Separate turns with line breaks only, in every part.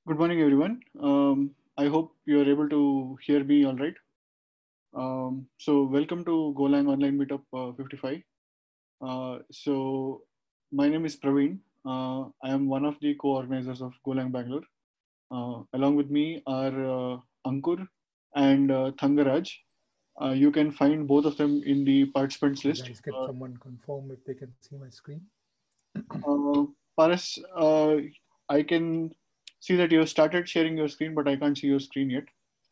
Good morning, everyone. I hope you are able to hear me all right. Welcome to Golang Online Meetup 55. My name is Praveen. I am one of the co-organizers of Golang Bangalore. Along with me are Ankur and Thangaraj. You can find both of them in the participants
Hey
list.
guys, can someone confirm if they can see my screen?
Paras, I can see that you have started sharing your screen, but I can't see your screen yet.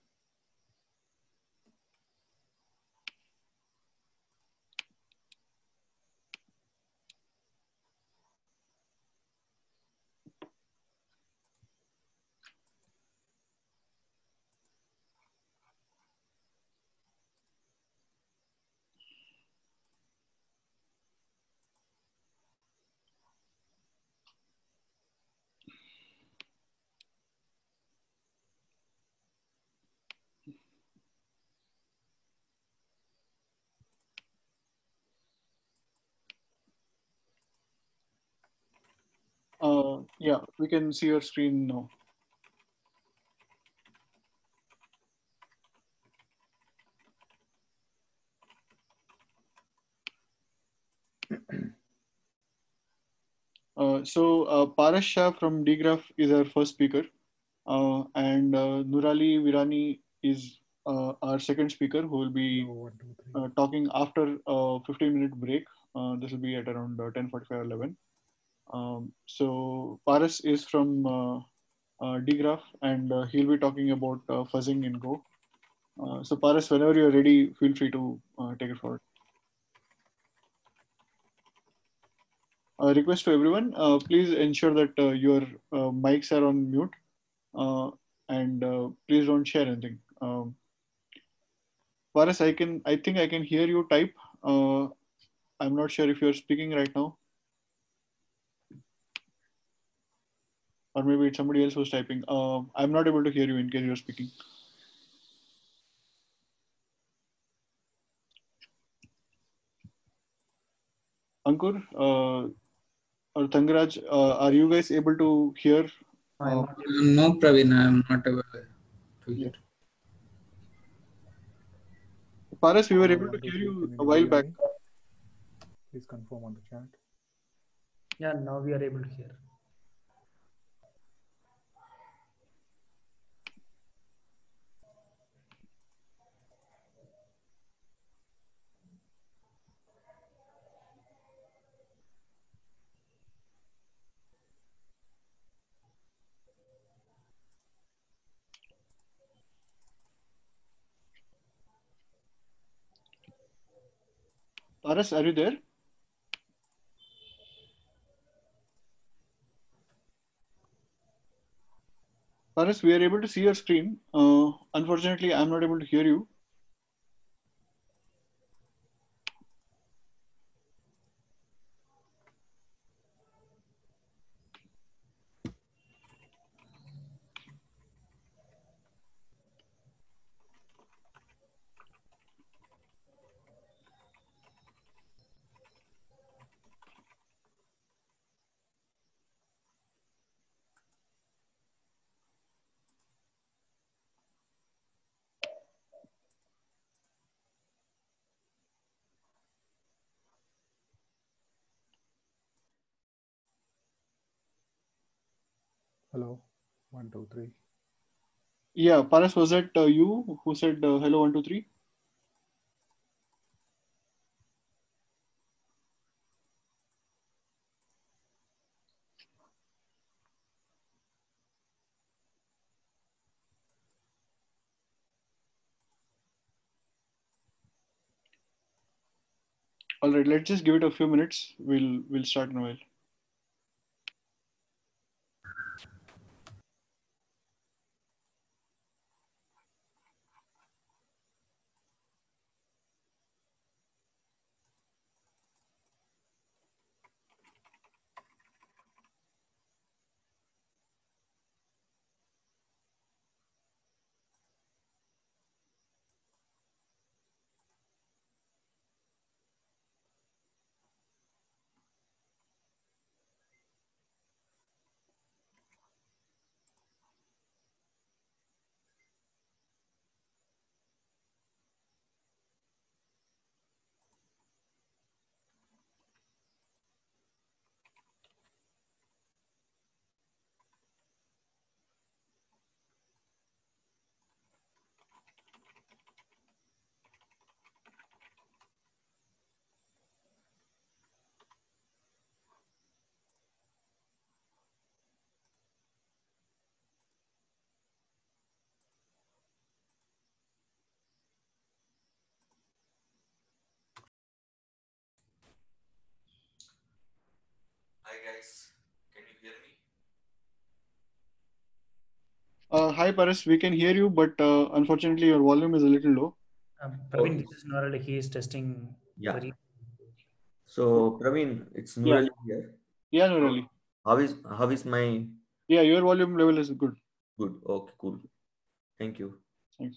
Yeah, we can see your screen now. Paras Shah from DGraph is our first speaker, and Nurali Virani is our second speaker who will be
Hello, 1, 2, 3.
talking after a 15-minute break. This will be at around 10:45 or 11. Paras is from DGraph, and he'll be talking about fuzzing in Go. Paras, whenever you're ready, feel free to take it forward. A request to everyone, please ensure that your mics are on mute, uh, and please don't share anything. Paras, I think I can hear you type. I'm not sure if you're speaking right now, or maybe it's somebody else who's typing. I'm not able to hear you in case you're speaking. Ankur or Tangraj, are you guys able to hear? Uh,
No, Praveen, I am not able to
yeah.
hear.
Paras, we were
Hello,
able to
1, 2,
hear
3.
you
Can
a
anybody
while
hear
back.
me? Please confirm on the chat.
Yeah, now we are able to hear.
Paras, are you there? Paras, we are able to see your screen. Unfortunately, I'm not able to hear you.
Hello, 1, 2, 3.
Yeah, Paras, was that you who said hello, 1, 2, 3? All right, let's just give it a few minutes. We'll start in a while.
guys. Can you hear me?
Hi Paras, we can hear you, but unfortunately your volume is a little low.
Praveen,
Okay.
this is Nurali. He is testing
Yeah.
very.
So Praveen, it's
Yeah,
Nurali here.
yeah, Nurali.
How is my
Yeah, your volume level is good.
good? Okay, cool. Thank you.
Thanks.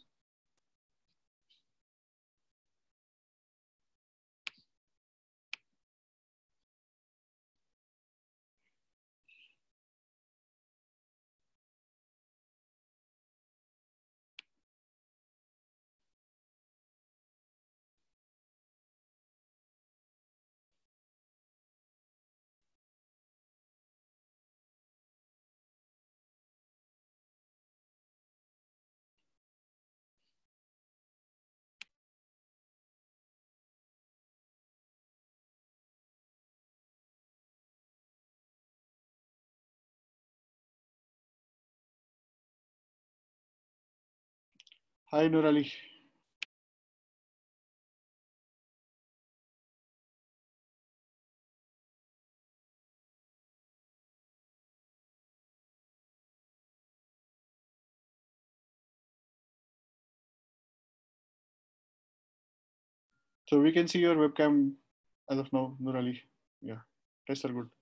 Hi Nurali. So we can see your webcam as of now, Nurali. Yeah, tests are good.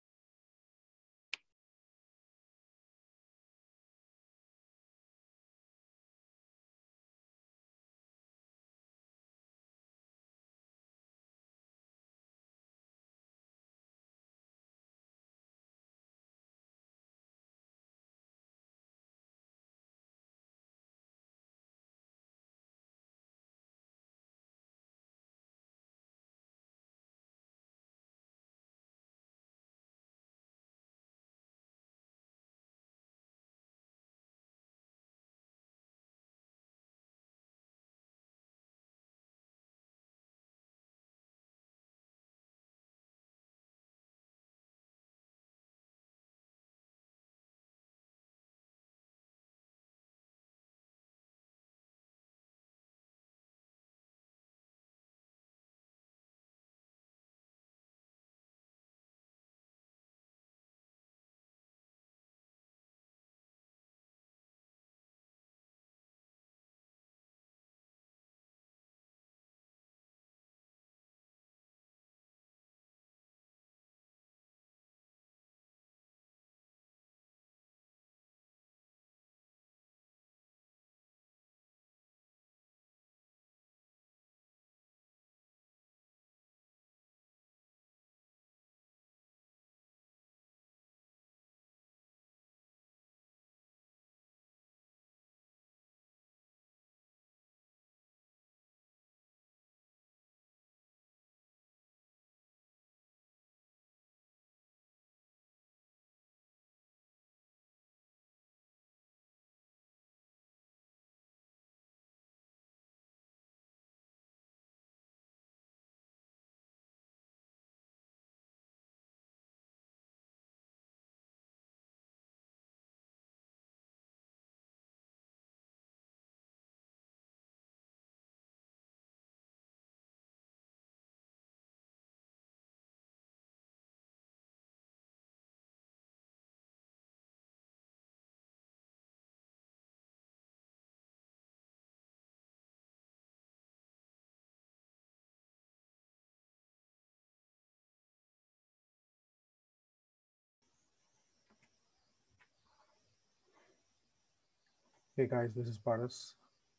Hey guys, this is Paras.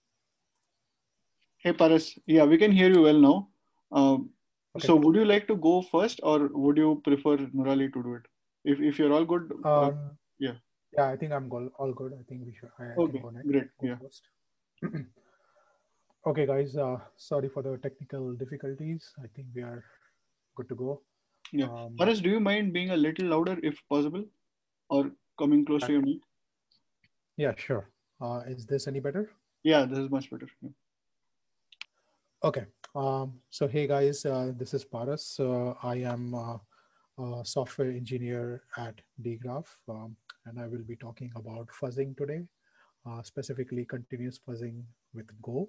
Hey Paras, yeah, we can hear you well now.
Okay.
So would you like to go first, or would you prefer Nurali to do it? If you're all good, yeah.
Yeah, I think I'm all good. I think I can
Okay,
go
great.
go
Yeah.
first. Okay, guys. Sorry for the technical difficulties. I think we are good to go.
Yeah. Paras, do you mind being a little louder if possible, or coming close to your mic?
Yeah, sure. Is this any better?
Yeah, this is much better. Yeah.
Okay. So hey guys, this is Paras. I am a software engineer at dgraph, and I will be talking about fuzzing today, specifically continuous fuzzing with Go.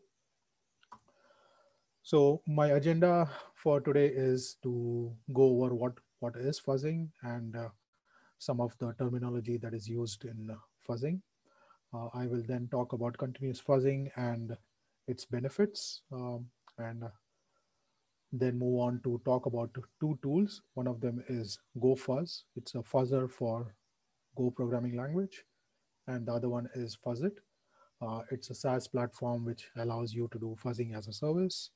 So my agenda for today is to go over what what is fuzzing and some of the terminology that is used in fuzzing. I will then talk about continuous fuzzing and its benefits, and then move on to talk about two tools. One of them is GoFuzz. It's a fuzzer for Go programming language. And the other one is Fuzzit. It's a SaaS platform which allows you to do fuzzing as a service.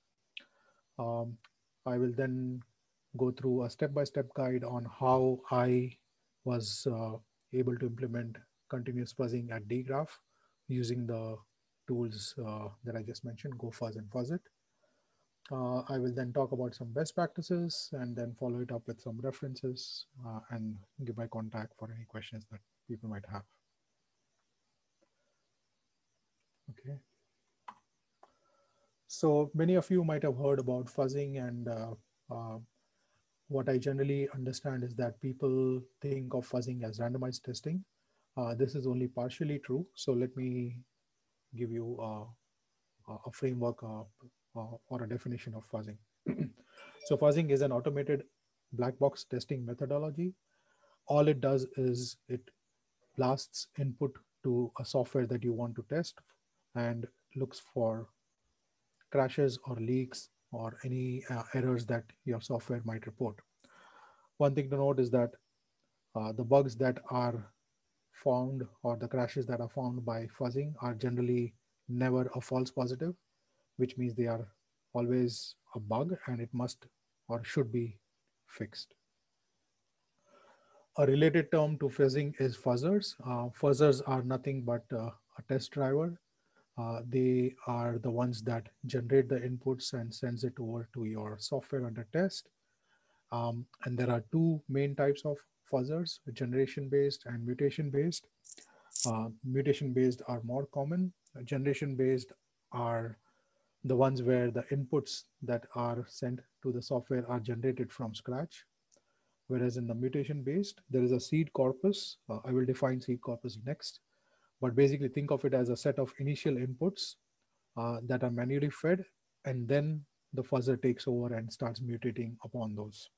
I will then go through a step-by-step guide on how I was able to implement continuous fuzzing at dgraph using the tools that I just mentioned, GoFuzz and Fuzzit. I will then talk about some best practices and then follow it up with some references and give my contact for any questions that people might have. Okay. So many of you might have heard about fuzzing, and what I generally understand is that people think of fuzzing as randomized testing. This is only partially true. So let me give you a framework or a definition of fuzzing. So fuzzing is an automated black box testing methodology. All it does is it blasts input to a software that you want to test and looks for crashes or leaks or any errors that your software might report. One thing to note is that the bugs that are found or the crashes that are found by fuzzing are generally never a false positive, which means they are always a bug and it must or should be fixed. A related term to fuzzing is fuzzers. Fuzzers are nothing but a test driver. They are the ones that generate the inputs and sends it over to your software under test. And there are two main types of fuzzers, generation-based and mutation-based. Mutation-based are more common. Generation-based are the ones where the inputs that are sent to the software are generated from scratch. Whereas in the mutation-based, there is a seed corpus. I will define seed corpus next. But basically think of it as a set of initial inputs that are manually fed, and then the fuzzer takes over and starts mutating upon those.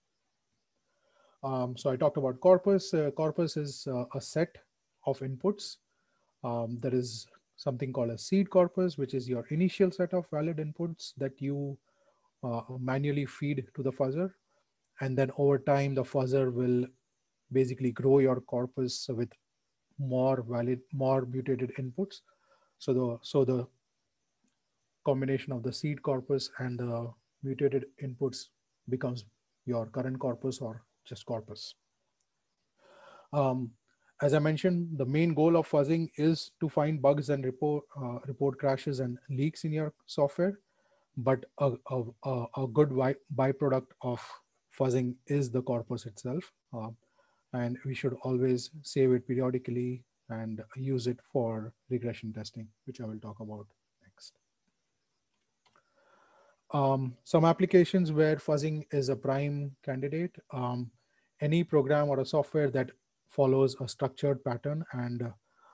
So I talked about corpus. Corpus is a set of inputs. There is something called a seed corpus, which is your initial set of valid inputs that you manually feed to the fuzzer. And then over time, the fuzzer will basically grow your corpus with more valid, more mutated inputs. So the combination of the seed corpus and the mutated inputs becomes your current corpus or just corpus. As I mentioned, the main goal of fuzzing is to find bugs and report crashes and leaks in your software. But a good byproduct of fuzzing is the corpus itself. And we should always save it periodically and use it for regression testing, which I will talk about next. Some applications where fuzzing is a prime candidate. Any program or a software that follows a structured pattern and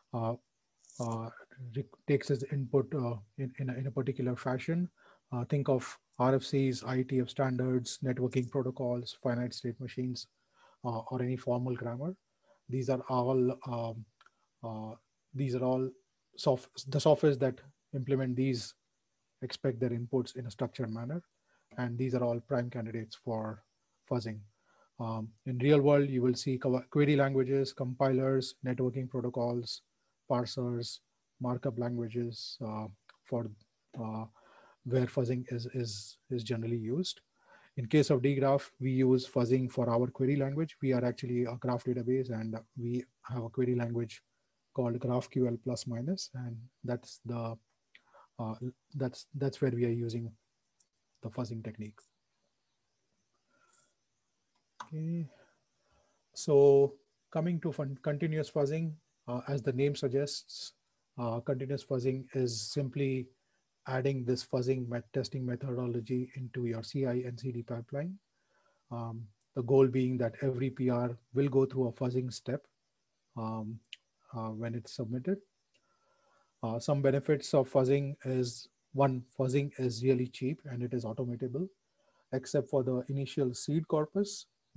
takes its input in a particular fashion. Think of RFCs, IETF standards, networking protocols, finite state machines, or any formal grammar. These are all the softwares that implement these expect their inputs in a structured manner, and these are all prime candidates for fuzzing. In real world, you will see query languages, compilers, networking protocols, parsers, markup languages for where fuzzing is generally used. In case of dgraph, we use fuzzing for our query language. We are actually a graph database, and we have a query language called GraphQL plus minus, and that's the that's where we are using the fuzzing technique. Okay, so coming to continuous fuzzing, as the name suggests, continuous fuzzing is simply adding this fuzzing testing methodology into your CI and CD pipeline. The goal being that every PR will go through a fuzzing step when it's submitted. Some benefits of fuzzing is, one, fuzzing is really cheap and it is automatable, except for the initial seed corpus.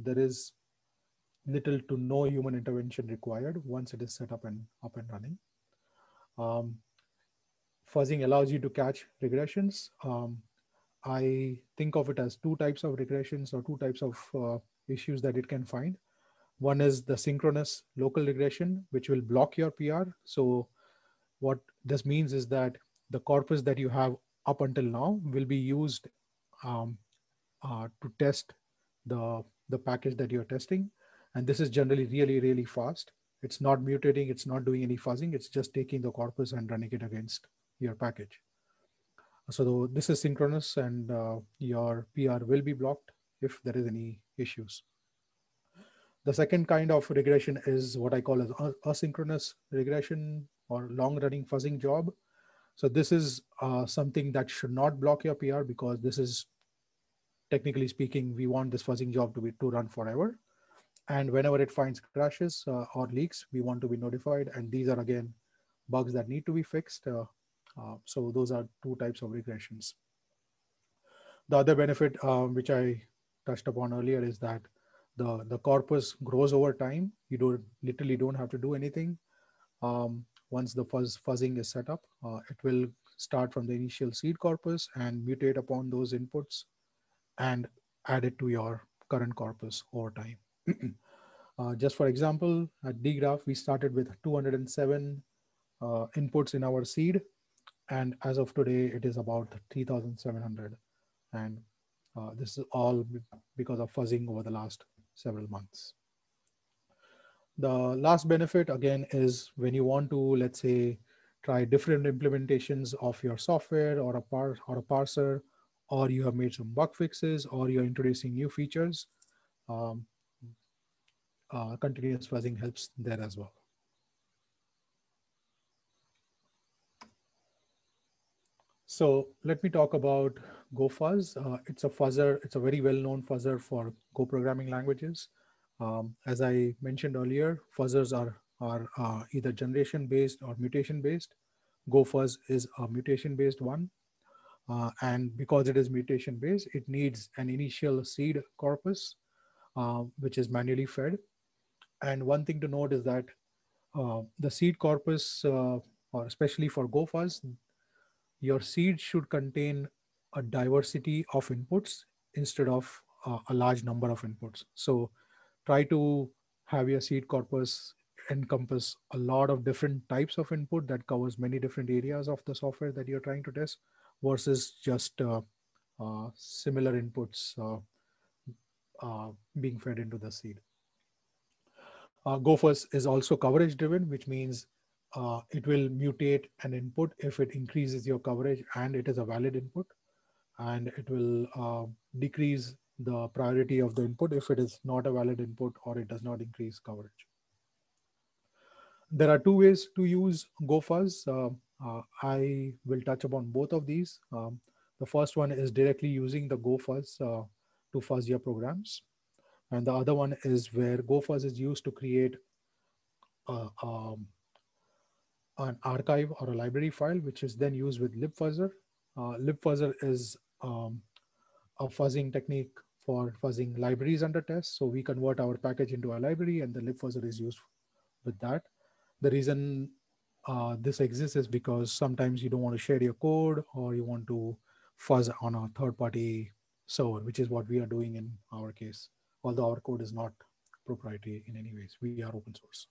there is little to no human intervention required once it is set up and running. Um, Fuzzing allows you to catch regressions. I think of it as two types of regressions or two types of issues that it can find. One is the synchronous local regression, which will block your PR. So what this means is that the corpus that you have up until now will be used um, to test the package that you're testing. And this is generally really, really fast. It's not mutating, it's not doing any fuzzing, it's just taking the corpus and running it against your package. So this is synchronous, and your PR will be blocked if there is any issues. The second kind of regression is what I call as asynchronous regression or long running fuzzing job. So this is something that should not block your PR, because this is, technically speaking, we want this fuzzing job to run forever. And whenever it finds crashes or leaks, we want to be notified. And these are, again, bugs that need to be fixed. So those are two types of regressions. The other benefit, which I touched upon earlier, is that the corpus grows over time. You literally don't have to do anything. Once the fuzzing is set up, it will start from the initial seed corpus and mutate upon those inputs and add it to your current corpus over time. Just for example, at dgraph, we started with 207 inputs in our seed. And as of today, it is about 3,700. And this is all because of fuzzing over the last several months. The last benefit, again, is when you want to, let's say, try different implementations of your software or a parser, or you have made some bug fixes, or you're introducing new features, continuous fuzzing helps there as well. So let me talk about GoFuzz. It's a fuzzer. It's a very well-known fuzzer for Go programming languages. As I mentioned earlier, fuzzers are either generation-based or mutation-based. GoFuzz is a mutation-based one. And because it is mutation-based, it needs an initial seed corpus, which is manually fed. And one thing to note is that the seed corpus, or especially for GoFuzz, your seed should contain a diversity of inputs instead of a large number of inputs. So try to have your seed corpus encompass a lot of different types of input that covers many different areas of the software that you're trying to test, versus just similar inputs being fed into the seed. GoFuzz is also coverage driven, which means it will mutate an input if it increases your coverage and it is a valid input, and it will decrease the priority of the input if it is not a valid input or it does not increase coverage. There are two ways to use GoFuzz. I will touch upon both of these. The first one is directly using the GoFuzz to fuzz your programs. And the other one is where GoFuzz is used to create an archive or a library file, which is then used with libfuzzer. Libfuzzer is a fuzzing technique for fuzzing libraries under test. So we convert our package into a library, and the libfuzzer is used with that. The reason this exists is because sometimes you don't want to share your code, or you want to fuzz on a third-party server, which is what we are doing in our case. Although our code is not proprietary in any ways, we are open source.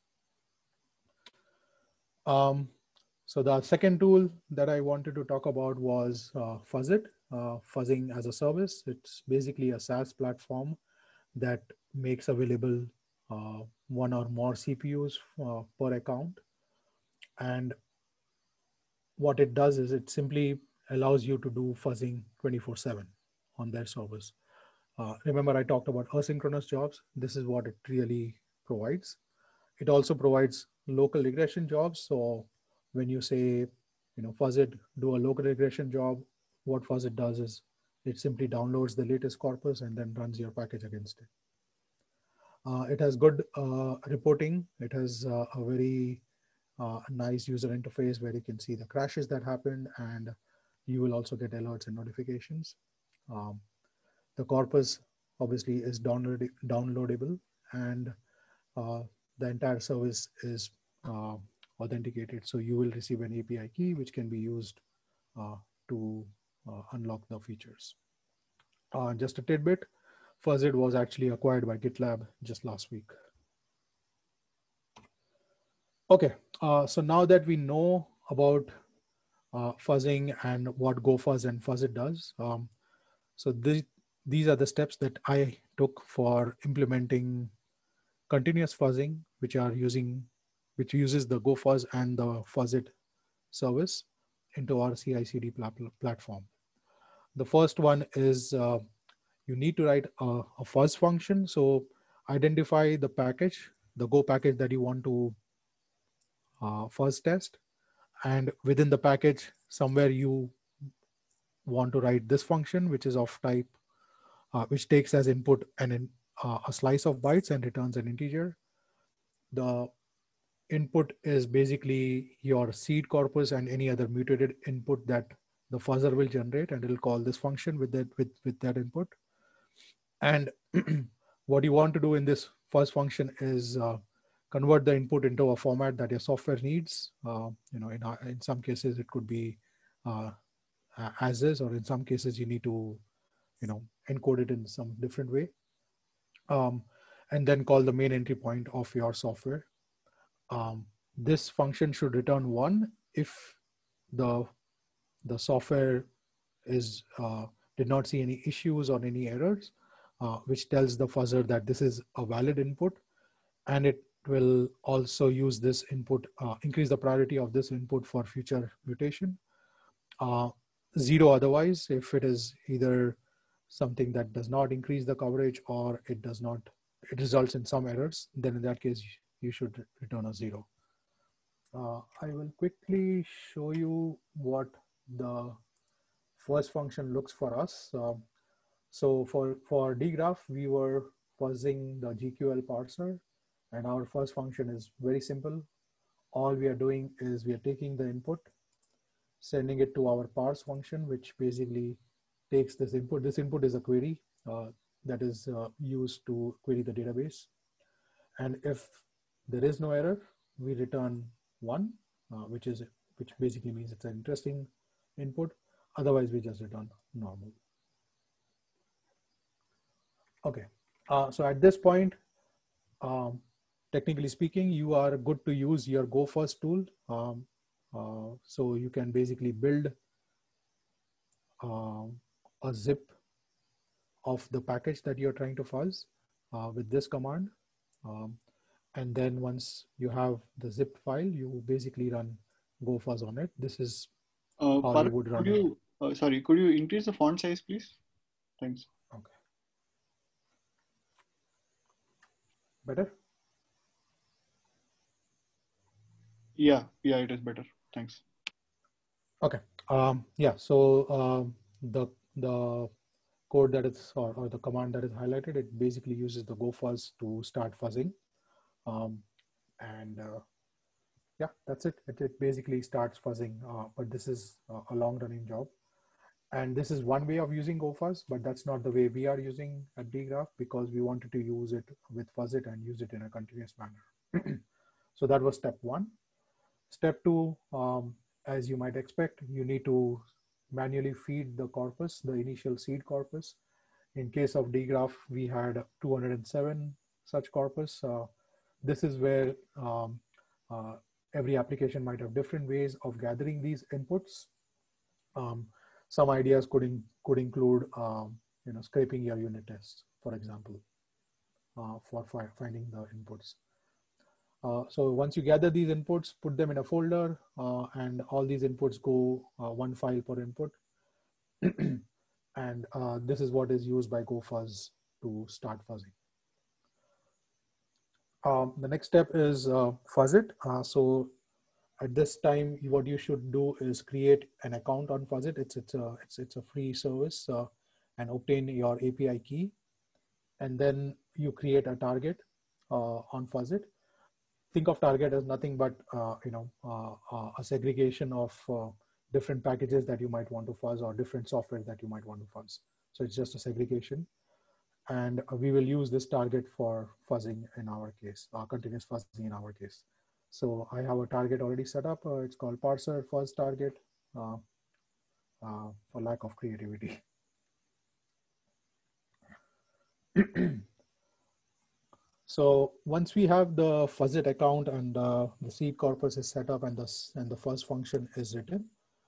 So the second tool that I wanted to talk about was Fuzzit, fuzzing as a service. It's basically a SaaS platform that makes available one or more CPUs per account. And what it does is it simply allows you to do fuzzing 24/7 on their servers. Remember, I talked about asynchronous jobs. This is what it really provides. It also provides local regression jobs. So when you say, Fuzzit, do a local regression job, what Fuzzit does is it simply downloads the latest corpus and then runs your package against it. It has good reporting. It has a very nice user interface where you can see the crashes that happened, and you will also get alerts and notifications. The corpus obviously is downloadable, and the entire service is authenticated. So you will receive an API key which can be used to unlock the features. Just a tidbit, Fuzzit was actually acquired by GitLab just last week. Okay, so now that we know about fuzzing and what GoFuzz and Fuzzit does, so these are the steps that I took for implementing continuous fuzzing, which uses the GoFuzz and the Fuzzit service into our CI/CD platform. The first one is you need to write a fuzz function. So identify the package, the Go package that you want to fuzz test, and within the package somewhere you want to write this function, which is of type which takes as input a slice of bytes and returns an integer. The input is basically your seed corpus and any other mutated input that the fuzzer will generate, and it'll call this function with that input. And what you want to do in this fuzz function is convert the input into a format that your software needs. In some cases it could be as is, or in some cases you need to encode it in some different way, and then call the main entry point of your software. This function should return 1 if the software did not see any issues or any errors, which tells the fuzzer that this is a valid input, and it will also use this input, increase the priority of this input for future mutation. 0 otherwise, if it is either something that does not increase the coverage or it results in some errors, then in that case you should return a 0. I will quickly show you what the first function looks for us. So for dgraph, we were fuzzing the GQL parser, and our first function is very simple. All we are doing is we are taking the input, sending it to our parse function, which basically takes this input. This input is a query that is used to query the database. And if there is no error, we return 1, which basically means it's an interesting input. Otherwise, we just return normal. Okay, so at this point, technically speaking, you are good to use your GoFuzz tool. So you can basically build a zip of the package that you're trying to fuzz with this command. And then once you have the zip file, you basically run GoFuzz on it. This is how you would run it.
Could you increase the font size, please? Thanks.
Okay. Better?
Yeah, it is better. Thanks.
Okay. Yeah. So the code that is or the command that is highlighted, it basically uses the GoFuzz to start fuzzing, yeah, that's it. It basically starts fuzzing. But this is a long-running job, and this is one way of using GoFuzz, but that's not the way we are using at dgraph, because we wanted to use it with Fuzzit and use it in a continuous manner. So that was step 1. Step 2, as you might expect, you need to manually feed the corpus, the initial seed corpus. In case of dgraph, we had 207 such corpus. This is where every application might have different ways of gathering these inputs. Some ideas could include scraping your unit tests, for example, for finding the inputs. So once you gather these inputs, put them in a folder, and all these inputs go 1 file per input. And this is what is used by GoFuzz to start fuzzing. The next step is Fuzzit. So at this time, what you should do is create an account on Fuzzit. It's a free service, and obtain your API key, and then you create a target on Fuzzit. Think of target as nothing but a segregation of different packages that you might want to fuzz, or different software that you might want to fuzz. So it's just a segregation. And we will use this target for fuzzing in our case, continuous fuzzing in our case. So I have a target already set up. It's called parser fuzz target for lack of creativity. So once we have the fuzzit account and the seed corpus is set up and the fuzz function is written,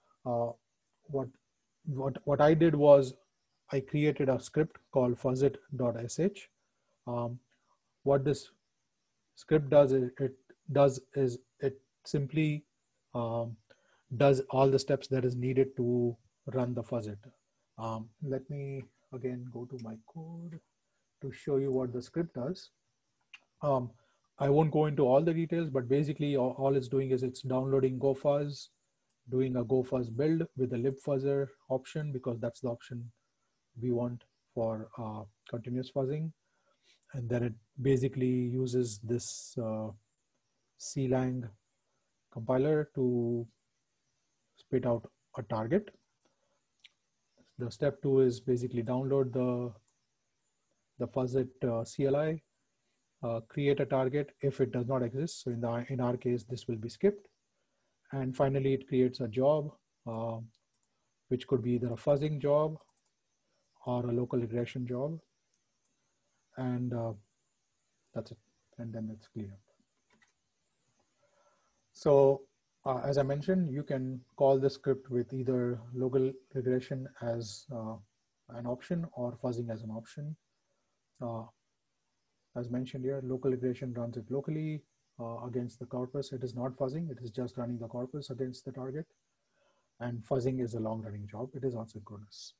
what I did was I created a script called fuzzit.sh. What this script does is it simply does all the steps that is needed to run the fuzzit. Let me again go to my code to show you what the script does. I won't go into all the details, but basically all it's doing is it's downloading GoFuzz, doing a GoFuzz build with the libfuzzer option, because that's the option we want for continuous fuzzing. And then it basically uses this clang compiler to spit out a target. The step 2 is basically download the fuzzit CLI, create a target if it does not exist. So in our case, this will be skipped. And finally, it creates a job, which could be either a fuzzing job or a local regression job. And that's it. And then it's clean up. So as I mentioned, you can call the script with either local regression as an option or fuzzing as an option. As mentioned here, local regression runs it locally against the corpus. It is not fuzzing, it is just running the corpus against the target. And fuzzing is a long running job. It is asynchronous.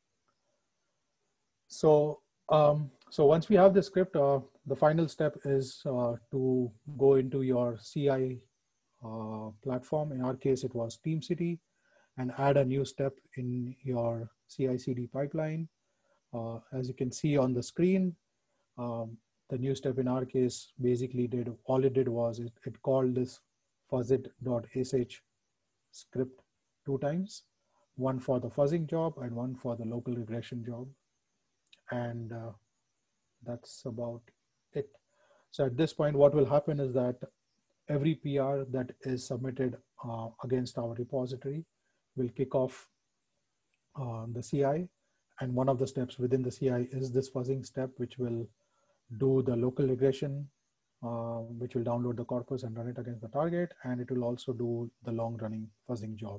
So, so once we have the script, the final step is to go into your CI platform. In our case, it was TeamCity, and add a new step in your CI/CD pipeline. As you can see on the screen, the new step in our case basically all it did was it called this fuzzit.sh script 2 times, one for the fuzzing job and one for the local regression job. And that's about it. So at this point, what will happen is that every PR that is submitted against our repository will kick off the CI. And one of the steps within the CI is this fuzzing step, which will do the local regression, which will download the corpus and run it against the target. And it will also do the long running fuzzing job.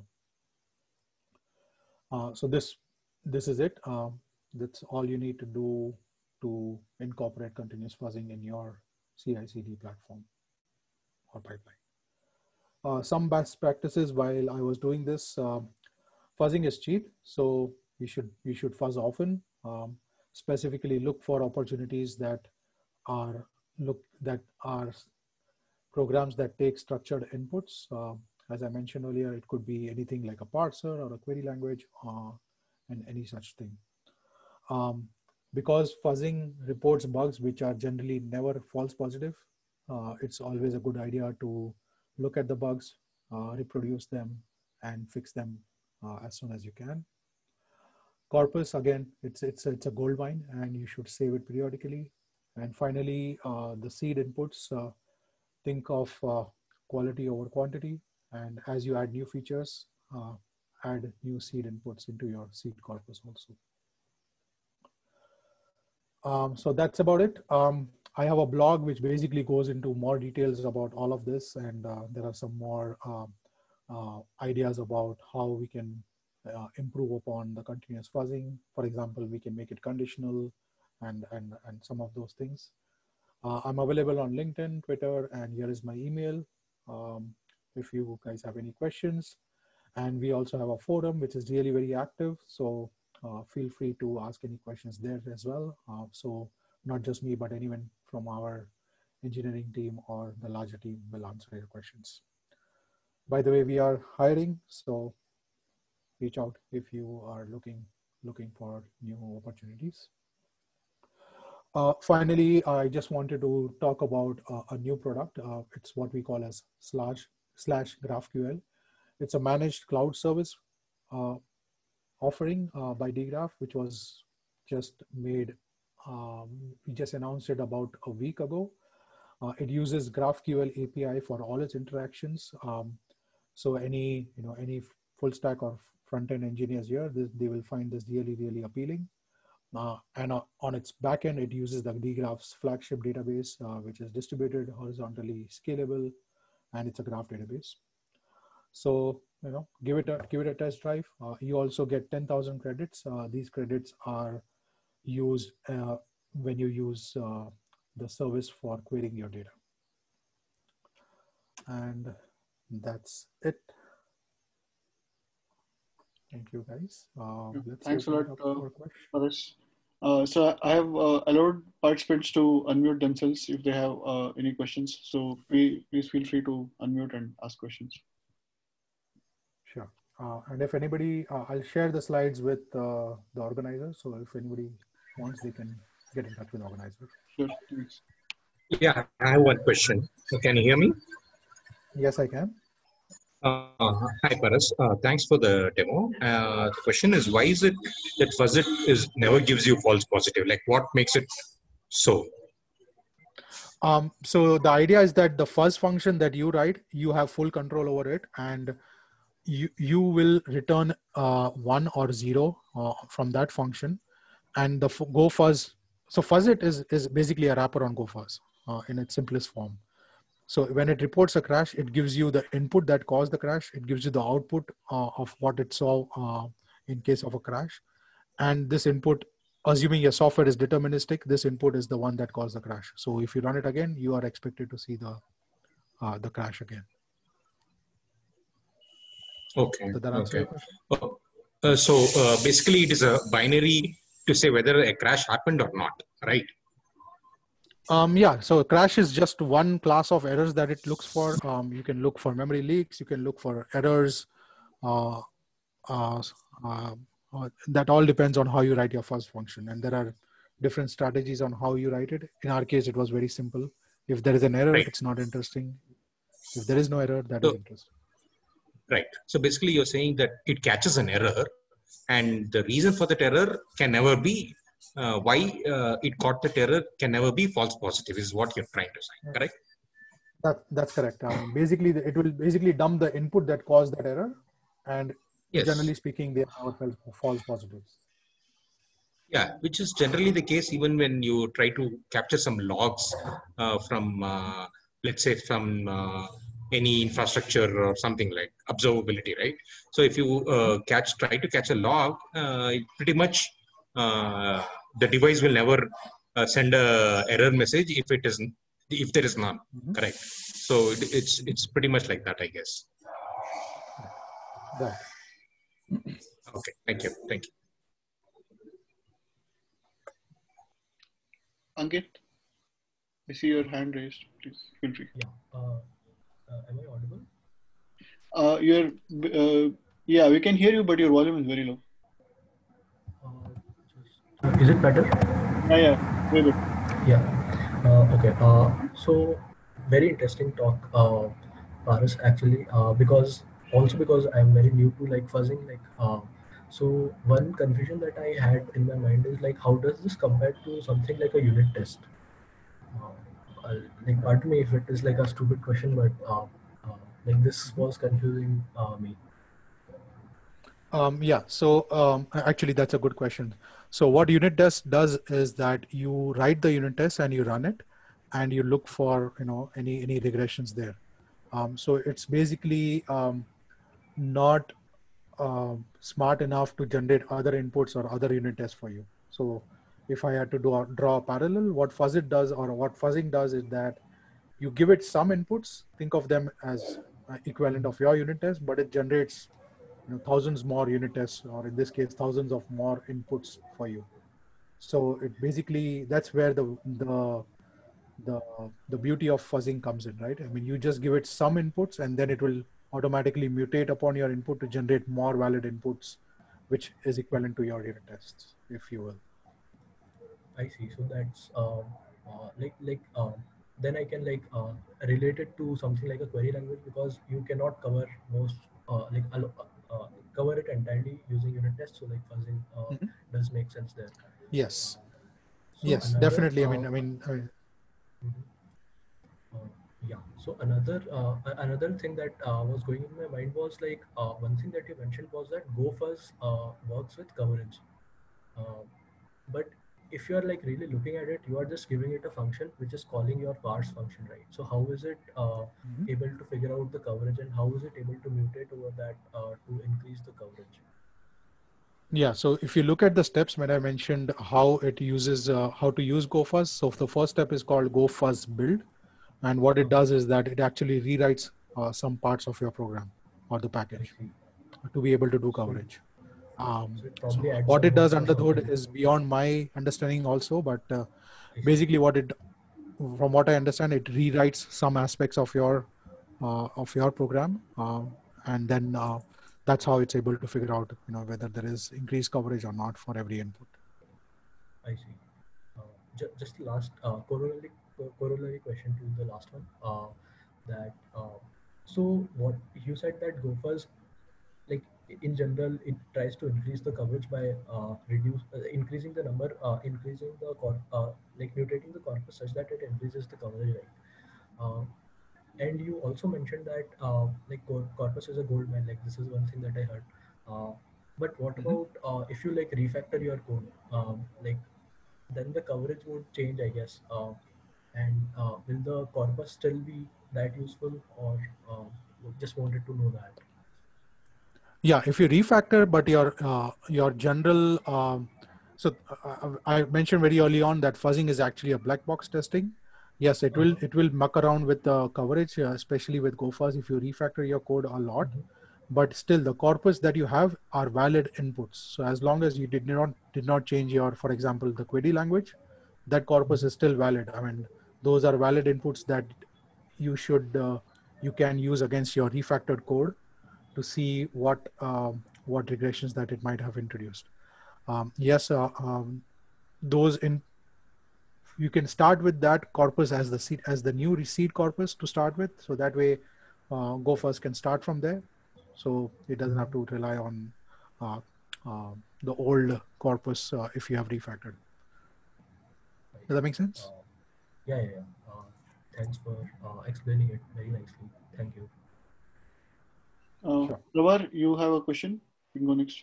So this is it. That's all you need to do to incorporate continuous fuzzing in your CI/CD platform or pipeline. Some best practices while I was doing this, fuzzing is cheap, so you should fuzz often. Specifically, look for opportunities that are programs that take structured inputs. As I mentioned earlier, it could be anything like a parser or a query language and any such thing. Because fuzzing reports bugs which are generally never false positive, it's always a good idea to look at the bugs, reproduce them, and fix them as soon as you can. Corpus, again, it's a gold mine, and you should save it periodically. And finally, the seed inputs, think of quality over quantity. And as you add new features, add new seed inputs into your seed corpus also. So that's about it. I have a blog which basically goes into more details about all of this, and there are some more ideas about how we can improve upon the continuous fuzzing. For example, we can make it conditional and some of those things. I'm available on LinkedIn, Twitter, and here is my email if you guys have any questions. And we also have a forum which is really very active. So feel free to ask any questions there as well. So not just me, but anyone from our engineering team or the larger team will answer your questions. By the way, we are hiring, so reach out if you are looking for new opportunities. Finally, I just wanted to talk about a new product. It's what we call as /GraphQL. It's a managed cloud service offering by dgraph, which was just made We just announced it about a week ago. It uses GraphQL API for all its interactions. So any full stack or front end engineers here, they will find this really, really appealing. And on its backend, it uses the dgraph's flagship database, which is distributed, horizontally scalable, and it's a graph database. So give it a test drive. You also get 10,000 credits. These credits are used when you use the service for querying your data. And that's it. Thank you, guys.
Thanks a lot
for questions.
for this. So I have allowed participants to unmute themselves if they have any questions. So please feel free to unmute and ask questions.
Sure. And if anybody, I'll share the slides with the organizer. So if anybody wants, they can get in touch with the organizer.
Sure. Thanks.
Yeah, I have one question. Can you hear me?
Yes, I can.
Hi, Paras. Thanks for the demo. The question is, why is it that Fuzzit never gives you false positive? Like, what makes it so?
So the idea is that the fuzz function that you write, you have full control over it, and you will return 1 or 0 from that function, and the GoFuzz. So Fuzzit is basically a wrapper on GoFuzz in its simplest form. So when it reports a crash, it gives you the input that caused the crash. It gives you the output of what it saw in case of a crash. And this input, assuming your software is deterministic, this input is the one that caused the crash. So if you run it again, you are expected to see the crash again.
Okay.
Did that answer your question?
So basically, it is a binary to say whether a crash happened or not, right?
Yeah, so crash is just one class of errors that it looks for. You can look for memory leaks, you can look for errors. That all depends on how you write your fuzz function. And there are different strategies on how you write it. In our case, it was very simple. If there is an error,
Right.
it's not interesting. If there is no error, that is interesting.
Right. So basically, you're saying that it catches an error, and the reason for that error can never be why it caught that error can never be false positive, is what you're trying to say, correct?
That's correct. Basically, it will basically dump the input that caused that error, and generally speaking, they are false positives.
Yeah, which is generally the case even when you try to capture some logs from, let's say, from any infrastructure or something like observability, right? So if you try to catch a log, pretty much the device will never send a error message if there is none, correct? So it's pretty much like that, I guess.
Right.
Okay, thank you.
Ankit, I see your hand raised. Please feel free.
Yeah. Am I audible?
Yeah, we can hear you, but your volume is very low.
Is it better?
Yeah, very good.
Yeah. Okay. So very interesting talk, Paras, actually, because I'm very new to like fuzzing. So one confusion that I had in my mind is like, how does this compare to something like a unit test? Like, pardon me if it is like a stupid question, but like this was confusing me.
Yeah, so actually that's a good question. So what unit test does is that you write the unit test and you run it, and you look for any regressions there. So it's basically not smart enough to generate other inputs or other unit tests for you. So if I had to draw a parallel, what Fuzzit does or what fuzzing does is that you give it some inputs, think of them as equivalent of your unit test, but it generates thousands more unit tests, or in this case, thousands of more inputs for you. So it basically, that's where the beauty of fuzzing comes in, right? I mean, you just give it some inputs and then it will automatically mutate upon your input to generate more valid inputs, which is equivalent to your unit tests, if you will.
I see. So that's then I can relate it to something like a query language, because you cannot cover cover it entirely using unit tests. So like fuzzing does make sense there.
Yes.
So
Yes,
another,
definitely.
mhm. Yeah. So another thing that was going in my mind was like one thing that you mentioned was that GoFuzz works with coverage. Uh, but if you are like really looking at it, you are just giving it a function which is calling your parse function, right? So how is it
Mhm.
able to figure out the coverage, and how is it able to mutate over that to increase the coverage?
Yeah, so if you look at the steps when I mentioned how it uses, how to use GoFuzz. So the first step is called GoFuzz build. And what it
Okay,
does is that it actually rewrites some parts of your program or the
I
package
see.
to be able to do
So
coverage.
so it
So
probably adds
what
some
it does
hooks or
under the hood
something.
is beyond my understanding also, but
I see.
basically from what I understand, it rewrites some aspects of your program, and then that's how it's able to figure out, whether there is increased coverage or not for every input.
I see. Just the last corollary question to the last one. That so what you said that GoFuzz, like in general, it tries to increase the coverage by increasing the number, increasing the like mutating the corpus such that it increases the coverage, right? Uh, and you also mentioned that like corpus is a gold mine. Like this is one thing that I heard. Uh, but what
Mhm.
about if you like refactor your code? Like then the coverage would change, I guess. And will the corpus still be that useful, or just wanted to know that?
Yeah, if you refactor, but your general I mentioned very early on that fuzzing is actually a black box testing. Yes, it will
Uh-huh.
it will muck around with the coverage, especially with GoFuzz if you refactor your code a lot.
Mhm.
But still, the corpus that you have are valid inputs. So as long as you did not change your, for example, the query language, that corpus
Mhm.
is still valid. I mean, those are valid inputs that you can use against your refactored code to see what regressions that it might have introduced. Yes, those in you can start with that corpus as the seed, as the new seed corpus to start with, so that way GoFuzz can start from there, so it doesn't have
Mhm.
to rely on uh, the old corpus if you have refactored.
I
Does that
see.
make sense?
Yeah, yeah, yeah. Thanks for explaining it very nicely. Thank you.
Sure.
Pravar, you have a question? You can go next.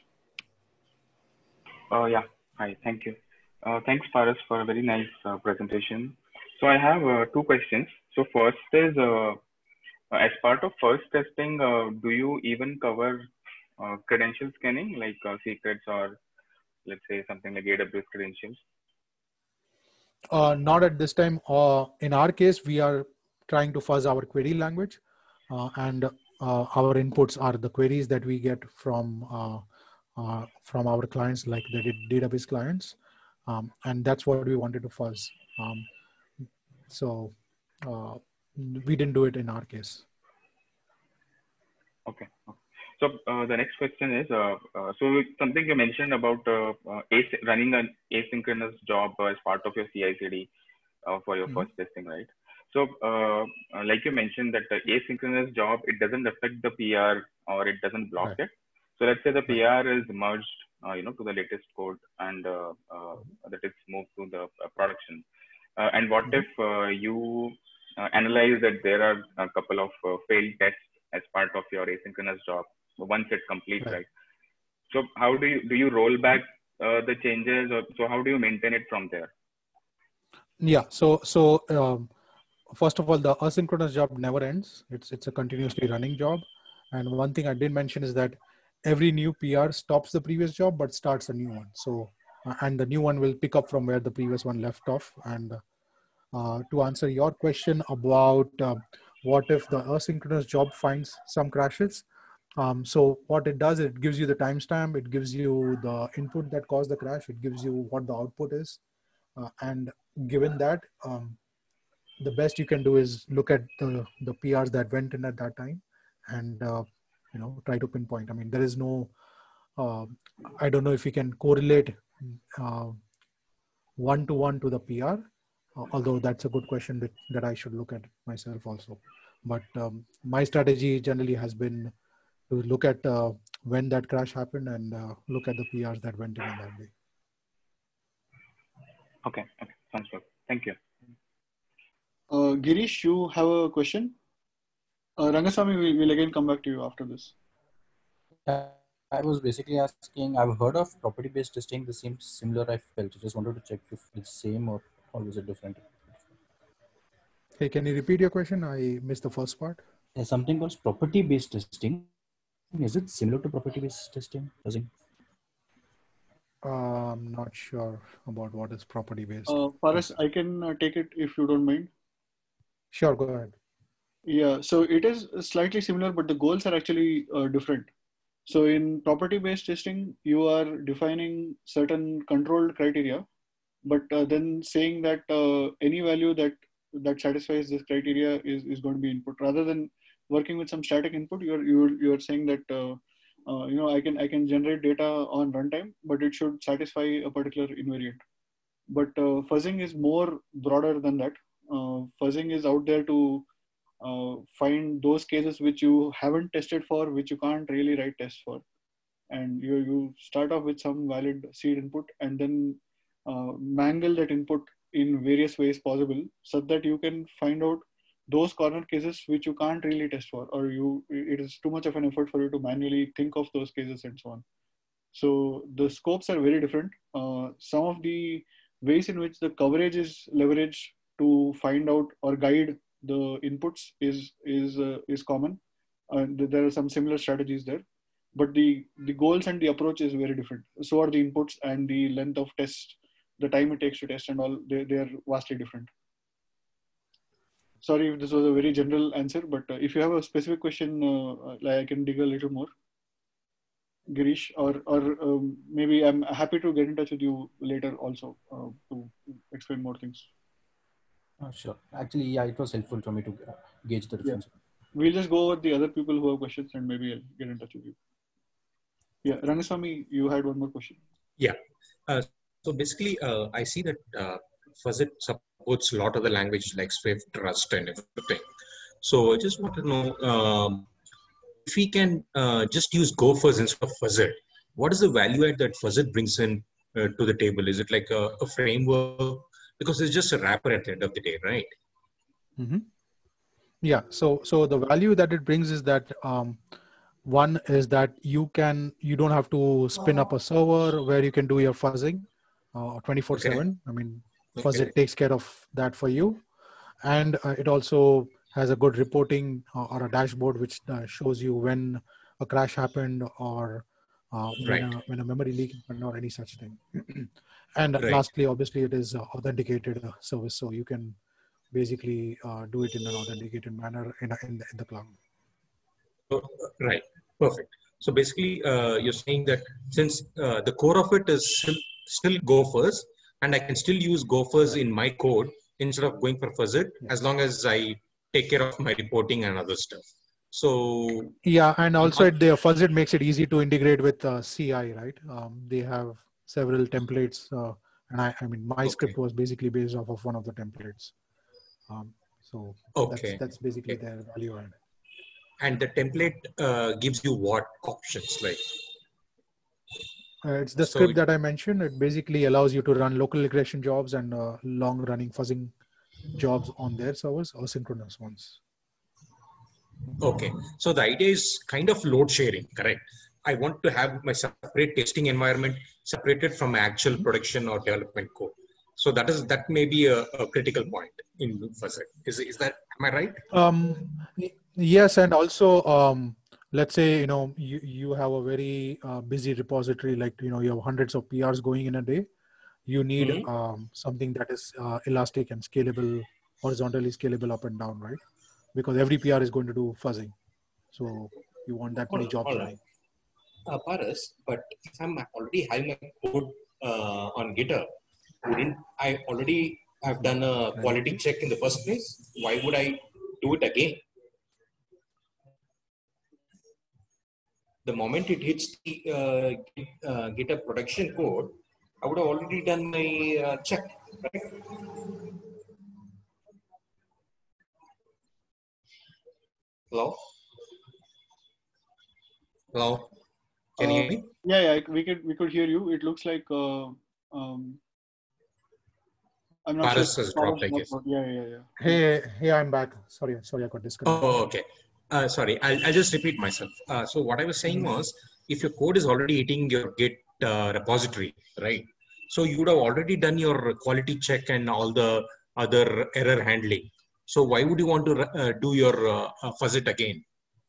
Yeah. Hi. Thank you. Thanks, Paras, for a very nice presentation. So I have two questions. So first is, as part of first testing, do you even cover credential scanning, like secrets or let's say something like AWS credentials?
Not at this time. In our case, we are trying to fuzz our query language, and our inputs are the queries that we get from our clients, like the database clients, and that's what we wanted to fuzz. So we didn't do it in our case.
Okay. So the next question is, so something you mentioned about running an asynchronous job as part of your CI/CD for your
Mhm.
first testing, right? So like you mentioned that the asynchronous job, it doesn't affect the PR or it doesn't block
Right.
it. So let's say the
Right.
PR is merged, to the latest code and that is moved to the production. And what
Mhm.
if you analyze that there are a couple of failed tests as part of your asynchronous job once it completes,
Right.
right? So how do you roll back the changes, or so how do you maintain it from there?
Yeah. First of all, the asynchronous job never ends. It's a continuously running job. And one thing I did mention is that every new PR stops the previous job but starts a new one. So and the new one will pick up from where the previous one left off. And to answer your question about what if the asynchronous job finds some crashes. So what it does, it gives you the timestamp, it gives you the input that caused the crash, it gives you what the output is. And given that, the best you can do is look at the PRs that went in at that time, and try to pinpoint. I mean, there is no I don't know if you can correlate uh, one to the PR, although that's a good question that I should look at myself also. But my strategy generally has been to look at when that crash happened and look at the PRs that went in on that day.
Okay. Sounds good. Thank you.
Girish, you have a question? Rangaswamy, we'll again come back to you after this.
I was basically asking, I've heard of property-based testing. This seems similar, I felt. I just wanted to check if it's same or is it different?
Hey, can you repeat your question? I missed the first part.
There's something called property-based testing. Is it similar to property-based testing?
I'm not sure about what is property-based.
Paras, I can take it if you don't mind.
Sure, go ahead.
Yeah, so it is slightly similar, but the goals are actually different. So in property-based testing, you are defining certain controlled criteria, but then saying that any value that satisfies this criteria is going to be input. Rather than working with some static input, you're saying that I can generate data on runtime, but it should satisfy a particular invariant. But fuzzing is more broader than that. Fuzzing is out there to find those cases which you haven't tested for, which you can't really write tests for. And you start off with some valid seed input and then mangle that input in various ways possible so that you can find out those corner cases which you can't really test for, or it is too much of an effort for you to manually think of those cases and so on. So the scopes are very different. Some of the ways in which the coverage is leveraged to find out or guide the inputs is common. There are some similar strategies there, but the goals and the approach is very different. So are the inputs and the length of test, the time it takes to test and all, they are vastly different. Sorry if this was a very general answer, but if you have a specific question, I can dig a little more. Girish, or maybe I'm happy to get in touch with you later also to explain more things.
Sure. Actually, yeah, it was helpful for me to gauge the difference.
Yeah. We'll just go over the other people who have questions and maybe I'll get in touch with you. Yeah, Rangaswamy, you had one more question.
Yeah. So basically, I see that Fuzzit supports a lot of the language like Swift, Rust, and everything. So I just want to know if we can just use Gophers instead of Fuzzit. What is the value add that Fuzzit brings in to the table? Is it like a framework? Because it's just a wrapper at the end of the day, right?
Mm-hmm. Yeah. So the value that it brings is that one is that you don't have to spin up a server where you can do your fuzzing 24/7.
Okay.
I mean, Fuzzit takes care of that for you, and it also has a good reporting or a dashboard which shows you when a crash happened or when a memory leak happened or any such thing. And lastly, obviously, it is authenticated service, so you can basically do it in an authenticated manner in the cloud.
Right. Perfect. So basically, you're saying that since the core of it is still Gophers, and I can still use Gophers in my code instead of going for Fuzzit, as long as I take care of my reporting and other stuff. So
yeah, and also the Fuzzit makes it easy to integrate with CI, right? They have several templates, and I mean, my script was basically based off of one of the templates. So that's basically their value add.
And the template gives you what options like?
It's the script that I mentioned. It basically allows you to run local regression jobs and long-running fuzzing jobs on their servers or synchronous ones.
Okay, so the idea is kind of load sharing, correct? I want to have my separate testing environment separated from my actual production or development code. So that may be a critical point in Fuzzit. Is that, am I right?
Yes, and also let's say you have a very busy repository, like you have hundreds of PRs going in a day. You need something that is elastic and scalable, horizontally scalable up and down, right? Because every PR is going to do fuzzing, so you want that many jobs running.
Paras, but if I'm already having my code on GitHub, wouldn't I already have done a quality check in the first place? Why would I do it again? The moment it hits the GitHub production code, I would have already done my check, right? Hello? Hello? Can you hear me?
Yeah, we could hear you. It looks like I'm not
Paras
sure.
has dropped, I guess.
Yeah.
Hey, I'm back. Sorry, I got disconnected.
Oh, okay. Sorry, I'll just repeat myself. So what I was saying was, if your code is already hitting your Git repository, right? So you would have already done your quality check and all the other error handling. So why would you want to do your fuzz it again?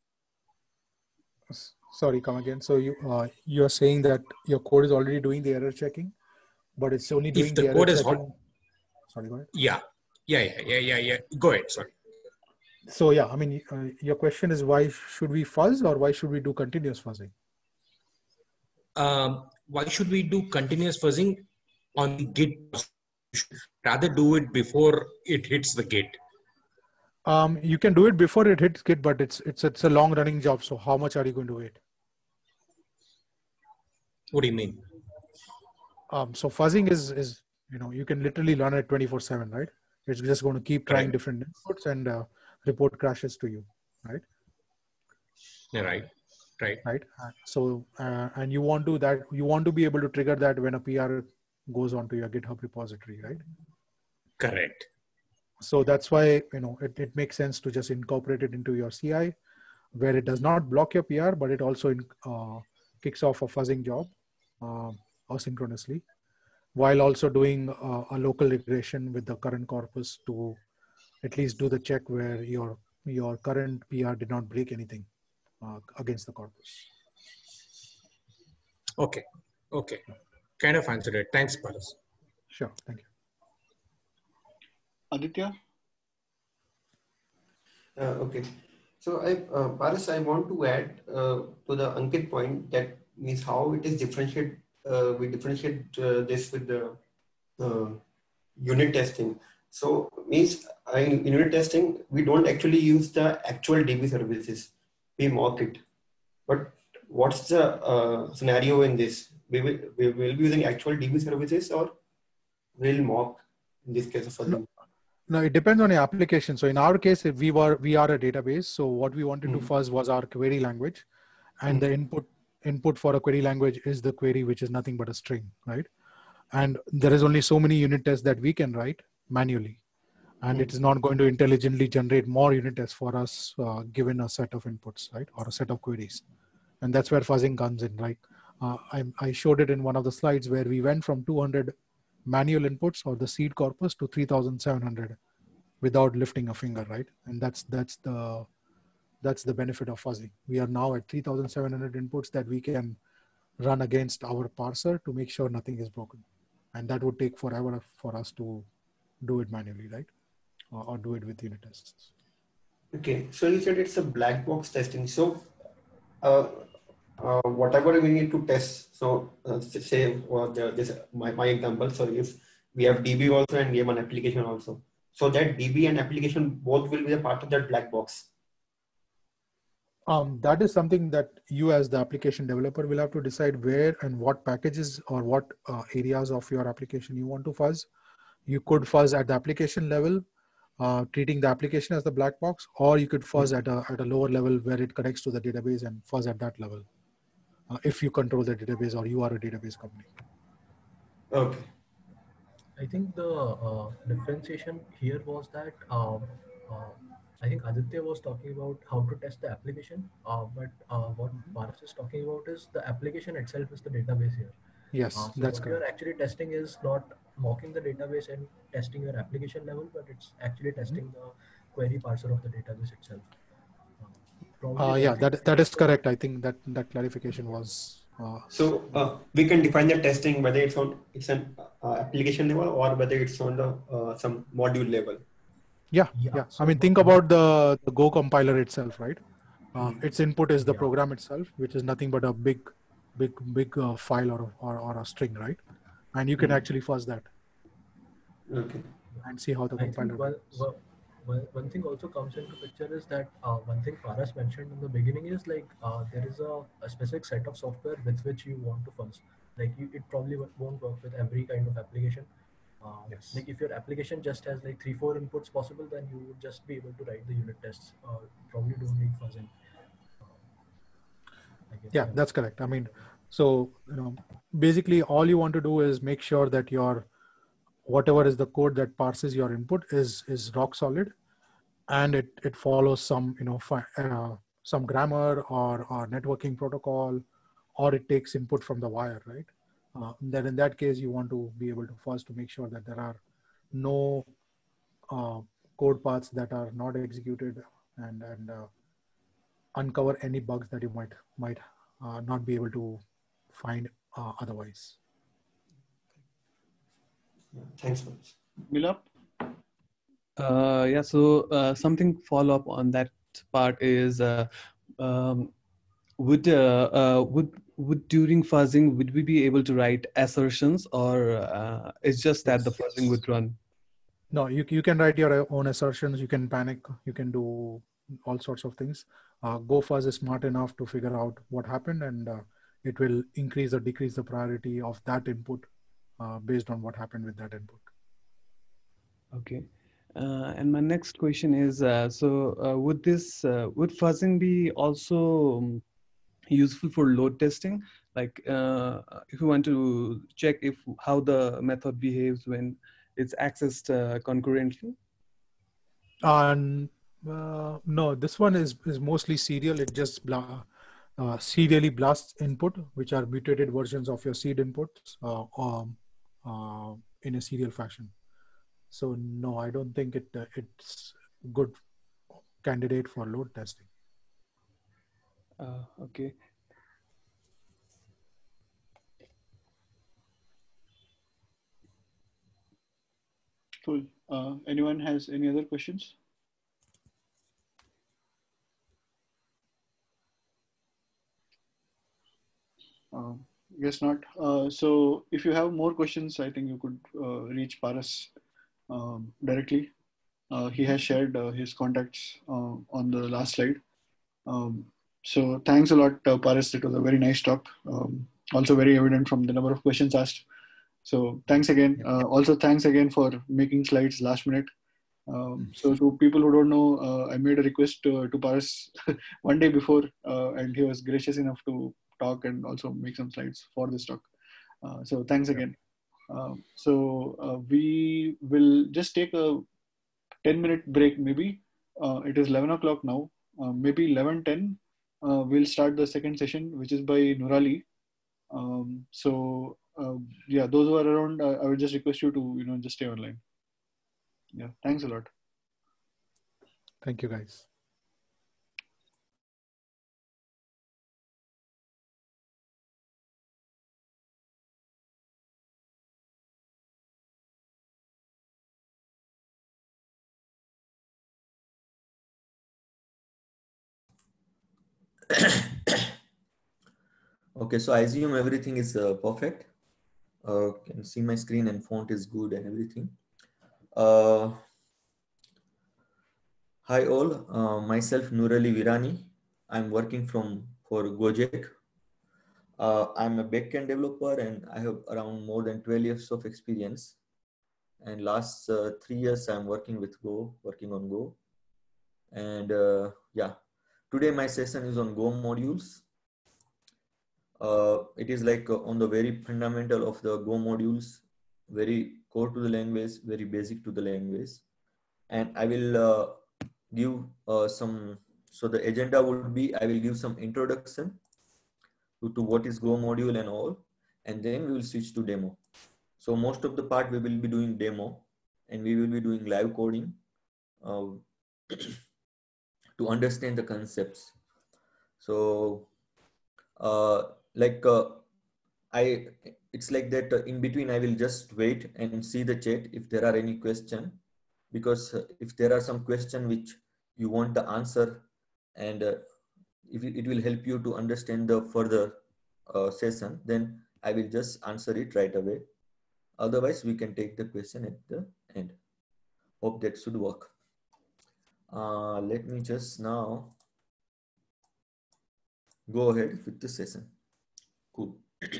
Sorry, come again. So you're saying that your code is already doing the error checking, but it's only doing
If the
the error
code is
checking.
hot,
Sorry, go ahead.
yeah. Go ahead. Sorry.
So yeah, I mean, your question is why should we fuzz or why should we do continuous fuzzing?
Why should we do continuous fuzzing on the Git? Rather do it before it hits the Git.
You can do it before it hits Git, but it's a long running job. So how much are you going to wait?
What do you mean?
So fuzzing is you can literally run it 24/7, right? It's just going to keep trying different inputs and report crashes to you, right?
Yeah, right.
So and you want to be able to trigger that when a PR goes onto your GitHub repository, right?
Correct.
So that's why it makes sense to just incorporate it into your CI, where it does not block your PR, but it also kicks off a fuzzing job asynchronously, while also doing a local regression with the current corpus to at least do the check where your current PR did not break anything against the corpus.
Okay. Kind of answered it. Thanks, Paras.
Sure, thank you.
Aditya?
Okay. So Paras, I want to add to the Ankit point, that means how it is differentiate. We differentiate this with the unit testing. So means in unit testing, we don't actually use the actual DB services. We mock it. But what's the scenario in this? We will be using actual DB services, or we'll mock in this case of fuzzing?
No, it depends on your application. So in our case, if we are a database. So what we wanted to fuzz was our query language, and the input for a query language is the query, which is nothing but a string, right? And there is only so many unit tests that we can write manually, and it is not going to intelligently generate more unit tests for us given a set of inputs, right, or a set of queries. And that's where fuzzing comes in, right? I showed it in one of the slides where we went from 200 manual inputs or the seed corpus to 3,700 without lifting a finger, right? And that's the benefit of fuzzing. We are now at 3,700 inputs that we can run against our parser to make sure nothing is broken. And that would take forever for us to do it manually, right? Or do it with unit tests. Okay,
so you said it's a black box testing. So whatever we need to test, so say this my example, so if we have DB also and we have an application also, so that DB and application both will be a part of that black box.
That is something that you as the application developer will have to decide where and what packages or what areas of your application you want to fuzz. You could fuzz at the application level, treating the application as the black box, or you could fuzz at a lower level where it connects to the database and fuzz at that level. If you control the database or you are a database company.
Okay.
I think the differentiation here was that I think Aditya was talking about how to test the application, but what Paras is talking about is the application itself is the database here.
Yes,
so
that's
what
correct.
you're actually testing is not mocking the database and testing your application level, but it's actually testing the query parser of the database itself.
Yeah, that is correct. I think that clarification was.
So we can define the testing whether it's an application level or whether it's on the some module level.
Yeah. I mean, think about the Go compiler itself, right? Its input is the program itself, which is nothing but a big file or a string, right? And you can actually fuzz that.
Okay.
And see how the compiler.
One thing also comes into picture is that one thing Paras mentioned in the beginning is like there is a specific set of software with which you want to fuzz. Like it probably won't work with every kind of application.
Yes.
Like if your application just has like 3-4 inputs possible, then you would just be able to write the unit tests. Probably don't need fuzzing.
Yeah, that's correct. I mean, so basically all you want to do is make sure that your whatever is the code that parses your input is rock solid, and it follows some, some grammar or networking protocol, or it takes input from the wire, right? Then in that case, you want to be able to first to make sure that there are no code paths that are not executed, and uncover any bugs that you might not be able to find otherwise.
Thanks so much.
Milap?
Yeah, so something follow up on that part is would during fuzzing, would we be able to write assertions, or it's just that the fuzzing would run?
No, you can write your own assertions. You can panic. You can do all sorts of things. GoFuzz is smart enough to figure out what happened, and it will increase or decrease the priority of that input based on what happened with that input.
Okay. And my next question is, would fuzzing be also useful for load testing? Like if you want to check how the method behaves when it's accessed concurrently?
No, this one is mostly serial. It just serially blasts input, which are mutated versions of your seed inputs in a serial fashion. So no, I don't think it's a good candidate for load testing.
Okay.
Cool. Anyone has any other questions? Guess not. So if you have more questions, I think you could reach Paras directly. He has shared his contacts on the last slide. So thanks a lot, Paras. It was a very nice talk. Also very evident from the number of questions asked. So thanks again. Also thanks again for making slides last minute. So to people who don't know, I made a request to Paras one day before, and he was gracious enough to talk and also make some slides for this talk. So thanks again. We will just take a 10-minute break maybe. It is 11 o'clock now. Maybe 11:10. We'll start the second session, which is by Nurali. Yeah, those who are around, I would just request you to just stay online. Yeah, thanks a lot.
Thank you, guys.
Okay, so I assume everything is perfect. Can see my screen and font is good and everything. Hi all, myself Nurali Virani. I'm working for Gojek. I'm a backend developer and I have around more than 12 years of experience. And last 3 years I'm working on Go. And yeah, today my session is on Go modules. It is like on the very fundamental of the Go modules, very core to the language, very basic to the language. And I will give so the agenda would be, I will give some introduction to what is Go module and all, and then we will switch to demo. So most of the part we will be doing demo, and we will be doing live coding to understand the concepts. So it's like that in between I will just wait and see the chat if there are any question, because if there are some question which you want the answer, and if it will help you to understand the further session, then I will just answer it right away. Otherwise we can take the question at the end. Hope that should work. Let me just now go ahead with the session. Cool.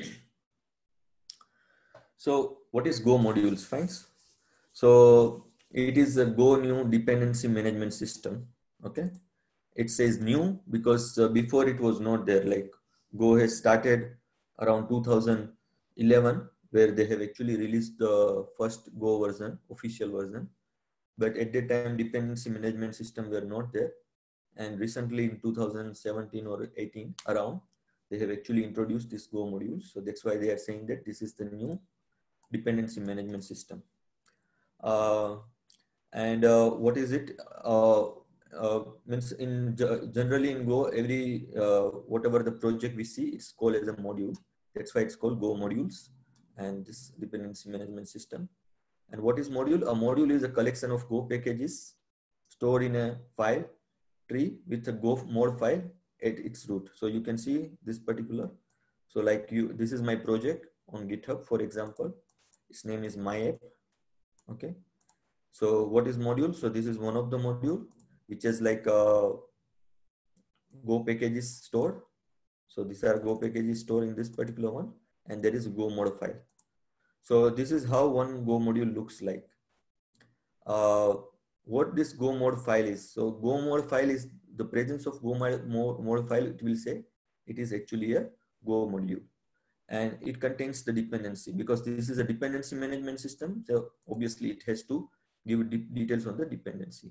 So what is Go modules, friends? So it is a Go new dependency management system. Okay. It says new because before it was not there. Like Go has started around 2011 where they have actually released the first Go version, official version. But at that time, dependency management system were not there. And recently in 2017 or 18 around, they have actually introduced this Go module. So that's why they are saying that this is the new dependency management system. What is it? Means generally in Go, every whatever the project we see, it's called as a module. That's why it's called Go modules and this dependency management system. And what is module? A module is a collection of Go packages stored in a file tree with a Go mod file at its root. So you can see this particular. So like this is my project on GitHub, for example. Its name is my app. Okay. So what is module? So this is one of the module, which is like Go packages stored. So these are Go packages stored in this particular one, and there is a Go mod file. So this is how one Go module looks like. What this Go mod file is. So Go mod file is the presence of Go mod file. It will say it is actually a Go module, and it contains the dependency because this is a dependency management system. So obviously it has to give details on the dependency.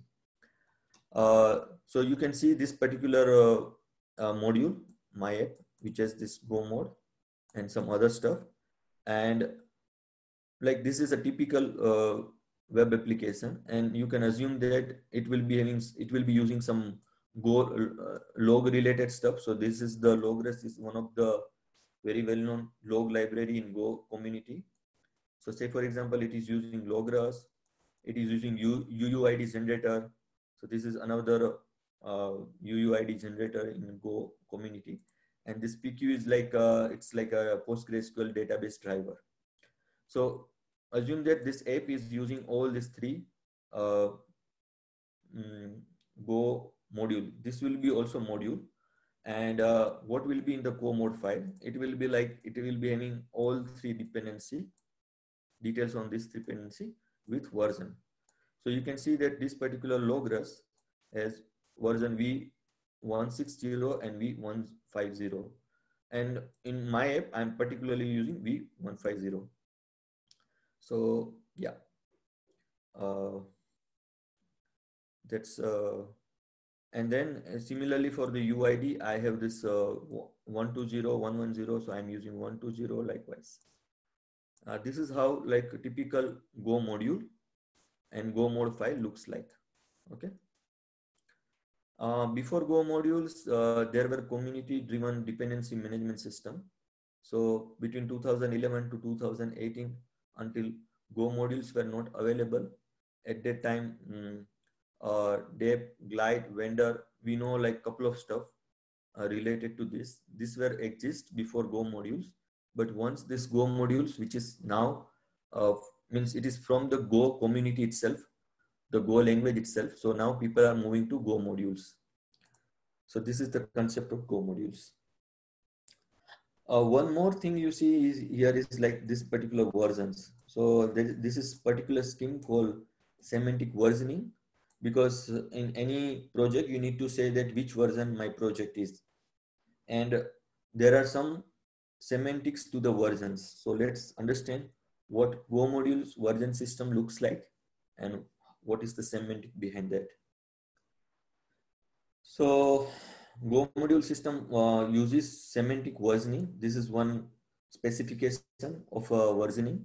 So you can see this particular module, my app, which has this Go mod and some other stuff. And like this is a typical web application, and you can assume that it will be using some Go log related stuff. So this is the Logros is one of the very well-known log library in Go community. So say for example, it is using Logros, it is using UUID generator. So this is another UUID generator in Go community. And this PQ is like it's like a PostgreSQL database driver. So assume that this app is using all these three Go module. This will be also module. And what will be in the Go mod file? It will be like, it will be having all three dependency details on this dependency with version. So you can see that this particular Logros has version v160 and v150. And in my app, I'm particularly using v150. So yeah, that's and then similarly for the UID, I have this 120, 110. So I'm using 120 likewise. This is how like a typical Go module and Go mod file looks like. Okay. Before Go modules, there were community-driven dependency management system. So between 2011 to 2018, until Go modules were not available, at that time, Deb, Glide, Vendor, we know like couple of stuff related to this. These were exist before Go modules, but once this Go modules, which is now means it is from the Go community itself, the Go language itself. So now people are moving to Go modules. So this is the concept of Go modules. One more thing you see is here is like this particular versions. So this is particular scheme called semantic versioning, because in any project you need to say that which version my project is, and there are some semantics to the versions. So let's understand what Go modules version system looks like and what is the semantic behind that. So Go module system uses semantic versioning. This is one specification of versioning.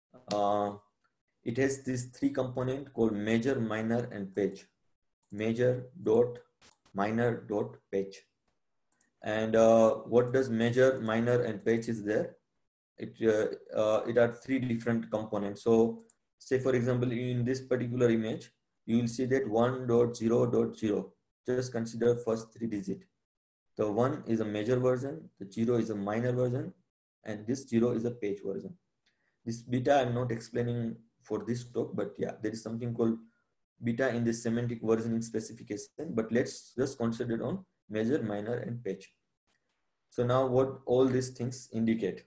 It has this three component called major, minor, and patch. Major dot minor dot patch. And what does major, minor, and patch is there? It are three different components. So say for example, in this particular image, you will see that 1.0.0. Just consider first three digit. The 1 is a major version, the 0 is a minor version, and this 0 is a patch version. This beta I'm not explaining for this talk, but yeah, there is something called beta in this semantic versioning specification, but let's just consider on major, minor, and patch. So now what all these things indicate.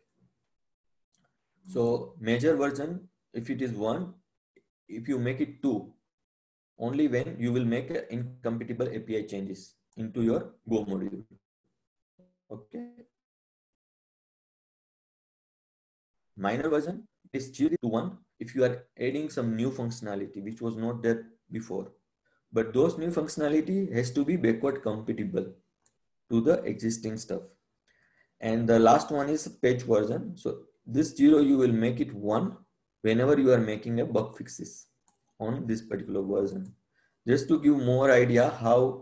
So major version, if it is 1, if you make it 2, only when you will make incompatible API changes into your Go module. Okay. minor version is 0 to 1 if you are adding some new functionality which was not there before. But those new functionality has to be backward compatible to the existing stuff. And the last one is patch version. So this 0, you will make it 1 whenever you are making a bug fixes on this particular version. Just to give more idea how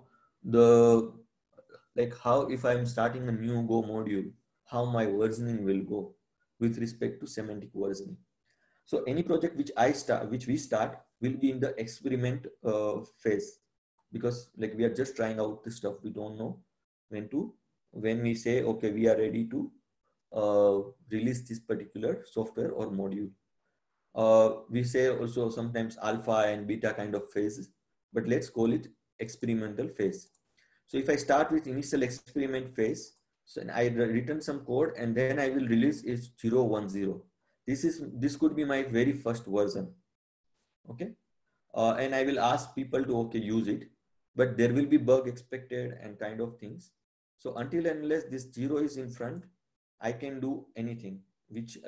if I'm starting a new Go module, how my versioning will go with respect to semantic versioning. So any project which we start will be in the experiment phase, because like we are just trying out this stuff. We don't know when we say, okay, we are ready to release this particular software or module. We say also sometimes alpha and beta kind of phases, but let's call it experimental phase. So if I start with initial experiment phase, so I written some code and then I will release is 0.10. This could be my very first version. Okay. And I will ask people to use it, but there will be bug expected and kind of things. So until and unless this 0 is in front, I can do anything, which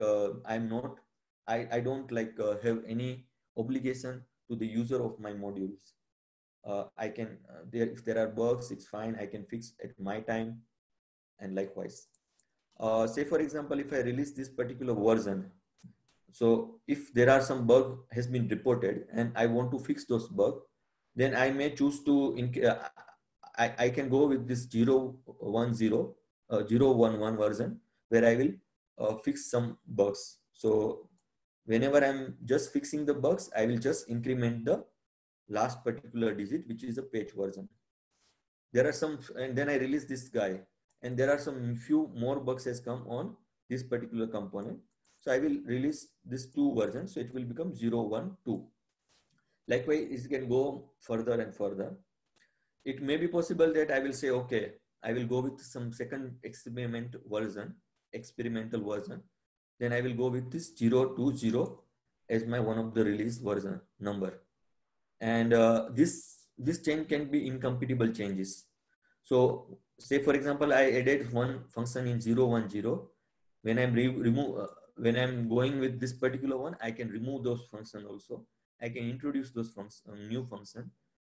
I don't have any obligation to the user of my modules. I can, if there are bugs, it's fine. I can fix at my time, and likewise. Say for example, if I release this particular version, so if there are some bug has been reported and I want to fix those bugs, then I may choose to, I can go with this 0.10, 0.11 version where I will fix some bugs. So whenever I'm just fixing the bugs, I will just increment the last particular digit, which is a patch version. There are some, and then I release this guy, and there are some few more bugs has come on this particular component. So I will release this 2 versions. So it will become 0.12. Likewise, it can go further and further. It may be possible that I will say, okay, I will go with some second experimental version. Then I will go with this 0.20 as my one of the release version number. And this change can be incompatible changes. So say for example, I added one function in 0.10. When I'm going with this particular one, I can remove those functions also. I can introduce those new function.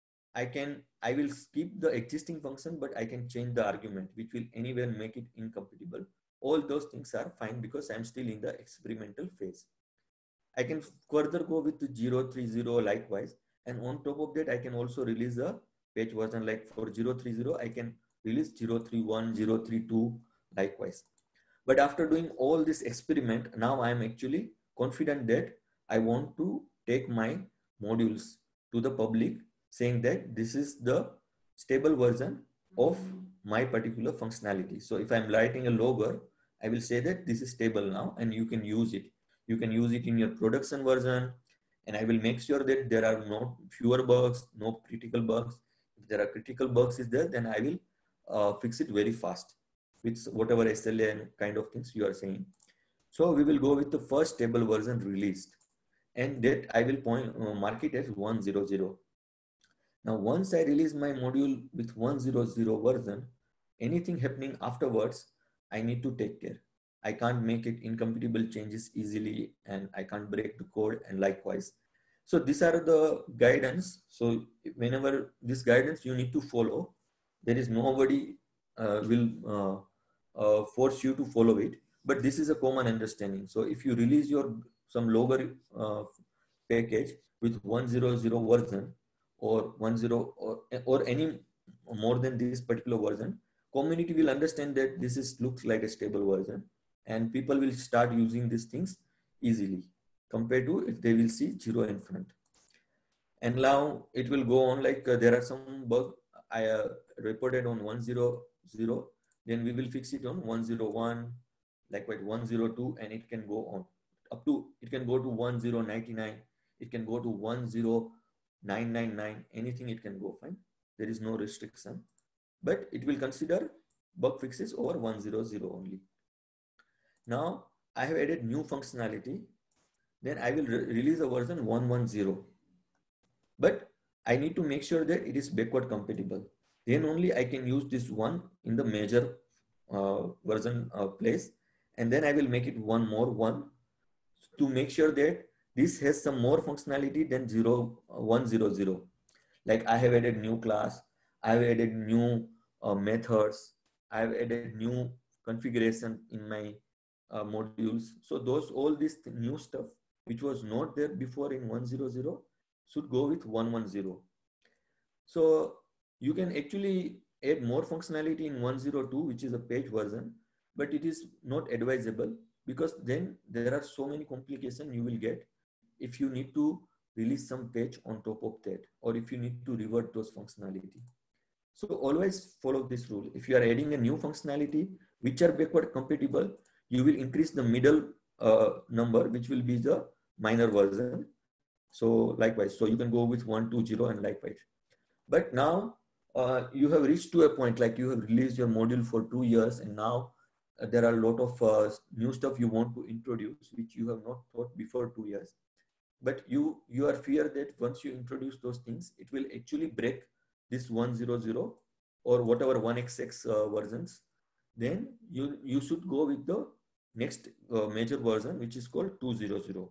I will skip the existing function, but I can change the argument, which will anywhere make it incompatible. All those things are fine because I'm still in the experimental phase. I can further go with the 0.30 likewise. And on top of that, I can also release a patch version. Like for 0.30, I can release 0.31, 0.32 likewise. But after doing all this experiment, now I'm actually confident that I want to take my modules to the public, saying that this is the stable version of my particular functionality. So if I'm writing a logger, I will say that this is stable now and you can use it. You can use it in your production version, and I will make sure that there are no fewer bugs, no critical bugs. If there are critical bugs is there, then I will fix it very fast with whatever SLA and kind of things you are saying. So we will go with the first stable version released, and that I will mark it as 1.00. Now, once I release my module with 1.00 version, anything happening afterwards, I need to take care. I can't make it incompatible changes easily, and I can't break the code, and likewise. So these are the guidance. So whenever this guidance you need to follow, there is nobody will force you to follow it, but this is a common understanding. So if you release some logger package with 1.00 version or 1.0 or any more than this particular version, community will understand that this looks like a stable version, and people will start using these things easily compared to if they will see 0 in front. And now it will go on like there are some bug I reported on 1.00, then we will fix it on 1.01, likewise 1.02, and it can go on up to, it can go to 1.099, it can go to 1.0999, anything it can go, fine. There is no restriction, but it will consider bug fixes over 1.00 only. Now I have added new functionality, then I will release a version 1.10, but I need to make sure that it is backward compatible. Then only I can use this one in the major version place, and then I will make it one to make sure that this has some more functionality than 100. Like I have added new class, I have added new methods, I have added new configuration in my modules. So all this new stuff which was not there before in 100 should go with 110. So you can actually add more functionality in 102, which is a page version, but it is not advisable because then there are so many complications you will get if you need to release some patch on top of that, or if you need to revert those functionality. So always follow this rule. If you are adding a new functionality which are backward compatible, you will increase the middle number, which will be the minor version. So likewise, so you can go with 120 and likewise. But now you have reached to a point, like you have released your module for 2 years, and now there are a lot of new stuff you want to introduce, which you have not thought before 2 years. But you are fear that once you introduce those things, it will actually break this 100 or whatever 1xx versions. Then you should go with the next major version, which is called 200.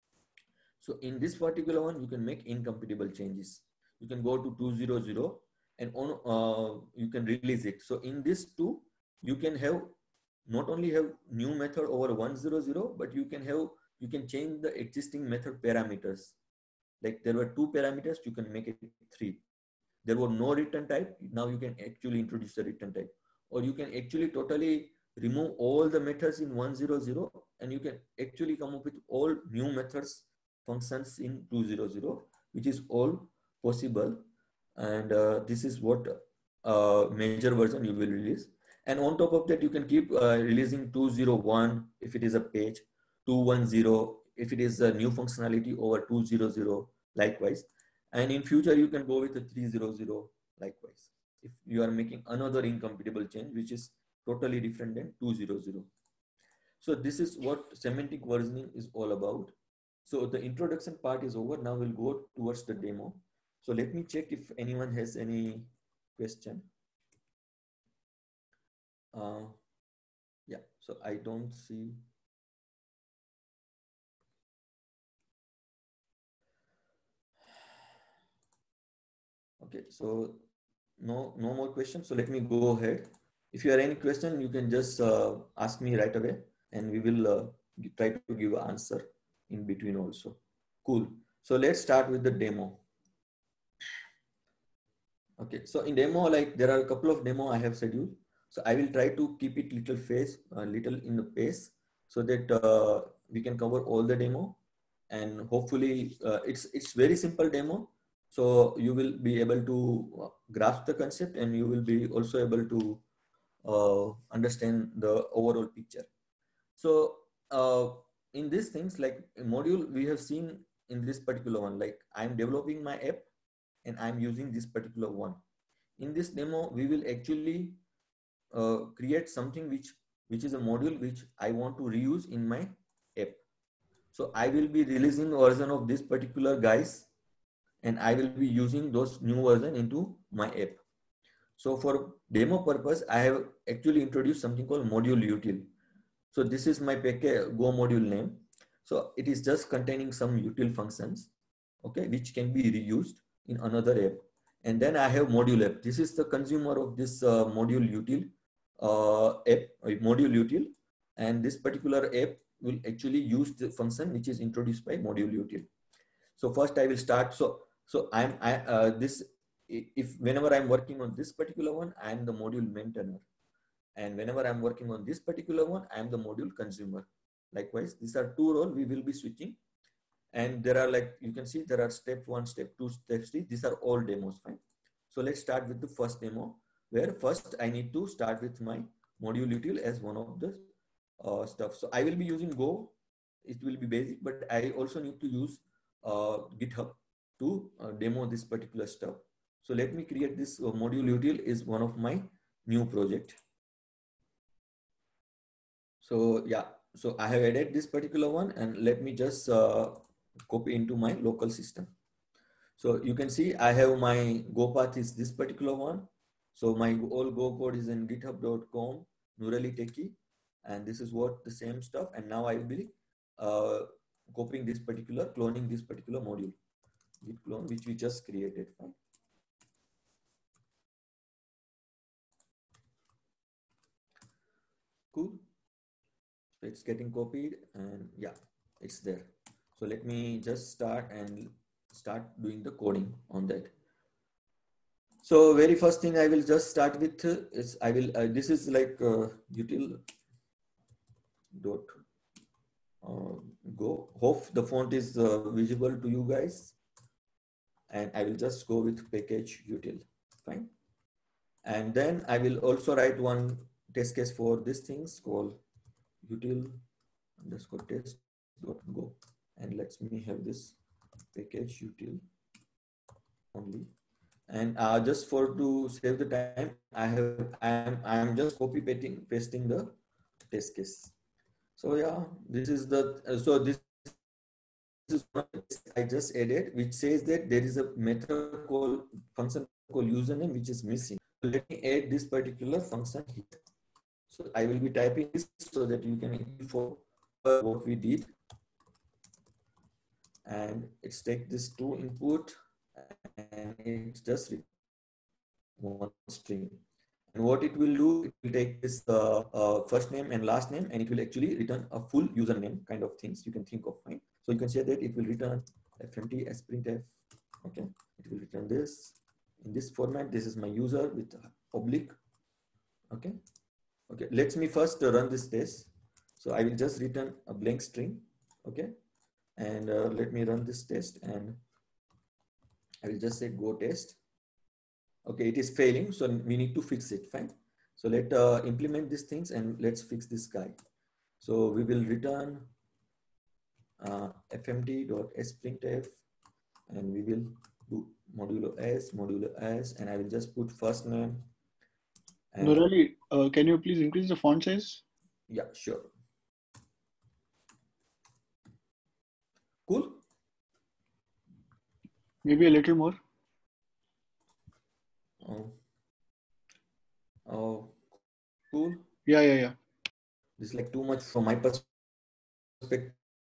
So in this particular one, you can make incompatible changes. You can go to 200 and you can release it. So in this two, you can have not only have new method over 100, but you can change the existing method parameters. Like there were 2 parameters, you can make it 3. There were no return type. Now you can actually introduce a return type, or you can actually totally remove all the methods in 100, and you can actually come up with all new methods functions in 200, which is all possible. And this is what major version you will release. And on top of that, you can keep releasing 201 if it is a page, 210 if it is a new functionality over 200, likewise. And in future, you can go with a 300, likewise, if you are making another incompatible change, which is totally different than 200. So this is what semantic versioning is all about. So the introduction part is over. Now we'll go towards the demo. So let me check if anyone has any question. Yeah, so I don't see. Okay, so no more questions. So let me go ahead. If you have any question, you can just ask me right away, and we will try to give an answer in between also. Cool. So let's start with the demo. Okay, so in demo, like there are a couple of demo I have scheduled. So I will try to keep it little in the pace, so that we can cover all the demo, and hopefully it's very simple demo. So you will be able to grasp the concept, and you will be also able to understand the overall picture. So in these things, like a module we have seen in this particular one, like I'm developing my app and I'm using this particular one. In this demo, we will actually create something which is a module which I want to reuse in my app. So I will be releasing a version of this particular guys, and I will be using those new version into my app. So for demo purpose, I have actually introduced something called module util. So this is my Go module name. So it is just containing some util functions, okay, which can be reused in another app. And then I have module app. This is the consumer of this module util app, module util, and this particular app will actually use the function which is introduced by module util. So first I will start. So whenever I'm working on this particular one, I am the module maintainer. And whenever I'm working on this particular one, I am the module consumer. Likewise, these are 2 roles we will be switching. And there are, like, you can see there are step 1, step 2, step 3. These are all demos, fine. So let's start with the first demo, where first I need to start with my module util as one of the stuff. So I will be using Go. It will be basic, but I also need to use GitHub to demo this particular stuff. So let me create this module util is one of my new project. So yeah, so I have added this particular one, and let me just copy into my local system. So you can see I have my Go path is this particular one. So my all Go code is in github.com, Nurali Techie. and this is what the same stuff. And now I will be copying this particular, cloning this particular module, git clone, which we just created. Fine. Cool. So it's getting copied, and yeah, it's there. So let me just start doing the coding on that. So very first thing I will just start with is I will this is like util dot go. Hope the font is visible to you guys, and I will just go with package util. Fine. And then I will also write one test case for these things called util underscore test dot go, and let me have this package util only. And just for to save the time, I am just copy pasting the test case. So yeah, this is the so this is what I just added, which says that there is a method called function called username which is missing. So let me add this particular function here. So I will be typing this so that you can follow what we did. And it's take this two input and it's just one string. And what it will do, it will take this first name and last name, and it will actually return a full username kind of things you can think of. Fine. So you can say that it will return fmt as printf. Okay, it will return this in this format. This is my user with oblique. Okay. Okay, let me first run this test. So I will just return a blank string. Okay, and let me run this test, and I will just say go test. Okay, it is failing, so we need to fix it. Fine. So let implement these things and let's fix this guy. So we will return fmt.sprintf, and we will do modulo s, and I will just put first name.
Murali, can you please increase the font size?
Yeah, sure. Cool.
Maybe a little more.
Oh, cool.
Yeah.
This is like too much from my perspective,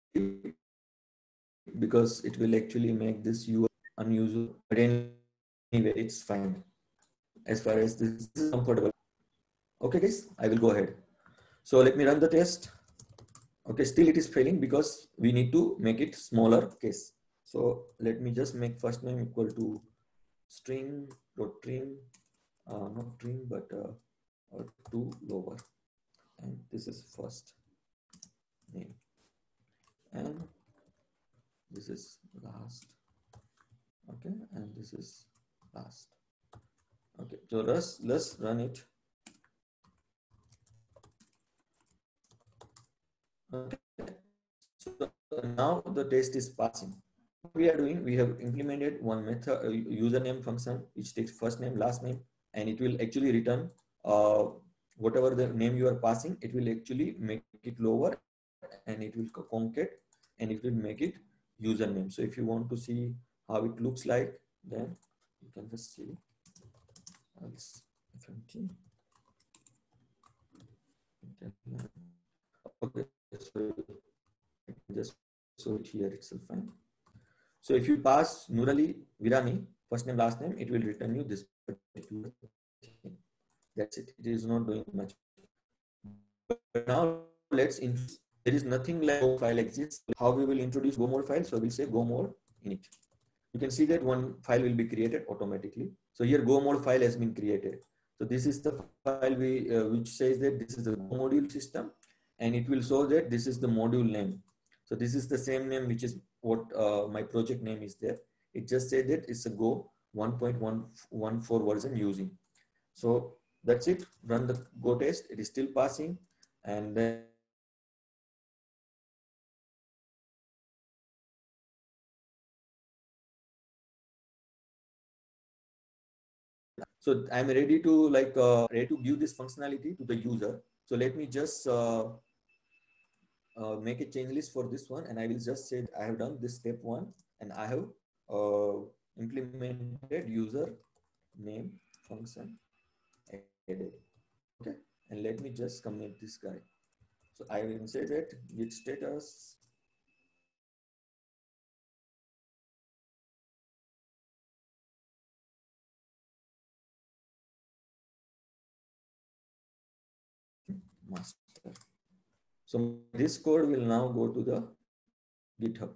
because it will actually make this UI unusable. But anyway, it's fine as far as this is comfortable. Okay, guys, I will go ahead. So let me run the test. Okay, still it is failing because we need to make it smaller case. So let me just make first name equal to string dot trim, not trim, but to lower, and this is first name, and this is last. Okay, and this is last. Okay, so let's run it. Okay, so now the test is passing. What we are doing, we have implemented one method, username function, which takes first name, last name, and it will actually return whatever the name you are passing. It will actually make it lower, and it will concat, and it will make it username. So if you want to see how it looks like, then you can just see fmt. Okay, so just show it here itself. Fine. So if you pass Nurali Virani, first name, last name, it will return you this particular thing. That's it. It is not doing much. But now let's introduce. There is nothing like Go file exists. How we will introduce Go more file? So we'll say Go more init. You can see that one file will be created automatically. So here Go more file has been created. So this is the file which says that this is the Go module system, and it will show that this is the module name. So this is the same name which is what my project name is there. It just said that it's a Go 1.114 version using. So that's it. Run the Go test. It is still passing, and then so I'm ready to ready to give this functionality to the user. So let me just make a change list for this one, and I will just say I have done this step one, and I have implemented user name function added. Okay, and let me just commit this guy. So I will say that git status master. So this code will now go to the GitHub.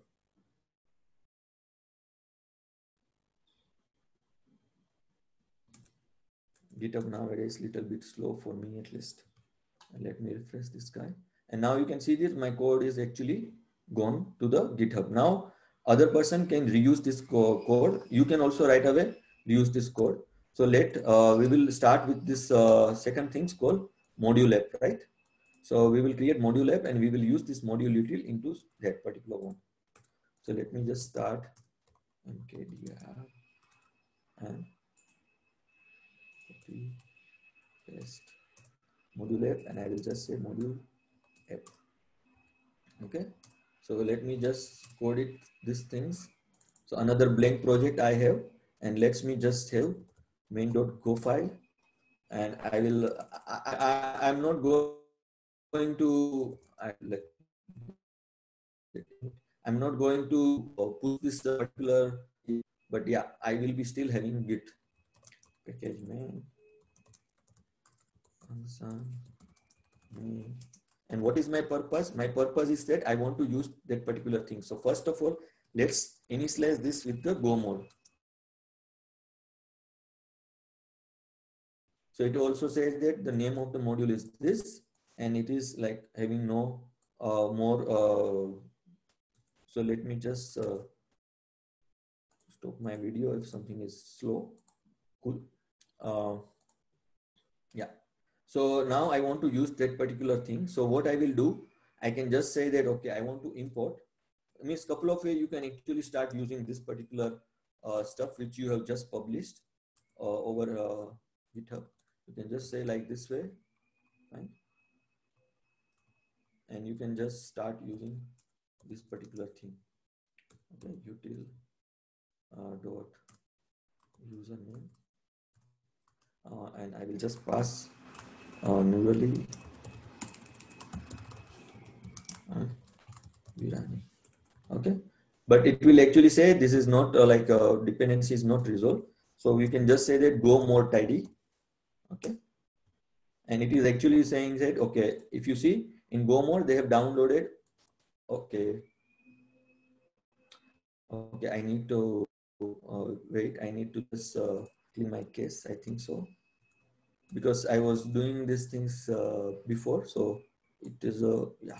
GitHub nowadays little bit slow for me at least. Let me refresh this guy. And now you can see this, my code is actually gone to the GitHub. Now other person can reuse this code. You can also right away reuse this code. So we will start with this second thing called module app, right? So we will create module app and we will use this module util into that particular one. So let me just start mkdir and copy, paste module app, and I will just say module app. Okay. So let me just code it these things. So another blank project I have, and let me just have main.go file, and I will, I'm not going to, I'm not going to push this particular, but yeah, I will be still having git package main. And what is my purpose? My purpose is that I want to use that particular thing. So first of all, let's initialize this with the go mode. So it also says that the name of the module is this, and it is like having no more. So let me just stop my video if something is slow. Cool. Yeah. So now I want to use that particular thing. So what I will do, I can just say that, okay, I want to import. It means couple of ways you can actually start using this particular stuff which you have just published over GitHub. You can just say like this way, right? And you can just start using this particular thing. Okay, util dot username, and I will just pass Nurali Virani. Okay, but it will actually say this is not like dependency is not resolved. So we can just say that go more tidy. Okay, and it is actually saying that, okay, if you see in go mode they have downloaded. Okay, I need to wait. I need to just clean my case. I think so, because I was doing these things before. So it is yeah.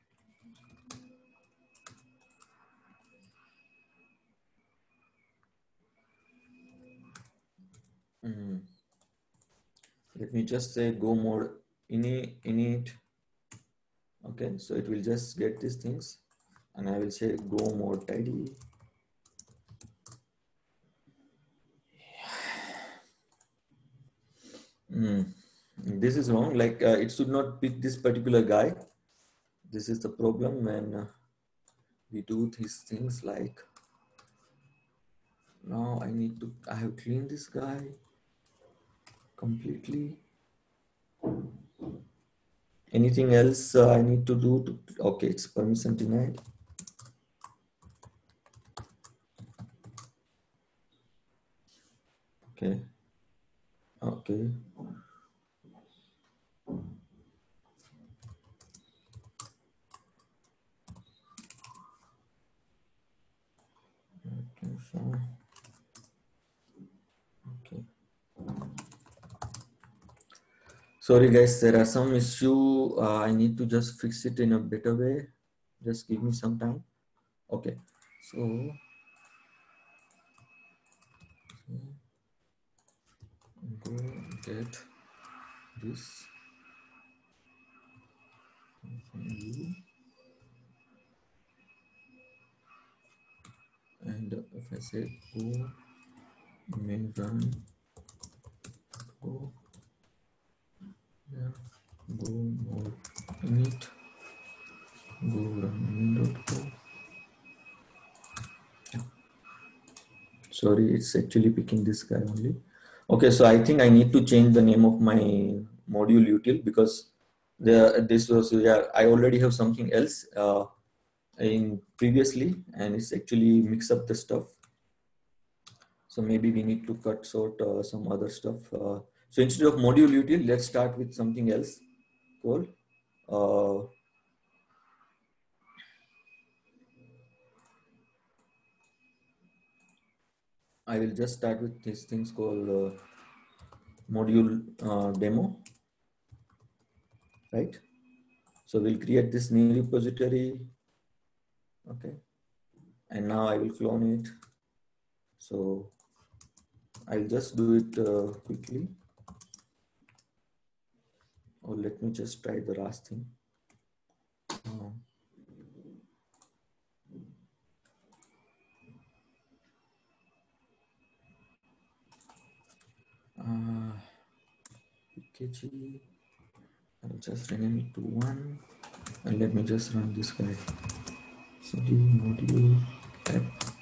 Let me just say go mode init. Okay, so it will just get these things, and I will say go more tidy. This is wrong. Like it should not pick this particular guy. This is the problem when we do these things. Like now I have cleaned this guy completely. Anything else I need to do to, okay, it's permission denied. Okay. Okay. Okay, so, okay. Sorry guys, there are some issue. I need to just fix it in a better way. Just give me some time. Okay, so go get this. And if I say go main run, go, yeah, go more init, go run main.go. Sorry, it's actually picking this guy only. Okay, so I think I need to change the name of my module util, because This was, yeah, I already have something else in previously, and it's actually mix up the stuff. So maybe we need to cut short some other stuff. So instead of module util, let's start with something else called I will just start with these things called module demo, right? So we'll create this new repository. Okay. And now I will clone it. So I'll just do it quickly. Or let me just try the last thing. PKG. I'll just rename it to 1. And let me just run this guy. CD module app.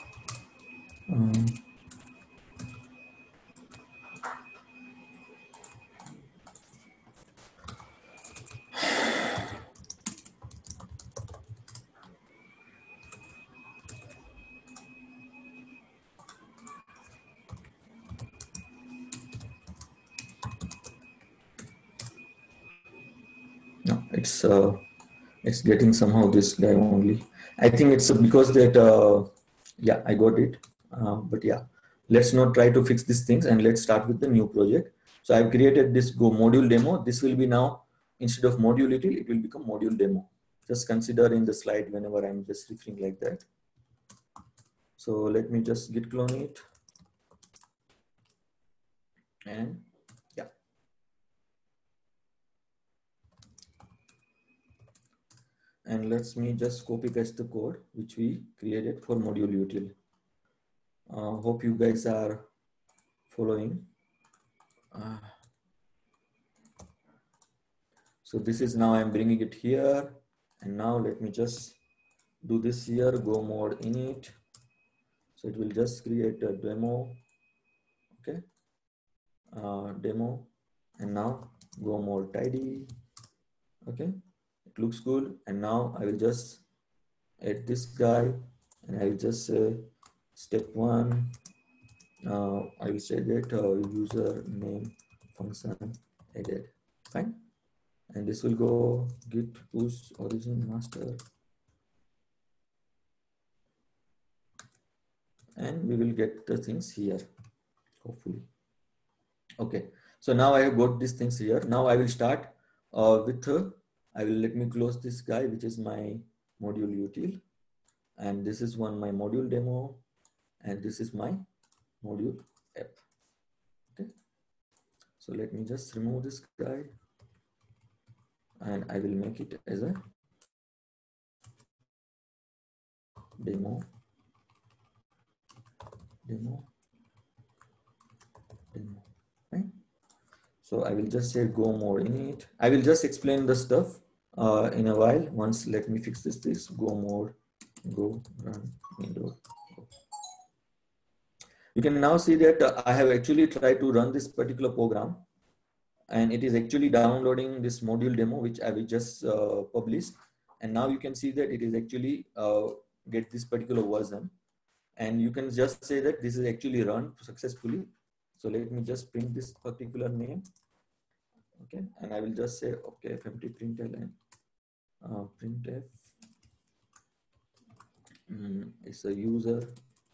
No, it's getting somehow this guy only. I think it's because that yeah, I got it. But yeah, let's not try to fix these things and let's start with the new project. So I've created this Go module demo. This will be now, instead of module util, it will become module demo. Just consider in the slide whenever I'm just referring like that. So let me just git clone it. And yeah. And let's me just copy paste the code which we created for module util. Hope you guys are following. So this is now I'm bringing it here, and now let me just do this here, go mode init. So it will just create a demo, okay, demo, and now go mode tidy, okay, it looks good. And now I will just add this guy, and I will just say step 1. I will say that user name function added, fine. And this will go git push origin master. And we will get the things here, hopefully. Okay, so now I have got these things here. Now I will start with, I will let me close this guy, which is my module util. And this is my module demo. And this is my module app. Okay, so let me just remove this guy. And I will make it as a demo. Right? So I will just say go more init. I will just explain the stuff in a while. Once let me fix this go more, go run window. You can now see that I have actually tried to run this particular program, and it is actually downloading this module demo which I will just published. And now you can see that it is actually get this particular version, and you can just say that this is actually run successfully. So let me just print this particular name, okay, and I will just say okay fmt println printf it's a user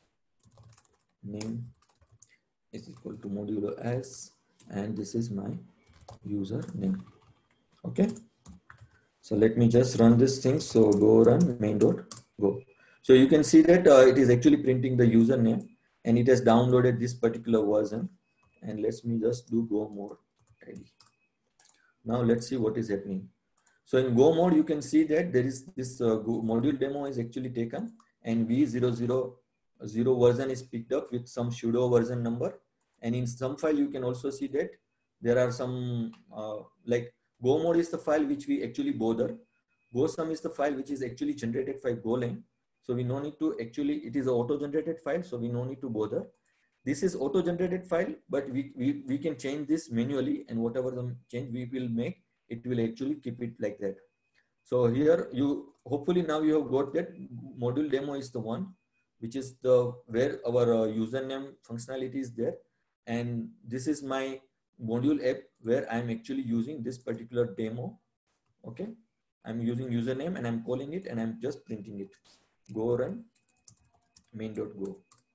name is equal to modulo s, and this is my user name. Okay, so let me just run this thing. So go run main.go. So you can see that it is actually printing the username, and it has downloaded this particular version. And let me just do go mode tidy. Now let's see what is happening. So in go mode, you can see that there is this module demo is actually taken, and v000 version is picked up with some sudo version number. And in some file, you can also see that there are some like go mode is the file which we actually bother. Go sum is the file which is actually generated by Golang. So we no need to actually, it is an auto-generated file, so we no need to bother. This is auto-generated file, but we can change this manually, and whatever the change we will make, it will actually keep it like that. So here you, hopefully now you have got that module demo is the one, which is the where our username functionality is there. And this is my module app where I'm actually using this particular demo. Okay. I'm using username and I'm calling it and I'm just printing it. Go run main.go.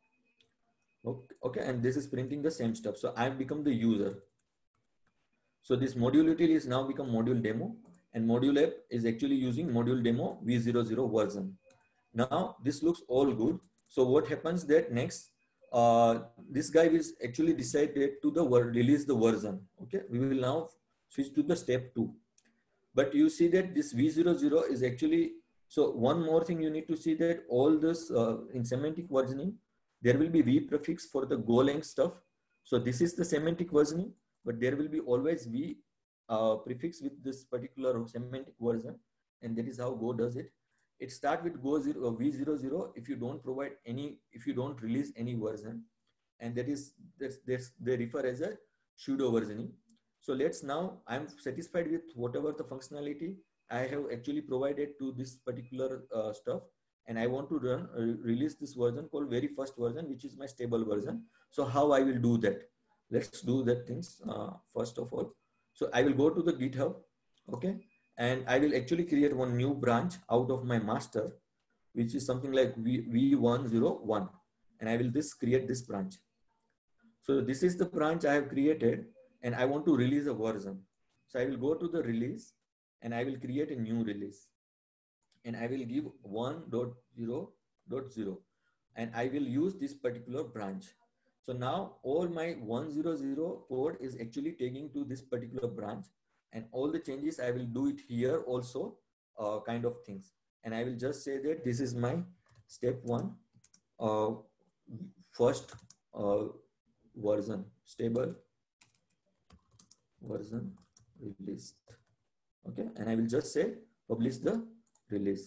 Okay. And this is printing the same stuff. So I've become the user. So this module util is now become module demo, and module app is actually using module demo v00 version. Now this looks all good. So what happens that next, this guy is actually decided to the release the version. Okay, we will now switch to the step 2. But you see that this v00 is actually, so one more thing you need to see that all this in semantic versioning, there will be v prefix for the Golang stuff. So this is the semantic versioning, but there will be always v prefix with this particular semantic version, and that is how Go does it. It starts with v00 if you don't provide any, if you don't release any version, and that is they refer as a pseudo versioning. So let's now, I'm satisfied with whatever the functionality I have actually provided to this particular stuff, and I want to release this version called very first version, which is my stable version. So how I will do that? Let's do that things first of all. So I will go to the GitHub, okay, and I will actually create one new branch out of my master, which is something like v101, and I will create this branch. So this is the branch I have created, and I want to release a version. So I will go to the release, and I will create a new release, and I will give 1.0.0, and I will use this particular branch. So now all my 100 code is actually taking to this particular branch, and all the changes I will do it here also, kind of things. And I will just say that this is my step 1, first version, stable version released. Okay, and I will just say publish the release.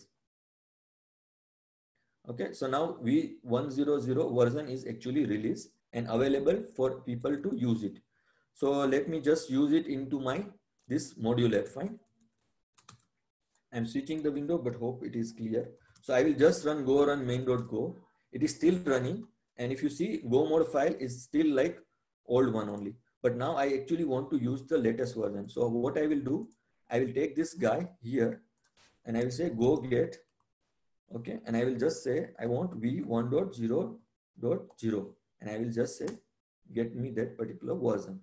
Okay, so now v100 version is actually released and available for people to use it. So let me just use it into my this module app. Fine. I'm switching the window, but hope it is clear. So I will just run go run main.go. It is still running, and if you see, go mode file is still like old one only. But now I actually want to use the latest version. So what I will do, I will take this guy here, and I will say go get. Okay, and I will just say I want v1.0.0, and I will just say get me that particular version.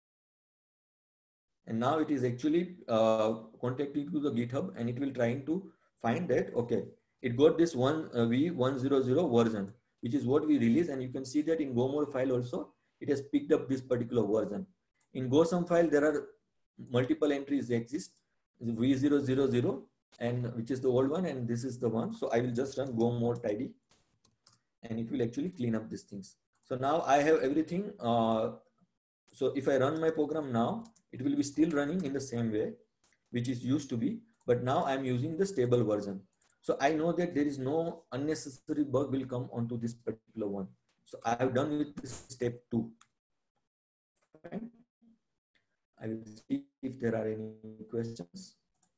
And now it is actually contacting to the GitHub, and it will trying to find that, okay, it got this one v100 version, which is what we release. And you can see that in go mode file also, it has picked up this particular version. In GoSum file, there are multiple entries exist, v000, and which is the old one, and this is the one. So I will just run go mode tidy, and it will actually clean up these things. So now I have everything. So if I run my program now, it will be still running in the same way, which is used to be, but now I'm using the stable version. So I know that there is no unnecessary bug will come onto this particular one. So I have done with this step 2. Fine. I will see if there are any questions.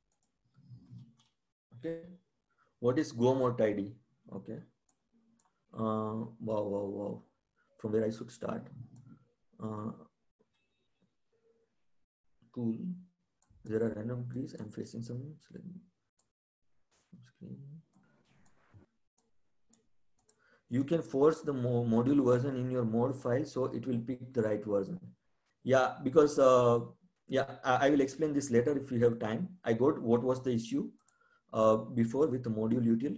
Okay. What is go mode tidy? Okay. Wow. From where I should start? Cool. There are random keys. I'm facing some screen. You can force the module version in your mod file, so it will pick the right version. Yeah, because I will explain this later if you have time. I got what was the issue before with the module util.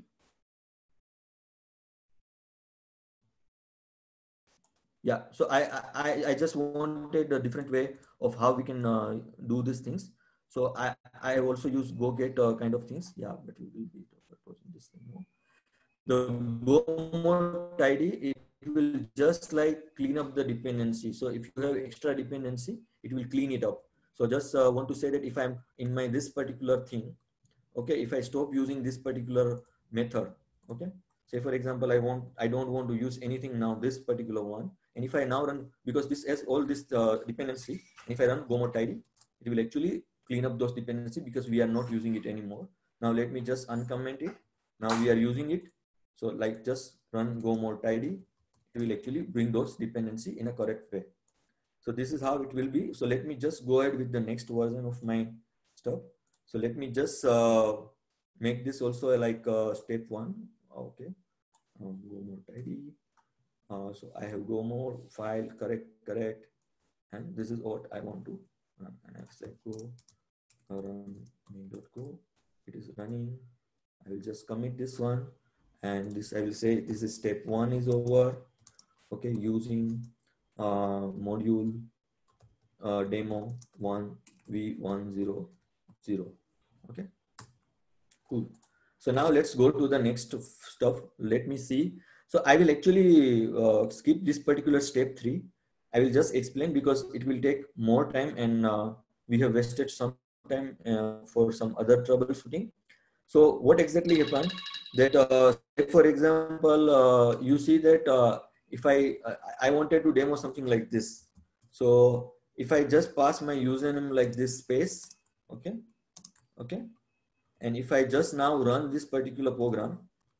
Yeah, so I just wanted a different way of how we can do these things. So I also use go get kind of things. Yeah, but we will be proposing this thing more. The go mode tidy, it will just like clean up the dependency. So if you have extra dependency, it will clean it up. So just want to say that if I'm in my this particular thing, okay, if I stop using this particular method, okay, say for example, I don't want to use anything now, this particular one, and if I now run, because this has all this dependency, and if I run go mode tidy, it will actually clean up those dependencies because we are not using it anymore. Now let me just uncomment it. Now we are using it. So like just run go more tidy. It will actually bring those dependency in a correct way. So this is how it will be. So let me just go ahead with the next version of my stuff. So let me just make this also like step 1. Okay. Go more tidy. So I have go more file correct. And this is what I want to run. And I say go run main.go. It is running. I will just commit this one. And this I will say this is step 1 is over. Okay, using module demo 1 v100. Okay, cool. So now let's go to the next stuff. Let me see. So I will actually skip this particular step 3. I will just explain because it will take more time and we have wasted some time for some other troubleshooting. So what exactly happened that for example you see that if I wanted to demo something like this. So if I just pass my username like this space, okay, and if I just now run this particular program,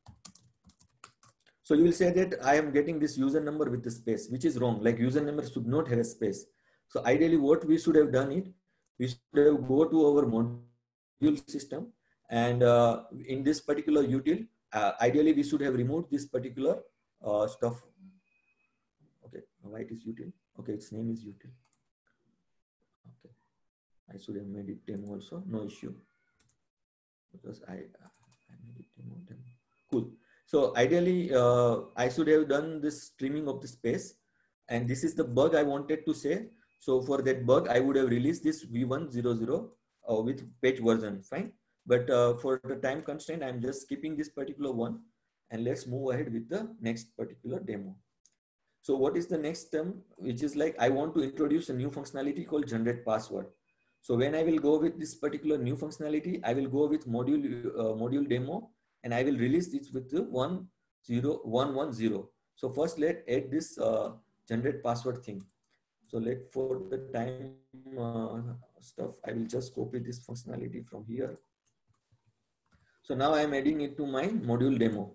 so you will say that I am getting this user number with the space, which is wrong. Like user number should not have a space. So ideally what we should have done it, we should have go to our module system and in this particular util, ideally we should have removed this particular stuff. Okay, why it is util? Okay, its name is util. Okay, I should have made it demo also, no issue. Because I made it demo. Cool. So ideally, I should have done this trimming of the space, and this is the bug I wanted to say. So for that bug, I would have released this v100 with page version, fine. But for the time constraint, I'm just skipping this particular one, and let's move ahead with the next particular demo. So what is the next term, which is like I want to introduce a new functionality called generate password. So when I will go with this particular new functionality, I will go with module demo, and I will release this with the 10110. So first let's add this generate password thing. So let for the time stuff, I will just copy this functionality from here. So now I am adding it to my module demo.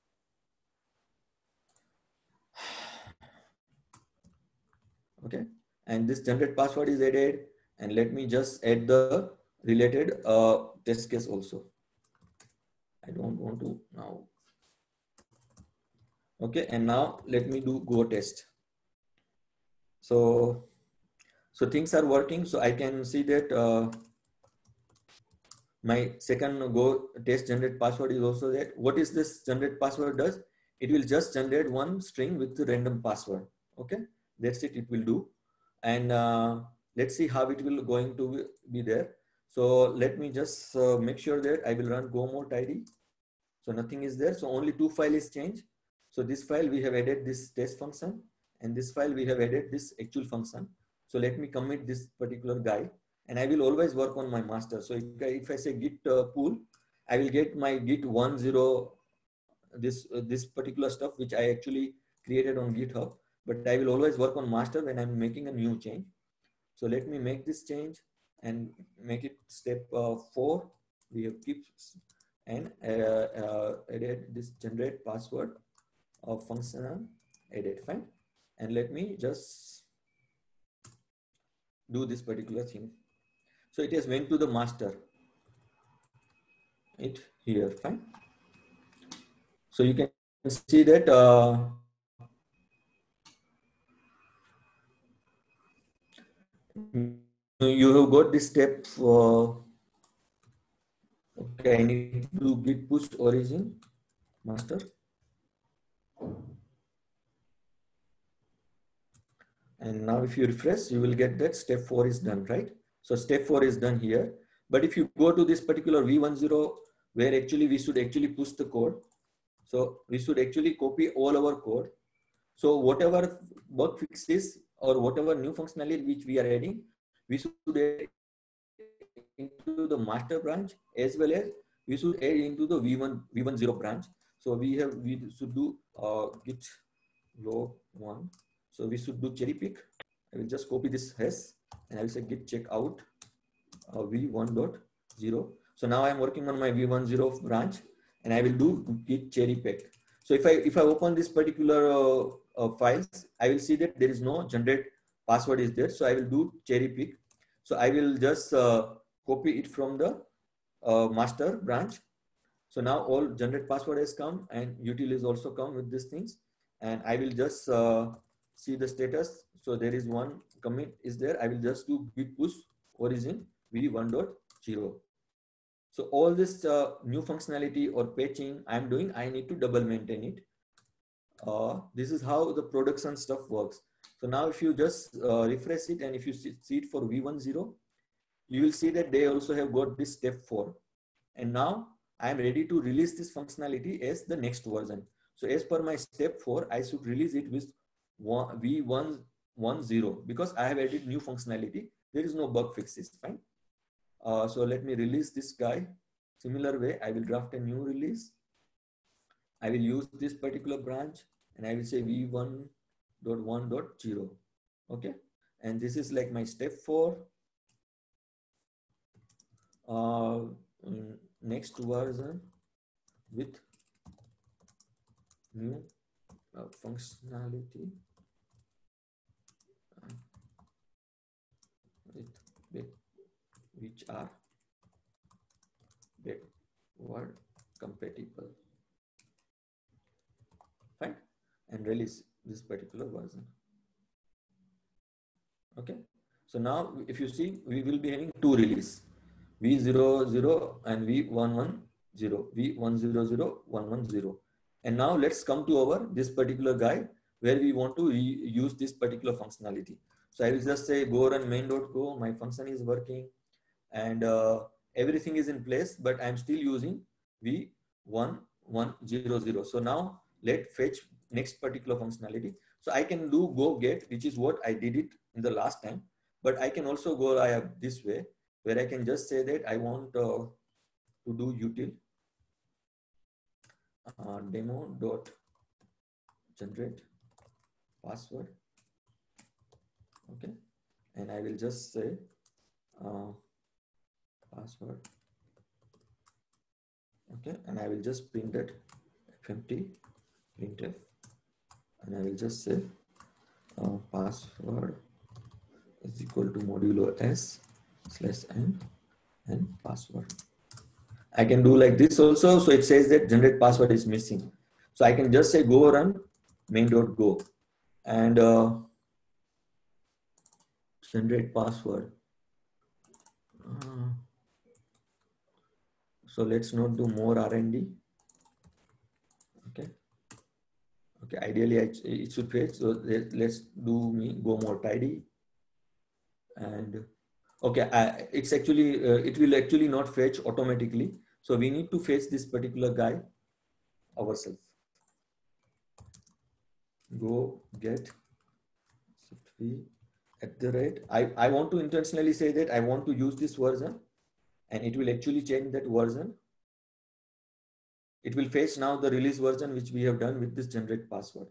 Okay, and this generate password is added, and let me just add the related test case also. I don't want to now. Okay, and now let me do go test. So things are working. So I can see that my second go test generate password is also there. What is this generate password does? It will just generate one string with the random password. Okay, that's it. It will do, and let's see how it will going to be there. So let me just make sure that I will run go more tidy. So nothing is there. So only 2 files is changed. So this file we have added this test function, and this file we have added this actual function. So let me commit this particular guy, and I will always work on my master. So if I say git pull, I will get my git 10 this particular stuff which I actually created on GitHub. But I will always work on master when I'm making a new change. So let me make this change and make it step 4. We have keep and added this generate password of function added, fine. And let me just do this particular thing. So it has went to the master. It here, fine. So you can see that you have got this step for. Okay, I need to do git push origin master. And now if you refresh, you will get that step 4 is done, right? So step 4 is done here. But if you go to this particular v10, where actually we should actually push the code. So we should actually copy all our code. So whatever bug fixes or whatever new functionality which we are adding, we should add into the master branch, as well as we should add into the v10 branch. So we should do git log 1. So we should do cherry pick. I will just copy this hash and I will say git check out. v1.0. So now I'm working on my v10 branch, and I will do git cherry pick. So if I open this particular files, I will see that there is no generate password is there. So I will do cherry pick. So I will just copy it from the master branch. So now all generate password has come, and util is also come with these things. And I will just see the status. So there is one commit is there. I will just do git push origin v1.0. So all this new functionality or patching I'm doing, I need to double maintain it. This is how the production stuff works. So now if you just refresh it, and if you see it for v10, you will see that they also have got this step 4. And now I am ready to release this functionality as the next version. So as per my step 4, I should release it with v1.10 because I have added new functionality. There is no bug fixes, fine. So let me release this guy. Similar way, I will draft a new release. I will use this particular branch, and I will say v1.1.0. Okay. And this is like my step 4. Next version with new functionality which are backward compatible. Fine, and release this particular version. Okay, so now if you see, we will be having 2 release, v00 and v110, v100, 110. And now let's come to our this particular guy where we want to use this particular functionality. So I will just say go run main.go. My function is working, and everything is in place, but I'm still using v1100. So now let's fetch next particular functionality. So I can do go get, which is what I did it in the last time, but I can also go this way, where I can just say that I want to do util demo.generate password. Okay, and I will just say password. Okay, and I will just print that fmt printf, and I will just say password is equal to modulo s/n and password. I can do like this also. So it says that generate password is missing. So I can just say go run main.go and generate password. So let's not do more R&D. Okay. Okay. Ideally, it should fetch. So let's do go more tidy. And okay, it's actually it will actually not fetch automatically. So we need to fetch this particular guy ourselves. Go get @. I want to intentionally say that I want to use this version, and it will actually change that version. It will fetch now the release version which we have done with this generate password.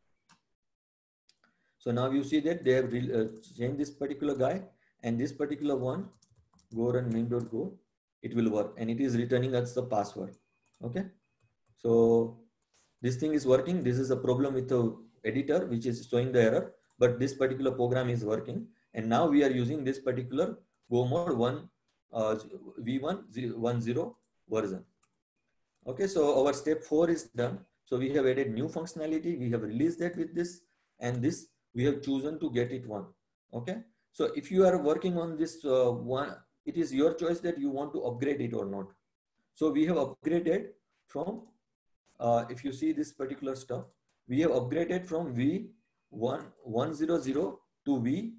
So now you see that they have changed this particular guy, and this particular one, go run main.go, it will work, and it is returning us the password. Okay, so this thing is working. This is a problem with the editor which is showing the error, but this particular program is working, and now we are using this particular go mode v110 version. Okay, so our step 4 is done. So we have added new functionality, we have released that with this, and this we have chosen to get it one. Okay, so if you are working on this one, it is your choice that you want to upgrade it or not. So we have upgraded from if you see this particular stuff, we have upgraded from v100 to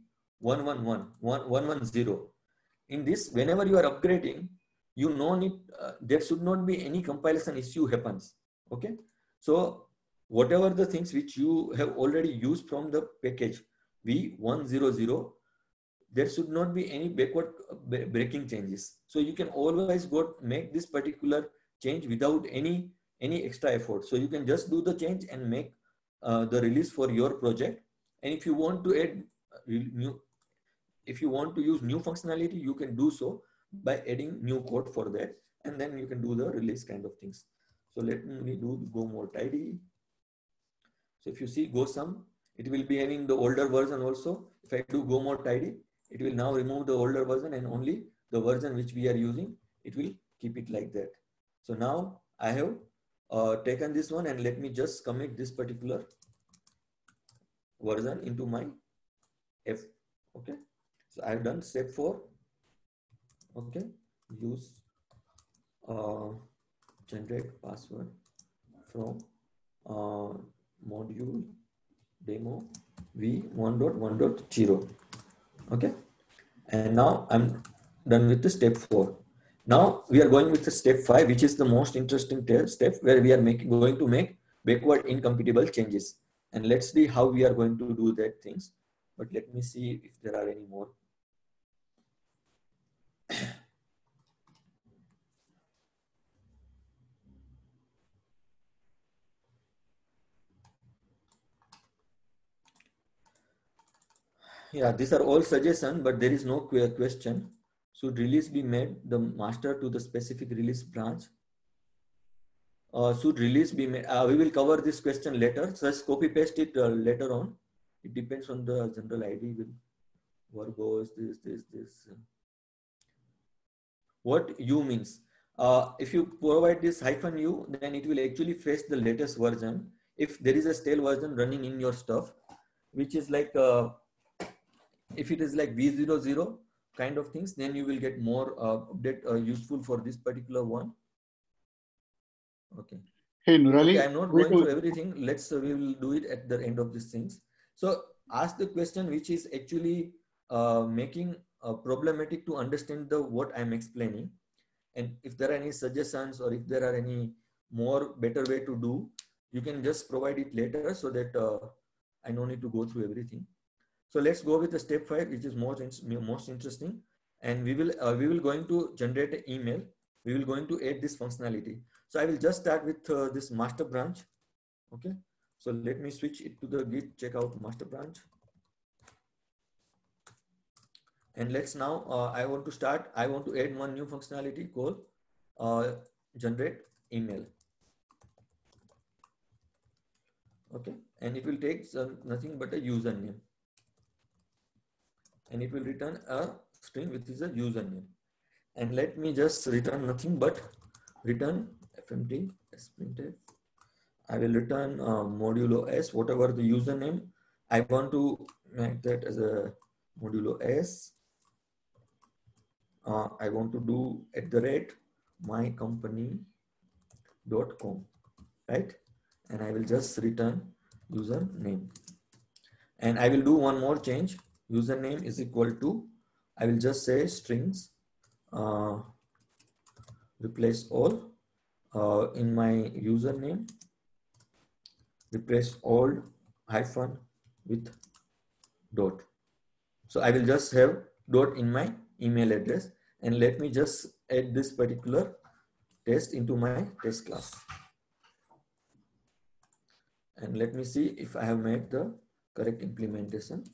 v110. In this, whenever you are upgrading, you know there should not be any compilation issue happens. Okay, so whatever the things which you have already used from the package v100, there should not be any backward breaking changes. So you can always go make this particular change without any extra effort. So you can just do the change and make the release for your project. And if you want to add new, if you want to use new functionality, you can do so by adding new code for that, and then you can do the release kind of things. So let me do go more tidy. So if you see go sum, it will be having the older version also. If I do go more tidy, it will now remove the older version and only the version which we are using, it will keep it like that. So now I have taken this one, and let me just commit this particular version into my F. Okay. So I have done step 4. Okay. Use generate password from module demo v1.1.0. Okay. And now I'm done with the step 4. Now we are going with the step 5, which is the most interesting step, where we are going to make backward incompatible changes. And let's see how we are going to do that things. But let me see if there are any more. Yeah, these are all suggestions, but there is no question. Should release be made the master to the specific release branch? Should release be made? We will cover this question later. So just copy paste it later on. It depends on the general ID with verbose, this. What U means? If you provide this -u, then it will actually fetch the latest version. If there is a stale version running in your stuff, which is like, if it is like v00 kind of things, then you will get more update useful for this particular one. Okay.
Hey, Nurali.
Okay, I'm not going through everything. Let's, we will do it at the end of these things. So ask the question which is actually making problematic to understand the what I'm explaining. And if there are any suggestions or if there are any more better way to do, you can just provide it later so that I don't need to go through everything. So let's go with the step 5, which is most interesting. And we will going to generate an email. We will going to add this functionality. So I will just start with this master branch. Okay. So let me switch it to the Git checkout master branch. And let's now, I want to add one new functionality called generate email. Okay. And it will take nothing but a username. And it will return a string which is a username. And let me just return nothing but return fmt sprintf. I will return modulo s, whatever the username. I want to make that as a modulo s. I want to do @mycompany.com, right? And I will just return username. And I will do one more change. Username is equal to, I will just say strings, replace all in my username, replace all hyphen with dot. So I will just have dot in my email address, and let me just add this particular test into my test class. And let me see if I have made the correct implementation.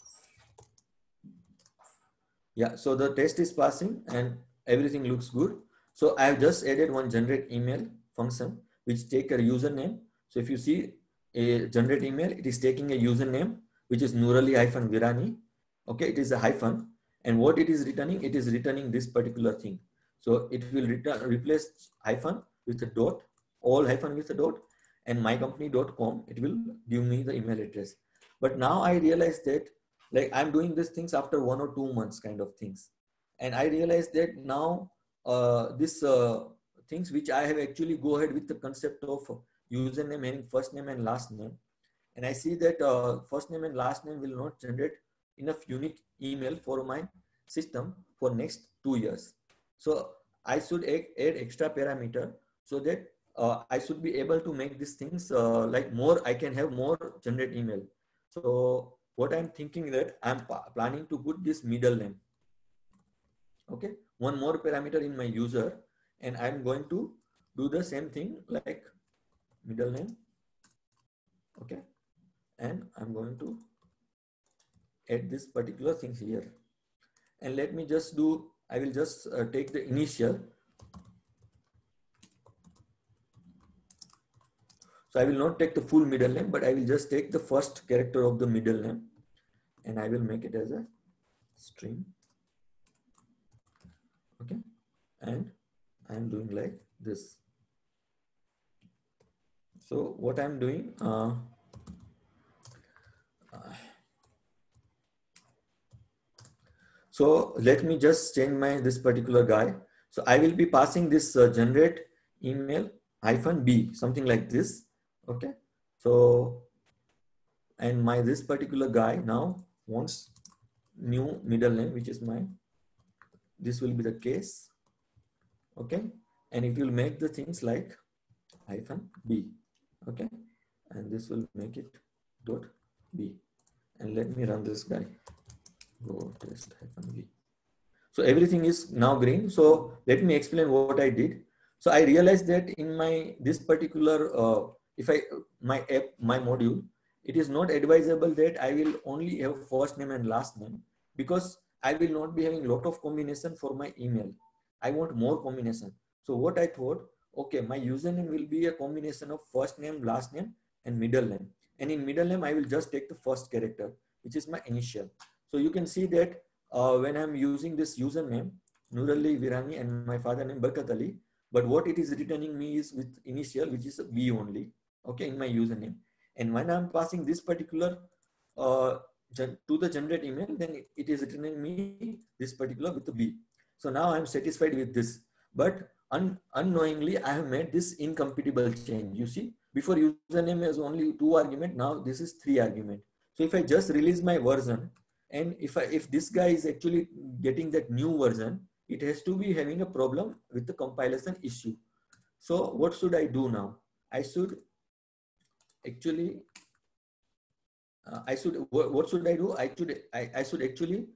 Yeah, so the test is passing and everything looks good. So I have just added one generate email function which take a username. So if you see a generate email, it is taking a username which is Nurali-Virani. Okay, it is a hyphen, and what it is returning, it is returning this particular thing. So it will replace hyphen with a dot, all hyphen with a dot, and mycompany.com. It will give me the email address. But now I realize that, like, I'm doing these things after 1 or 2 months kind of things. And I realized that now this things which I have actually go ahead with the concept of username having first name and last name. And I see that first name and last name will not generate enough unique email for my system for next 2 years. So I should add extra parameter so that I should be able to make these things like more, I can have more generate email. So what I'm thinking that I'm planning to put this middle name. Okay, one more parameter in my user, and I'm going to do the same thing like middle name. Okay, and I'm going to add this particular thing here. And let me just do, I will just take the initial. So I will not take the full middle name, but I will just take the first character of the middle name and I will make it as a string. Okay. And I'm doing like this. So what I'm doing, so let me just change this particular guy. So I will be passing this generate email -b, something like this. Okay. So, and this particular guy now wants new middle name, which is this will be the case. Okay. And it will make the things like -b. Okay. And this will make it .b. And let me run this guy. Go test -v. So everything is now green. So let me explain what I did. So I realized that in this particular, my app, my module, it is not advisable that I will only have first name and last name, because I will not be having a lot of combination for my email. I want more combination. So what I thought, okay, my username will be a combination of first name, last name, and middle name. And in middle name, I will just take the first character, which is my initial. So you can see that when I'm using this username, Nurali Virani, and my father name Barkat Ali, but what it is returning me is with initial, which is a B only, okay, in my username. And when I'm passing this particular to the generate email, then it is returning me this particular with the B. So now I'm satisfied with this, but unknowingly I have made this incompatible change. You see, before username is only 2 argument, now this is 3 argument. So if I just release my version, and if this guy is actually getting that new version, it has to be having a problem with the compilation issue. So what should I do now? I should actually, what should I do? I should actually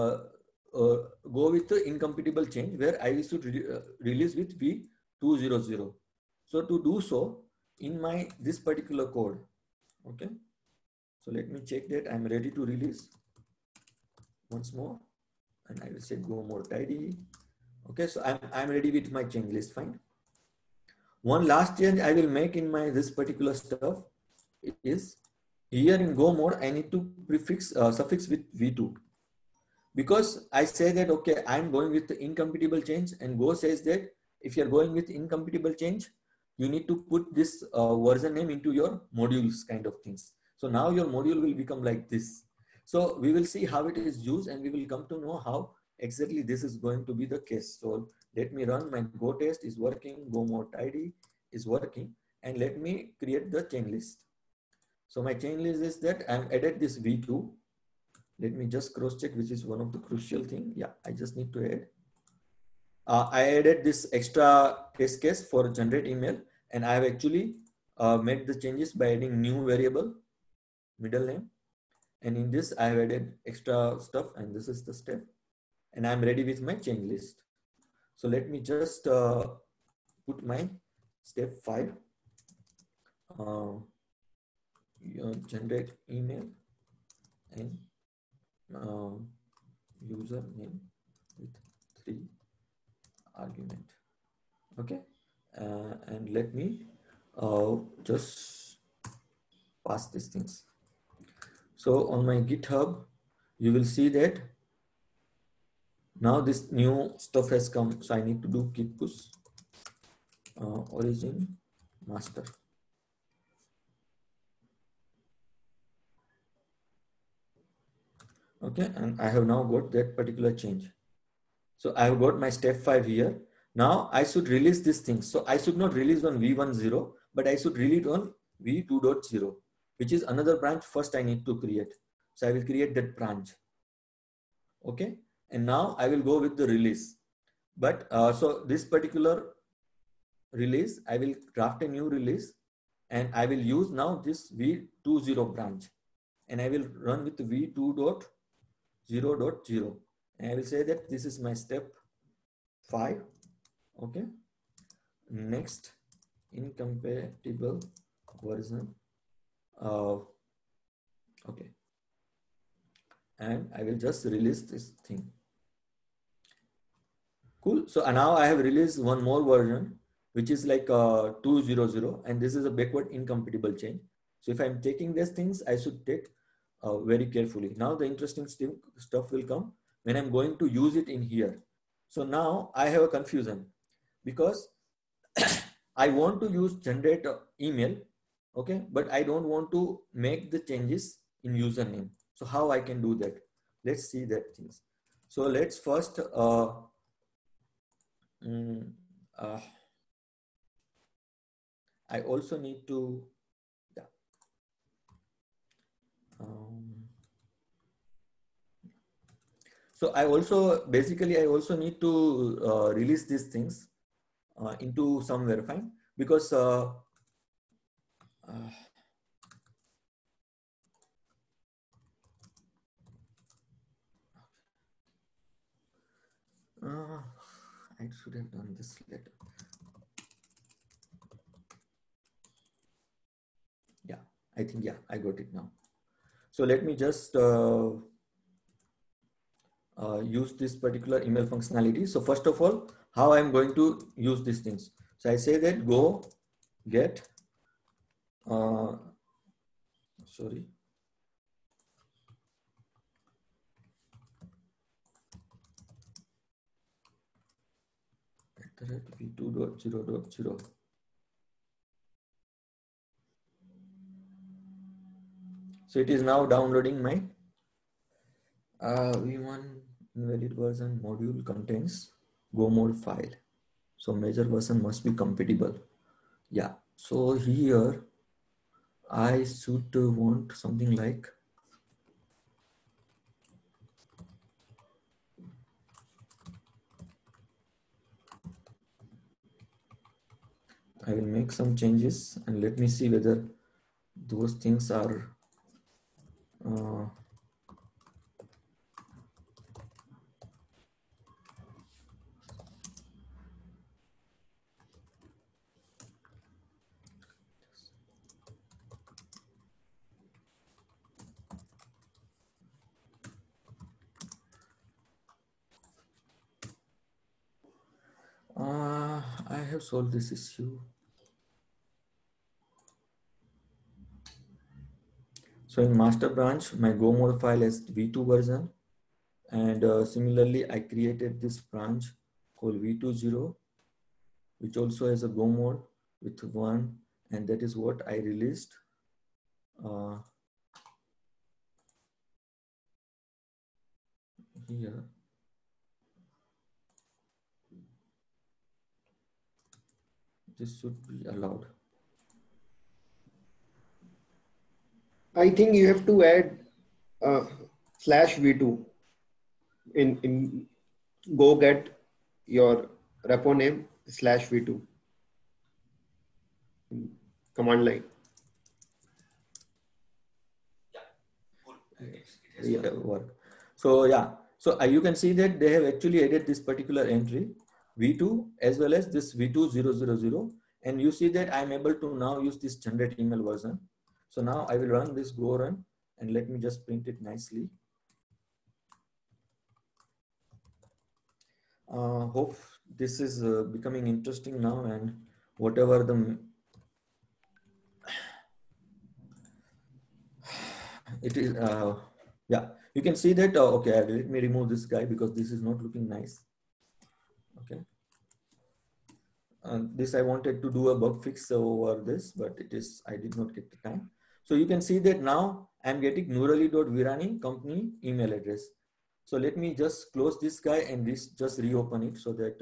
go with the incompatible change, where I should release with V200. So to do so, in this particular code, okay. So let me check that I'm ready to release once more, and I will say go more tidy. Okay, so I'm ready with my change list. Fine. One last change I will make in this particular stuff is here in Go mode. I need to prefix suffix with V2, because I say that okay, I'm going with the incompatible change, and Go says that if you're going with incompatible change, you need to put this version name into your modules kind of things. So now your module will become like this. So we will see how it is used, and we will come to know how exactly this is going to be the case. So let me run my Go test is working, Go more tidy is working, and let me create the chain list. So my chain list is that I'm added this V2. Let me just cross check, which is one of the crucial thing. Yeah, I just need to add. I added this extra test case for generate email, and I have actually made the changes by adding new variable, middle name. And in this, I have added extra stuff, and this is the step. And I'm ready with my change list. So let me just put my step 5. Generate email and user name with 3 argument. Okay. And let me just pass these things. So on my GitHub, you will see that now this new stuff has come. So I need to do git push origin master. Okay, and I have now got that particular change. So I have got my step 5 here. Now I should release this thing. So I should not release on V10, but I should release on V2.0, which is another branch first I need to create. So I will create that branch. Okay, and now I will go with the release. But so this particular release, I will draft a new release, and I will use now this V20 branch, and I will run with V2.0.0. And I will say that this is my step 5. Okay. Next, incompatible version. Okay. And I will just release this thing. Cool. So now I have released one more version, which is like 2.0.0, and this is a backward incompatible change. So if I'm taking these things, I should take very carefully. Now the interesting stuff will come when I'm going to use it in here. So now I have a confusion because I want to use generate email, okay, but I don't want to make the changes in username. So how I can do that? Let's see that things. So let's first I also need to, yeah. So I also, basically, I also need to release these things into somewhere, fine, because I should have done this later. Yeah, I think, yeah, I got it now. So let me just use this particular email functionality. So first of all, how I'm going to use these things. So I say that go get, sorry. v2.0.0. So it is now downloading my v1 invalid version module contains go mode file. So major version must be compatible. Yeah. So here I should want something like I will make some changes and let me see whether those things are I have solved this issue. So in master branch, my go mode file is v2 version. And similarly, I created this branch called v20, which also has a go mode with 1. And that is what I released. Here. This should be allowed.
I think you have to add /v2 in go get your repo name /v2 command line.
Yeah, work. So yeah, so you can see that they have actually added this particular entry v2 as well as this v2.0.0.0, and you see that I'm able to now use this generate email version. So now I will run this go run and let me just print it nicely. Hope this is becoming interesting now, and whatever the it is, yeah, you can see that. Okay, let me remove this guy because this is not looking nice. Okay, this I wanted to do a bug fix over this, but it is I did not get the time. So you can see that now I'm getting nurali.virani company email address. So let me just close this guy and this just reopen it so that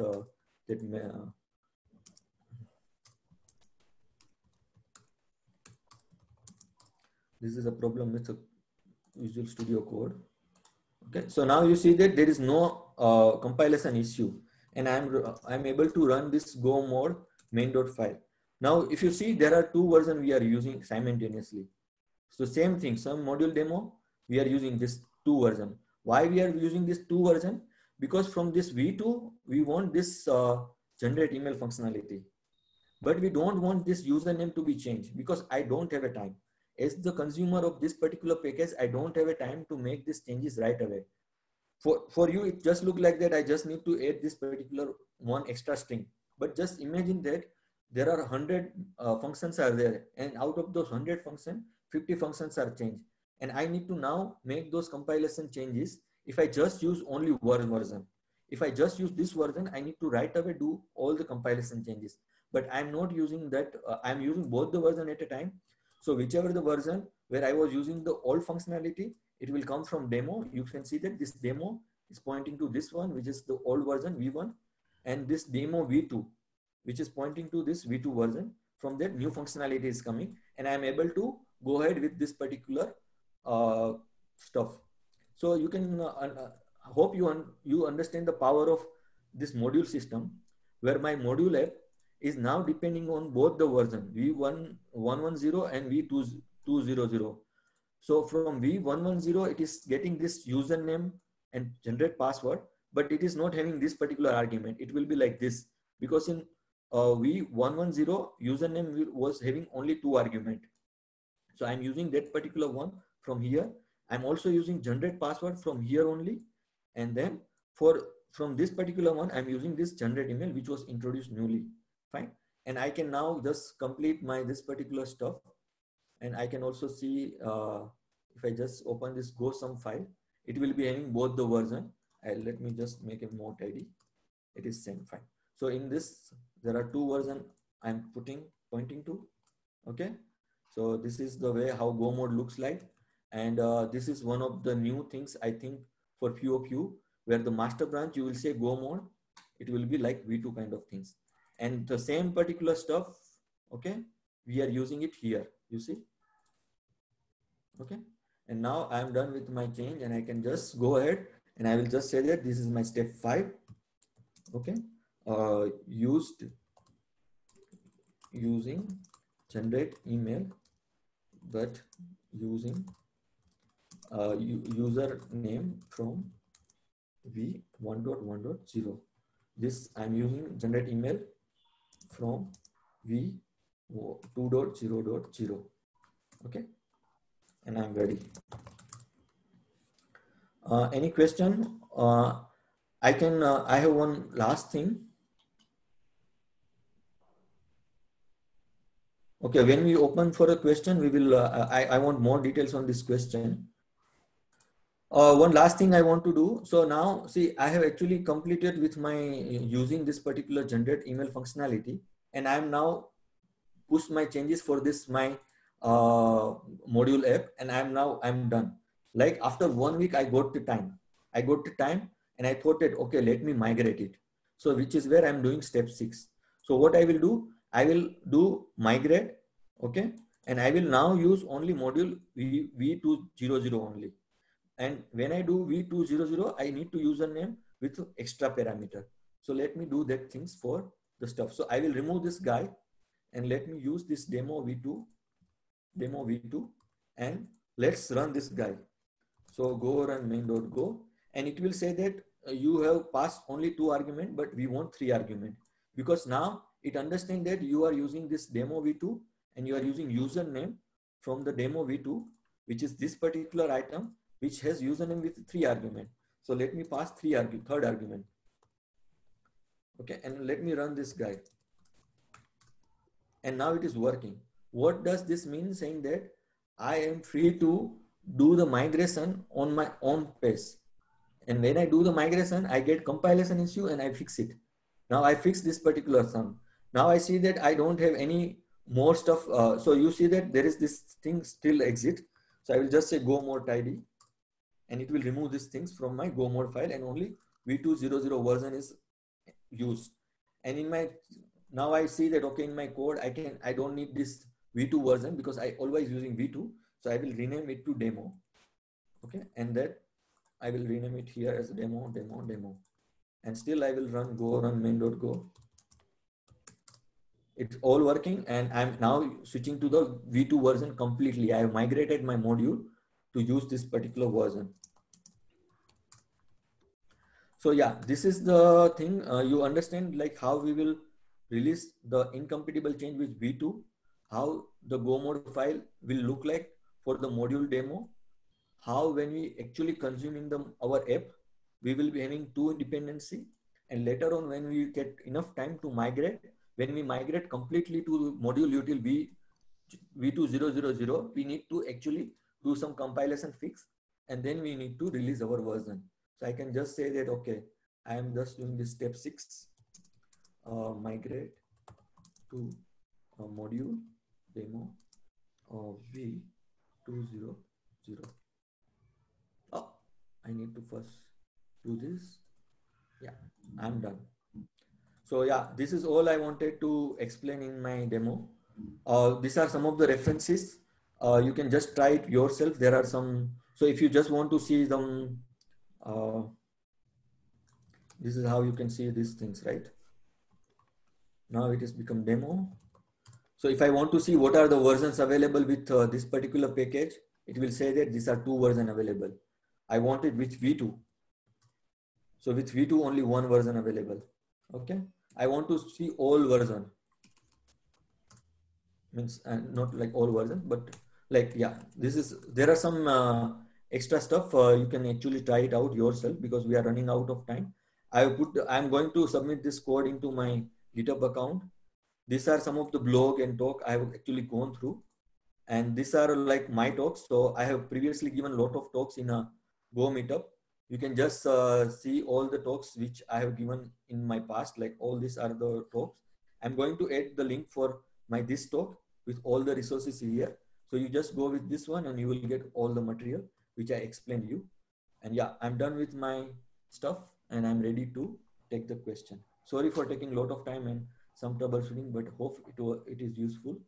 this is a problem with the Visual Studio Code. Okay, so now you see that there is no compilation issue, and I'm able to run this go mode main.file. Now, if you see, there are 2 versions we are using simultaneously. So same thing, some module demo, we are using this 2 version. Why we are using this 2 version? Because from this v2, we want this generate email functionality, but we don't want this username to be changed because I don't have a time. As the consumer of this particular package, I don't have a time to make these changes right away. For you, it just look like that. I just need to add this particular one extra string. But just imagine that there are 100 functions are there, and out of those 100 functions, 50 functions are changed. And I need to now make those compilation changes. If I just use only one version, if I just use this version, I need to right away do all the compilation changes. But I'm not using that. I'm using both the version at a time. So whichever the version where I was using the old functionality, it will come from demo. You can see that this demo is pointing to this one, which is the old version V1, and this demo V2, which is pointing to this V2 version. From that, new functionality is coming, and I'm able to go ahead with this particular stuff. So you can hope you understand the power of this module system, where my module app is now depending on both the version V110 and V200. So from V110, it is getting this username and generate password, but it is not having this particular argument. It will be like this, because in V110, username was having only 2 arguments. So I'm using that particular one from here. I'm also using generate password from here only. And then from this particular one, I'm using this generate email, which was introduced newly. Fine. And I can now just complete this particular stuff. And I can also see, if I just open this GoSum file, it will be having both the version. Let me just make it more tidy. It is same. Fine. So in this, there are 2 versions I'm pointing to. Okay. So this is the way how Go mode looks like. And this is one of the new things, I think, for few of you, where the master branch, you will say Go mode. It will be like V2 kind of things. And the same particular stuff, okay, we are using it here, you see. Okay. And now I'm done with my change, and I can just go ahead and I will just say that this is my step 5. Okay. Using generate email, but using username from V1.1.0. This I'm using generate email from V2.0.0. Okay. And I'm ready. Any question? I have one last thing. Okay, when we open for a question, we will, I want more details on this question. One last thing I want to do. So now, see, I have actually completed with my using this particular generate email functionality, and I am now pushed my changes for this, my module app, and I'm done. Like after 1 week, I got the time and I thought that, okay, let me migrate it. So which is where I'm doing step 6. So what I will do, I will do migrate. Okay. And I will now use only module V200 only. And when I do V200, I need to use a name with extra parameter. So let me do that things for the stuff. So I will remove this guy and let me use this demo V2, and let's run this guy. So go run main.go, and it will say that you have passed only 2 arguments, but we want 3 arguments, because now it understands that you are using this demo V2 and you are using username from the demo V2, which is this particular item, which has username with 3 arguments. So let me pass third argument. Okay, and let me run this guy. And now it is working. What does this mean? Saying that I am free to do the migration on my own pace. And when I do the migration, I get compilation issue and I fix it. Now I fix this particular sum. Now I see that I don't have any more stuff. So you see that there is this thing still exit. So I will just say go more tidy, and it will remove these things from my go mode file, and only V200 version is used. And in my, now I see that, okay, in my code, I don't need this V2 version because I always using V2. So I will rename it to demo. Okay. And that I will rename it here as demo. And still I will run main.go. It's all working, and I'm now switching to the V2 version completely. I have migrated my module to use this particular version. So yeah, this is the thing. You understand like how we will release the incompatible change with V2, how the Go mode file will look like for the module demo, how when we actually consuming our app, we will be having 2 dependency. And later on, when we get enough time to migrate, when we migrate completely to module util v2000, we need to actually do some compilation fix, and then we need to release our version. So I can just say that, okay, I am just doing this step 6, migrate to module demo v200. Oh, I need to first do this. Yeah, I'm done. So yeah, this is all I wanted to explain in my demo. These are some of the references. You can just try it yourself. There are some, so if you just want to see them, this is how you can see these things, right? Now it has become demo. So if I want to see what are the versions available with this particular package, it will say that these are 2 versions available. I want it with V2. So with V2, only 1 version available. Okay. I want to see all version. Means not like all version, but like, yeah, this is, there are some extra stuff. You can actually try it out yourself because we are running out of time. I'm going to submit this code into my GitHub account. These are some of the blog and talk I have actually gone through. And these are like my talks. So I have previously given a lot of talks in a Go meetup. You can just see all the talks which I have given in my past, like all these are the talks. I'm going to add the link for this talk with all the resources here. So you just go with this one and you will get all the material which I explained you. And yeah, I'm done with my stuff and I'm ready to take the question. Sorry for taking a lot of time and some troubleshooting, but hope it is useful.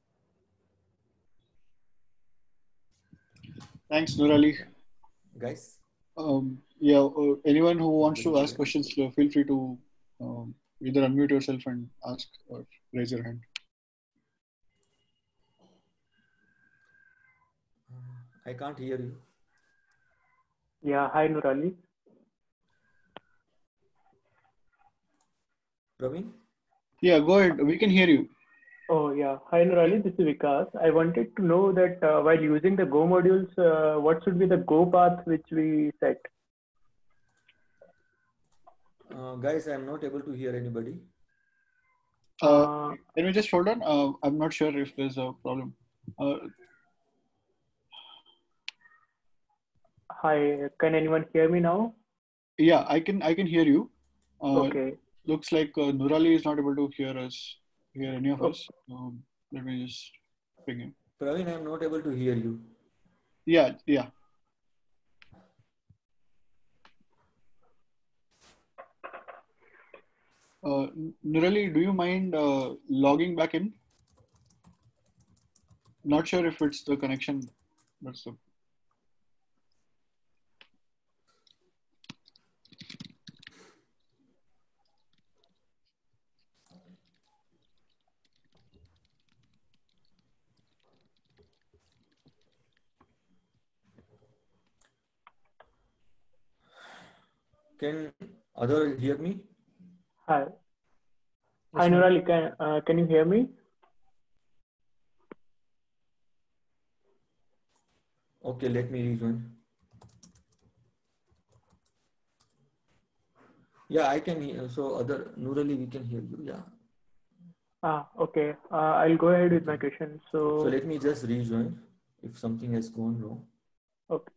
Thanks, Nurali.
Guys?
Yeah, anyone who wants to ask questions, feel free to either unmute yourself and ask or raise your hand.
I can't hear you.
Yeah, hi Nurali.
Praveen?
Yeah, go ahead. We can hear you.
Oh yeah, hi Nurali, this is Vikas. I wanted to know that while using the Go modules, what should be the Go path which we set?
Guys, I'm not able to hear anybody.
Can we just hold on? I'm not sure if there's a problem.
Hi, can anyone hear me now?
Yeah, I can hear you.
Okay.
Looks like Nurali is not able to hear any of us. Let me just bring him.
Praveen, I'm not able to hear you.
Yeah. Nurali, do you mind logging back in? Not sure if it's the connection. That's the...
Can other hear me?
Hi. Hi Nurali, can you hear me?
Okay, let me rejoin. Yeah, I can hear. So other Nurali, we can hear you. Yeah.
Okay. I'll go ahead with my question.
So let me just rejoin if something has gone wrong.
Okay.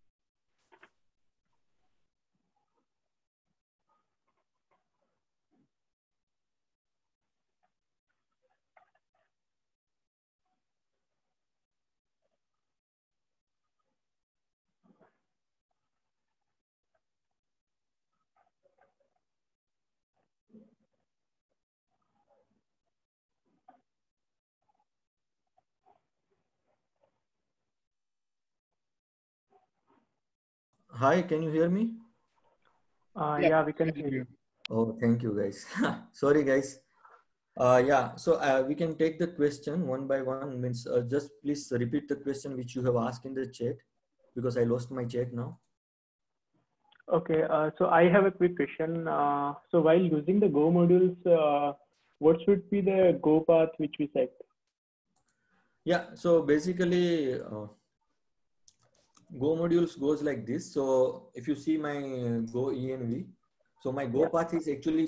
Hi, can you hear me?
Yeah, we can hear you.
Oh, thank you guys. Sorry guys. Yeah, so we can take the question one by one. Means just please repeat the question which you have asked in the chat because I lost my chat now.
Okay, so I have a quick question. So while using the Go modules, what should be the Go path which we set?
Yeah, so basically Go modules goes like this. So if you see my Go env, so my Go path is actually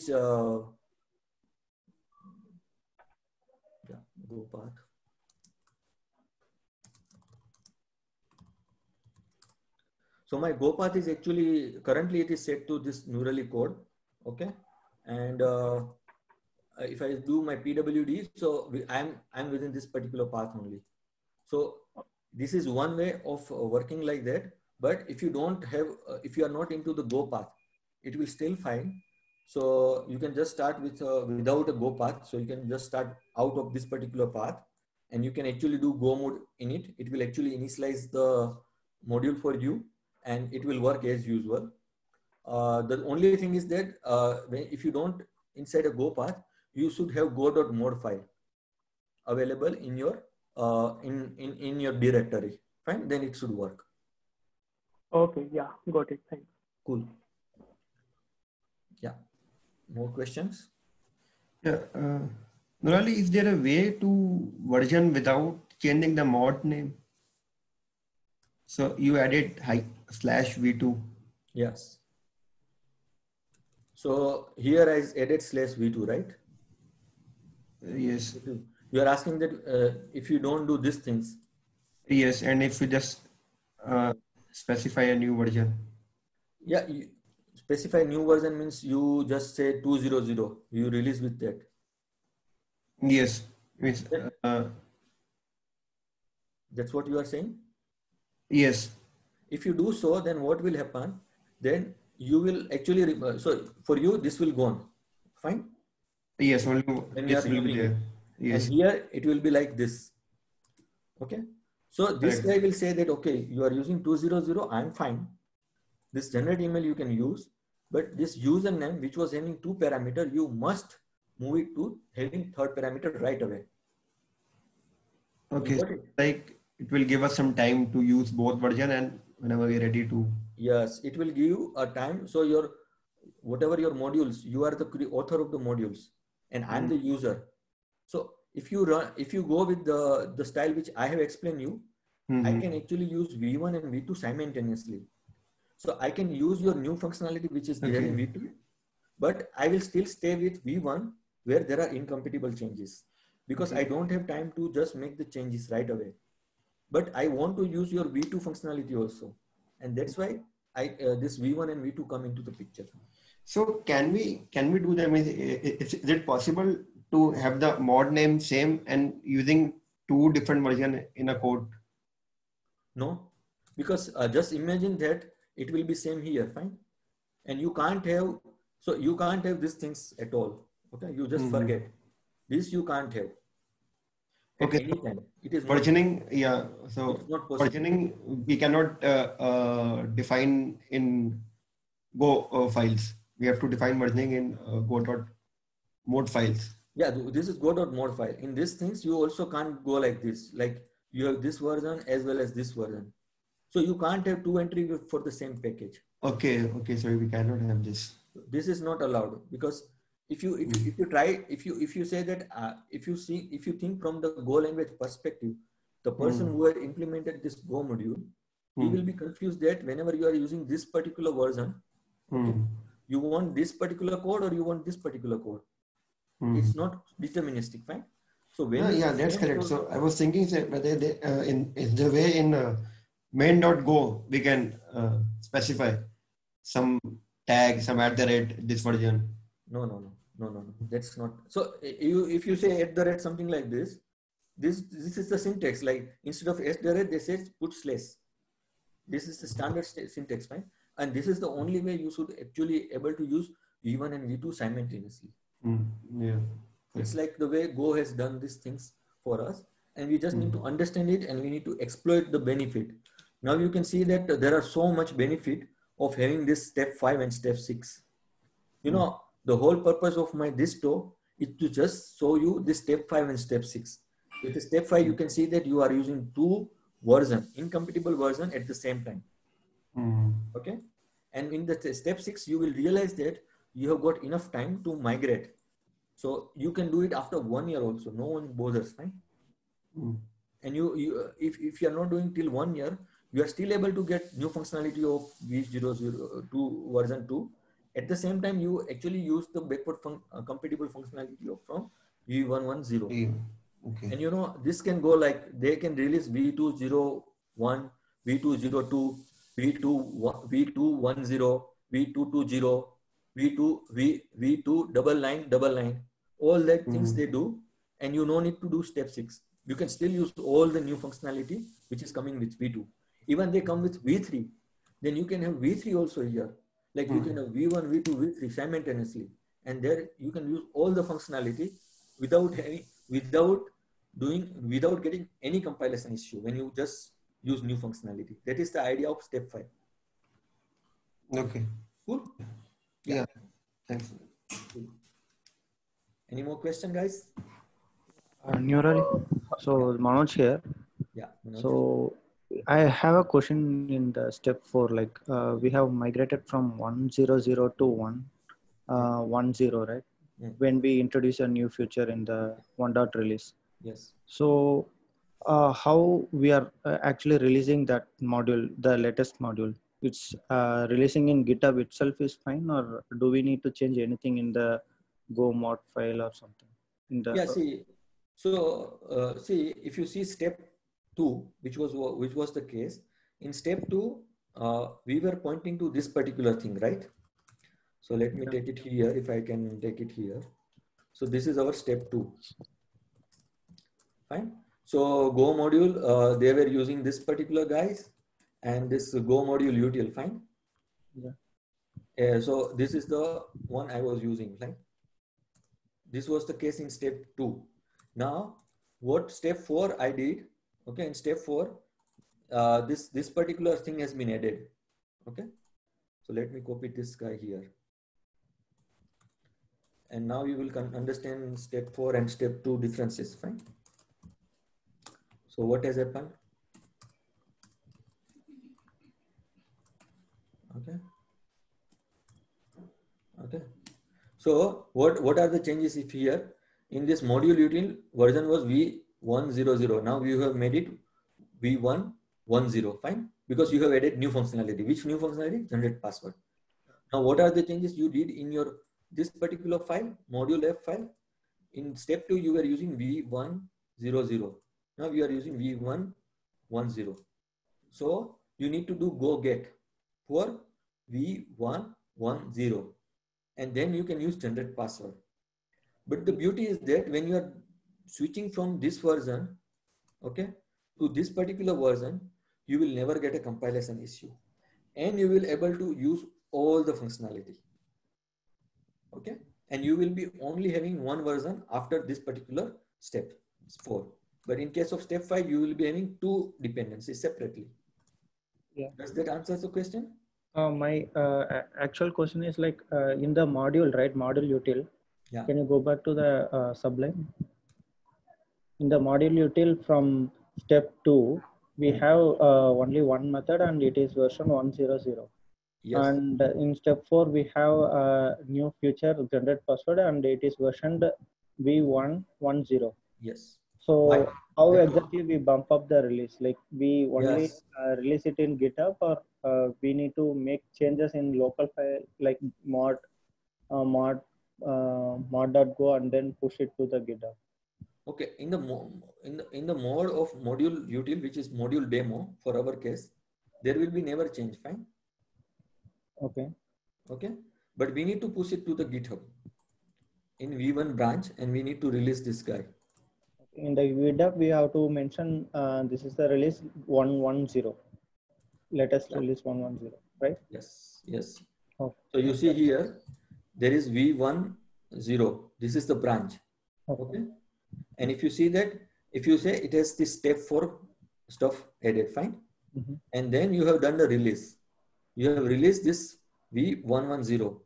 Go path. So my Go path is actually currently it is set to this Neurali code, okay, and if I do my PWD, so I'm within this particular path only. So this is one way of working like that. But if you don't have, if you are not into the Go path, it will still fine. So you can just start with without a Go path. So you can just start out of this particular path, and you can actually do Go mode in it. It will actually initialize the module for you, and it will work as usual. The only thing is that if you don't inside a Go path, you should have go.mode file available in your in your directory. Fine, then it should work.
Okay, yeah, got it. Thanks.
Cool. Yeah. More questions?
Yeah. Nurali, is there a way to version without changing the mod name? So you added /v2.
Yes. So here I added /v2, right?
Yes.
You are asking that if you don't do these things.
Yes, and if you just specify a new version.
Yeah, you specify new version means you just say 200. You release with that.
Yes. Means,
that's what you are saying?
Yes.
If you do so, then what will happen? Then you will actually, so for you, this will go on. Fine?
Yes, only
this
will be there. Yes.
And here it will be like this. Okay. So this
Correct.
guy will say that, okay, you are using 200, I'm fine. This generate email you can use, but this username, which was having 2 parameters, you must move it to having 3rd parameter right away.
Okay. So like it will give us some time to use both version, and whenever we're ready to.
Yes, it will give you a time. So your, whatever your modules, you are the author of the modules and I'm the user. So if you go with the style which I have explained you, I can actually use V1 and V2 simultaneously. So I can use your new functionality which is there in V2, but I will still stay with V1 where there are incompatible changes, because I don't have time to just make the changes right away. But I want to use your V2 functionality also, and that's why this V1 and V2 come into the picture.
So can we do that? Is it possible to have the mod name same and using 2 different versions in a code?
No, because just imagine that it will be same here, fine, and you can't have, so you can't have these things at all. Okay, you just forget this. You can't have. At any time. It is
versioning.
Not,
yeah, so versioning we cannot define in Go files. We have to define versioning in go.mode files.
Yeah, this is go.mode file. In these things, you also can't go like this. Like you have this version as well as this version. So you can't have 2 entries for the same package.
Okay. So we cannot have this.
This is not allowed, because if you say that if you think from the Go language perspective, the person who had implemented this Go module, he will be confused that whenever you are using this particular version, okay, you want this particular code or you want this particular code. It's not deterministic, fine. So when
that's correct. So I was thinking whether they, in the way in main.go we can specify some tag, some @ this version.
No. That's not. So if you say @ something like this is the syntax. Like instead of @ they say put /. This is the standard syntax, fine. And this is the only way you should actually able to use V1 and V2 simultaneously.
Yeah.
It's like the way Go has done these things for us, and we just need to understand it and we need to exploit the benefit. Now you can see that there are so much benefit of having this step 5 and step 6. You know, the whole purpose of this talk is to just show you this step 5 and step 6. With step 5, you can see that you are using 2 versions, incompatible version at the same time. Okay. And in the step 6, you will realize that you have got enough time to migrate. So you can do it after 1 year also. No one bothers, fine. And if you are not doing till 1 year, you are still able to get new functionality of V002 version 2. At the same time, you actually use the backward compatible functionality of from V110.
Okay.
And you know, this can go like, they can release V201, V202, V210, V220, V29999, all that things they do, and you no need to do step 6. You can still use all the new functionality which is coming with V2. Even they come with V3, then you can have V3 also here. Like you can have V1, V2, V3 simultaneously, and there you can use all the functionality without getting any compilation issue when you just use new functionality. That is the idea of step 5.
Okay.
Cool.
Yeah. Thanks.
Any more question, guys?
Neural. So Manoj here.
Yeah. Manoj.
So I have a question in the step 4. Like we have migrated from 100 to 110, right? When we introduce a new feature in the 1. release.
Yes.
So how we are actually releasing that module, the latest module? It's releasing in GitHub itself is fine, or do we need to change anything in the Go mod file or something? In the
Yeah. See. So see, if you see step 2, which was the case in step 2, we were pointing to this particular thing, right? So let me take it here. If I can take it here. So this is our step 2. Fine. So Go module, they were using this particular guys and this Go module util. Fine.
Yeah.
So this is the one I was using. Fine. This was the case in step 2. Now, what step 4 I did? Okay, in step 4, this particular thing has been added. Okay, so let me copy this guy here. And now you will understand step 4 and step 2 differences. Fine. So what has happened? Okay. Okay. So what are the changes if here in this module util version was V100. Now you have made it V110. Fine. Because you have added new functionality. Which new functionality? Generate password. Now what are the changes you did in your this particular file, module F file? In step 2, you were using V100. Now we are using V110. So you need to do go get for V110, and then you can use generate password. But the beauty is that when you are switching from this version, okay, to this particular version, you will never get a compilation issue, and you will able to use all the functionality. Okay, and you will be only having one version after this particular step 4. But in case of step 5, you will be having 2 dependencies separately.
Yeah.
Does that answer the question?
My actual question is like in the module, right? Module util.
Yeah.
Can you go back to the Sublime? In the module util from step 2, we have only one method and it is version 100.
Yes.
And in step 4, we have a new feature, generate password, and it is versioned V110.
Yes.
So how exactly we bump up the release? Like we only release it in GitHub, or we need to make changes in local file like mod.go and then push it to the GitHub.
Okay, in the mode of module util, which is module demo for our case, there will be never change. Fine.
Okay.
Okay, but we need to push it to the GitHub in V1 branch, and we need to release this guy.
In the GitHub, we have to mention this is the release 110. Latest release 110, right?
Yes. Yes.
Okay.
So you see here, there is V10. This is the branch. Okay. And if you see that, if you say it has this step 4 stuff added, fine. And then you have done the release. You have released this V110.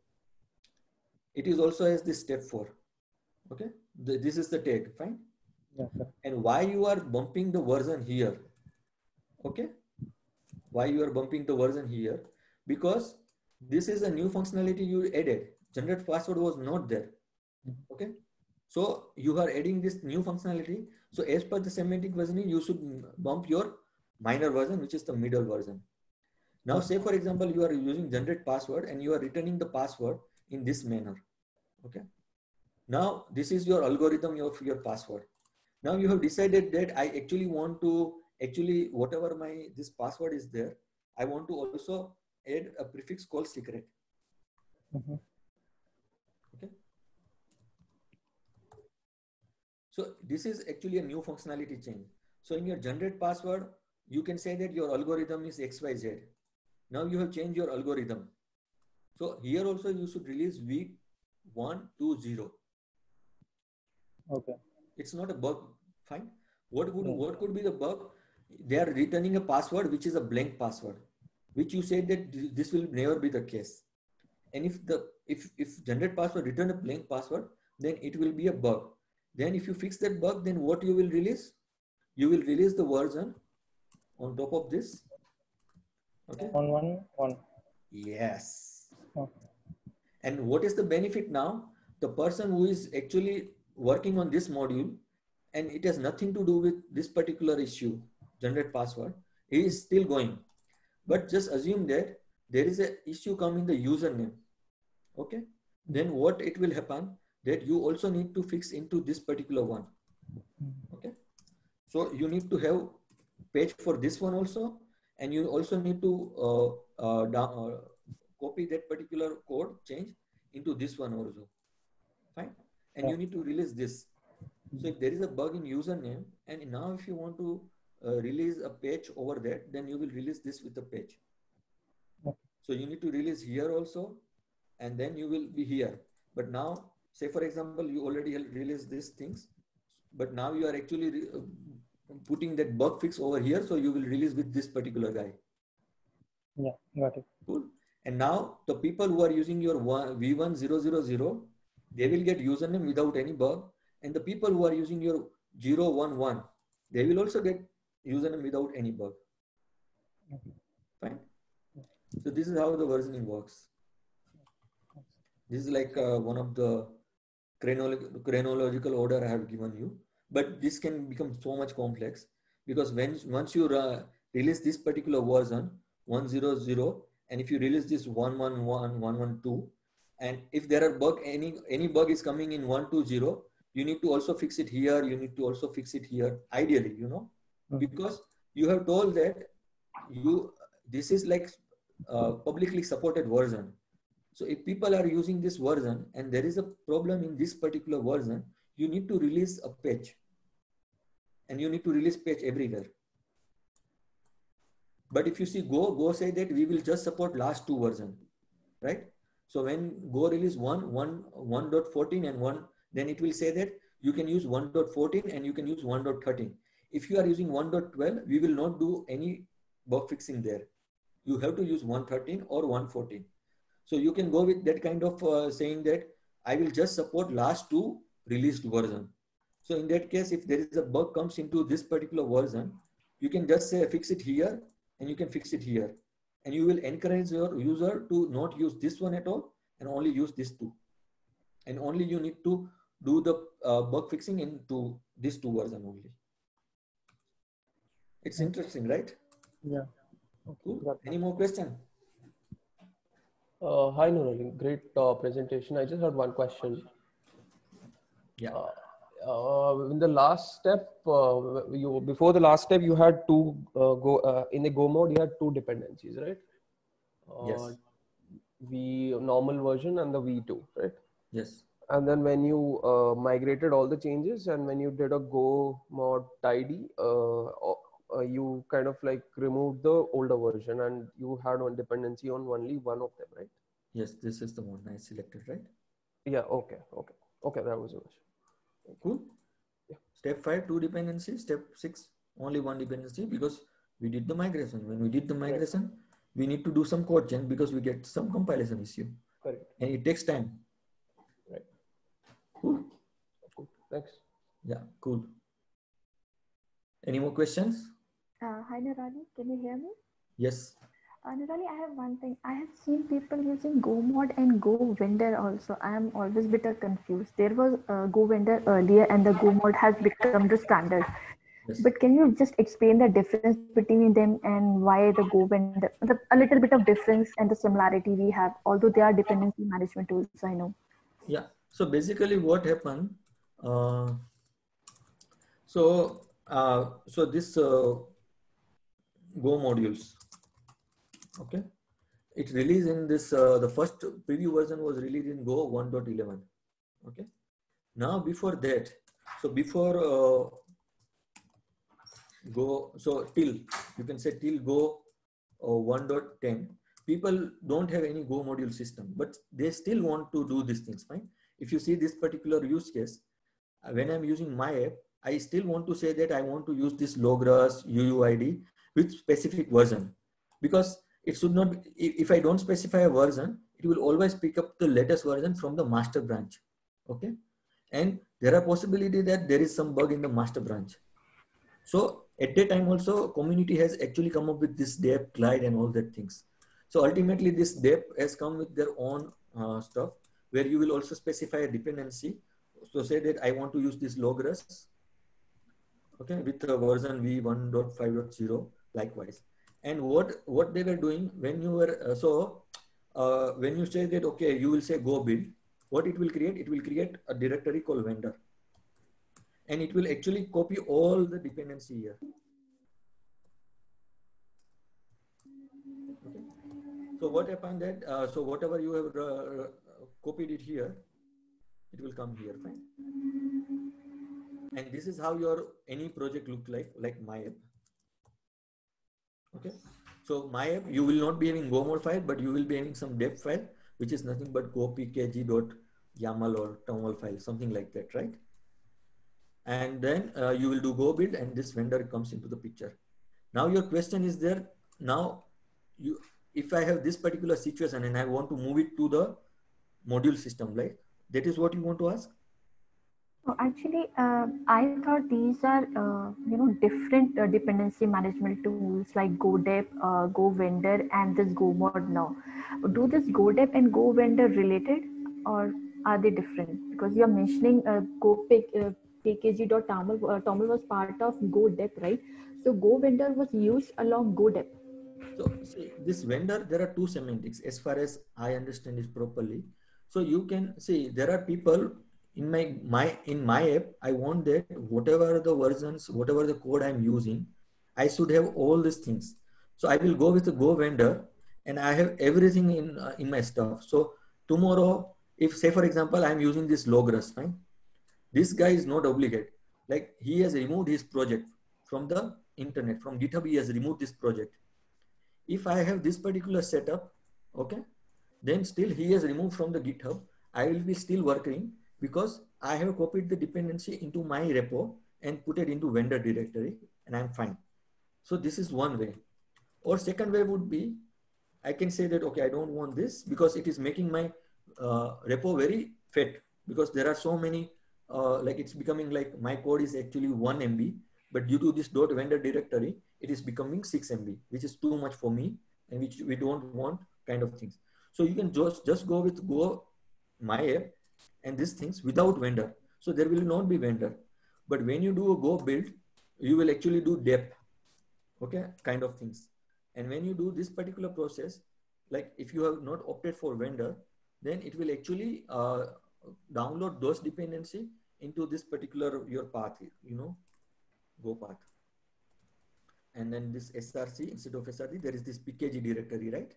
It is also as this step 4. Okay. This is the tag, fine.
Yeah,
and why you are bumping the version here? Okay. Why you are bumping the version here? Because this is a new functionality you added. Generate password was not there. Okay. So you are adding this new functionality. So as per the semantic versioning, you should bump your minor version, which is the middle version. Now, say for example, you are using generate password and you are returning the password in this manner. Okay. Now, this is your algorithm of your password. Now you have decided that I actually want to, whatever this password is there, I want to also add a prefix called secret. Okay. So this is actually a new functionality change. So in your generate password, you can say that your algorithm is XYZ. Now you have changed your algorithm. So here also you should release V120.
Okay.
It's not a bug. Fine. What could be the bug? They are returning a password which is a blank password, which you said that this will never be the case. And if generate password return a blank password, then it will be a bug. Then if you fix that bug, then what you will release? You will release the version on top of this. Okay.
111.
Yes.
Okay.
And what is the benefit now? The person who is actually working on this module, and it has nothing to do with this particular issue, generate password, he is still going. But just assume that there is an issue coming the username. Okay. Then what it will happen that you also need to fix into this particular one. Okay. So you need to have page for this one also, and you also need to copy that particular code change into this one also. Fine. And you need to release this. So if there is a bug in username, and now if you want to release a page over that, then you will release this with a page. So you need to release here also, and then you will be here. But now, say for example, you already released these things, but now you are actually putting that bug fix over here. So you will release with this particular guy.
Yeah, got it.
Cool. And now the people who are using your V1000, they will get username without any bug. And the people who are using your 011, they will also get username without any bug. Fine. So this is how the versioning works. This is like one of the chronological order I have given you, but this can become so much complex because once you release this particular version 100, and if you release this 111, 112, and if there are any bug is coming in 120, you need to also fix it here. You need to also fix it here. Ideally, because you have told that this is like publicly supported version. So if people are using this version and there is a problem in this particular version, you need to release a patch, and you need to release patch everywhere. But if you see Go say that we will just support last two versions, right? So when Go release 1.14 and 1, then it will say that you can use 1.14 and you can use 1.13. If you are using 1.12, we will not do any bug fixing there. You have to use 1.13 or 1.14. So you can go with that kind of saying that I will just support last two released version. So in that case, if there is a bug comes into this particular version, you can just say fix it here and you can fix it here. And you will encourage your user to not use this one at all and only use this two. And only you need to do the bug fixing into this two version only. It's interesting, right?
Yeah.
Cool. Any more question?
Hi, Nurali. Great presentation. I just had one question.
Yeah.
In the last step, before the last step, you had two in the Go mode. You had two dependencies, right?
Yes.
The normal version and the V2, right?
Yes.
And then when you migrated all the changes and when you did a Go mod tidy, you kind of like removed the older version and you had one dependency on only one of them, right?
Yes, this is the one I selected, right?
Yeah. Okay. That was the question.
Cool. Yeah. Step 5, 2 dependencies. Step 6, only one dependency because we did the migration. When we did the migration, we need to do some code change because we get some compilation issue.
Correct.
And it takes time.
Right.
Cool.
Thanks.
Yeah, cool. Any more questions?
Hi, Nurali. Can you hear me?
Yes.
Nurali, I have one thing. I have seen people using Go mod and Go vendor also. I am always bit confused. There was Go vendor earlier and the Go mod has become the standard.
Yes.
But can you just explain the difference between them and why the Go vendor, a little bit of difference and the similarity we have, although they are dependency management tools, I know.
Yeah. So basically what happened, so this Go modules, okay, it released in this, the first preview version was released in Go 1.11. Okay. Now before that, so before Go, so till, you can say till Go 1.10, people don't have any Go module system, but they still want to do these things, fine. If you see this particular use case, when I'm using my app, I still want to say that I want to use this Logros UUID with specific version, because it should not, if I don't specify a version, it will always pick up the latest version from the master branch. Okay. And there are possibility that there is some bug in the master branch. So at that time also, community has actually come up with this dep, glide and all that things. So ultimately this dep has come with their own stuff, where you will also specify a dependency. So say that I want to use this Logros, okay, with the version v1.5.0 likewise. And what they were doing when you were, when you say that, okay, you will say go build, what it will create a directory called vendor. And it will actually copy all the dependency here. Okay. So what happened that, so whatever you have copied it here, it will come here, fine. And this is how your any project look like my app. Okay. So my app, you will not be having Go mode file, but you will be having some dep file, which is nothing but go.pkg.yaml or toml file, something like that, right? And then you will do go build, and this vendor comes into the picture. Now your question is there. Now if I have this particular situation and I want to move it to the module system, right? That is what you want to ask?
Oh, actually, I thought these are, different dependency management tools like GoDep, GoVendor, and this GoMod now. Do this GoDep and GoVendor related, or are they different? Because you're mentioning pkg.toml. Toml was part of GoDep, right? So GoVendor was used along GoDep.
So see, this vendor, there are two semantics as far as I understand it properly. So you can see there are people in my app. I want that whatever the versions, whatever the code I'm using, I should have all these things. So I will go with the Go vendor, and I have everything in my stuff. So tomorrow, if say for example I'm using this Logros, fine. This guy is not obligate. Like he has removed his project from the internet, from GitHub. He has removed this project. If I have this particular setup, okay, then still he has removed from the GitHub. I will be still working because I have copied the dependency into my repo and put it into vendor directory, and I'm fine. So this is one way. Or second way would be, I can say that, okay, I don't want this because it is making my repo very fat, because there are so many, like it's becoming like my code is actually 1 MB, but due to this .vendor directory, it is becoming 6 MB, which is too much for me and which we don't want kind of things. So you can just go with Go my app and these things without vendor. So there will not be vendor. But when you do a Go build, you will actually do dep, okay, kind of things. And when you do this particular process, like if you have not opted for vendor, then it will actually download those dependency into this particular your path, Go path. And then this SRC, instead of SRC, there is this PKG directory, right?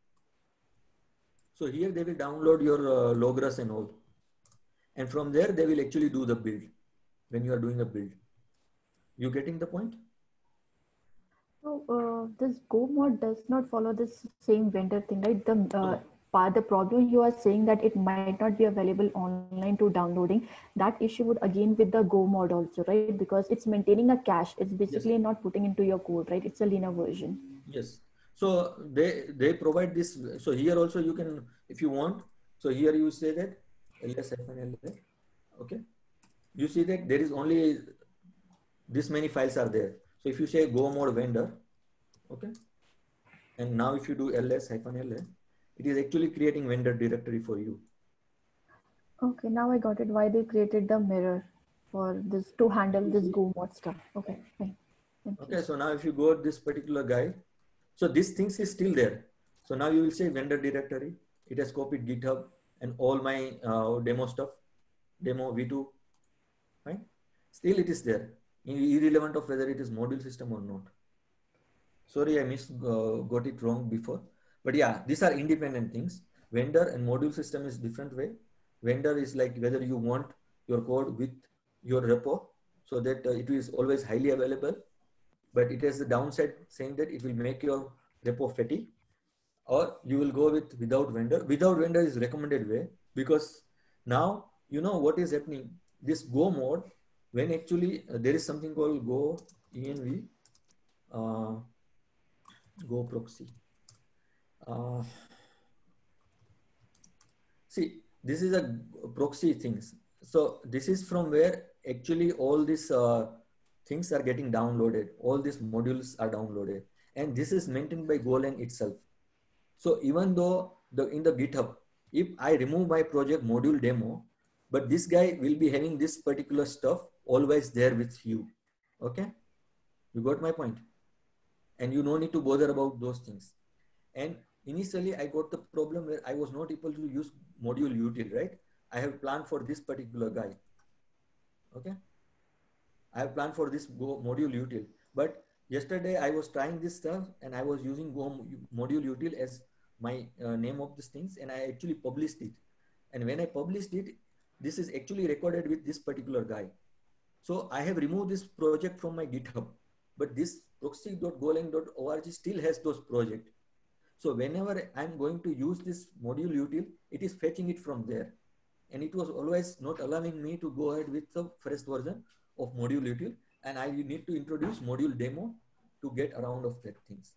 So here they will download your Logros and all. And from there, they will actually do the build when you are doing a build. You getting the point?
So this Go mod does not follow this same vendor thing, right? The problem you are saying that it might not be available online to downloading, that issue would again with the Go mod also, right? Because it's maintaining a cache. It's basically not putting into your code, right? It's a linear version.
Yes. So they provide this. So here also you can, if you want. So here you say that ls-ls. Okay. You see that there is only this many files are there. So if you say Go mod vendor, okay. And now if you do ls-ls, it is actually creating vendor directory for you.
Okay, now I got it. Why they created the mirror. for this to handle this Go mod stuff. Okay, fine.
Okay, so now if you go to this particular guy, so these things is still there. So now you will say vendor directory. It has copied GitHub and all my demo stuff, demo V2, right? Still it is there, irrelevant of whether it is module system or not. Sorry, I got it wrong before. But yeah, these are independent things. Vendor and module system is different way. Vendor is like whether you want your code with your repo so that it is always highly available. But it has the downside saying that it will make your repo fatty. Or you will go with without vendor. Without vendor is recommended way because now you know what is happening. This Go mode, when actually there is something called Go env, Go proxy. See, this is a proxy things. So this is from where actually all these things are getting downloaded. All these modules are downloaded, and this is maintained by Golang itself. So even though in the GitHub, if I remove my project module demo, but this guy will be having this particular stuff always there with you. Okay, you got my point, and you no need to bother about those things. And initially I got the problem where I was not able to use module util, right? I have planned for this particular guy. Okay, I have planned for this Go module util, but yesterday I was trying this stuff and I was using Go module util as my name of these things, and I actually published it. And when I published it, this is actually recorded with this particular guy. So I have removed this project from my GitHub, but this proxy.golang.org still has those projects. So whenever I'm going to use this module util, it is fetching it from there. And it was always not allowing me to go ahead with the first version of module util, and I need to introduce module demo to get around of that things.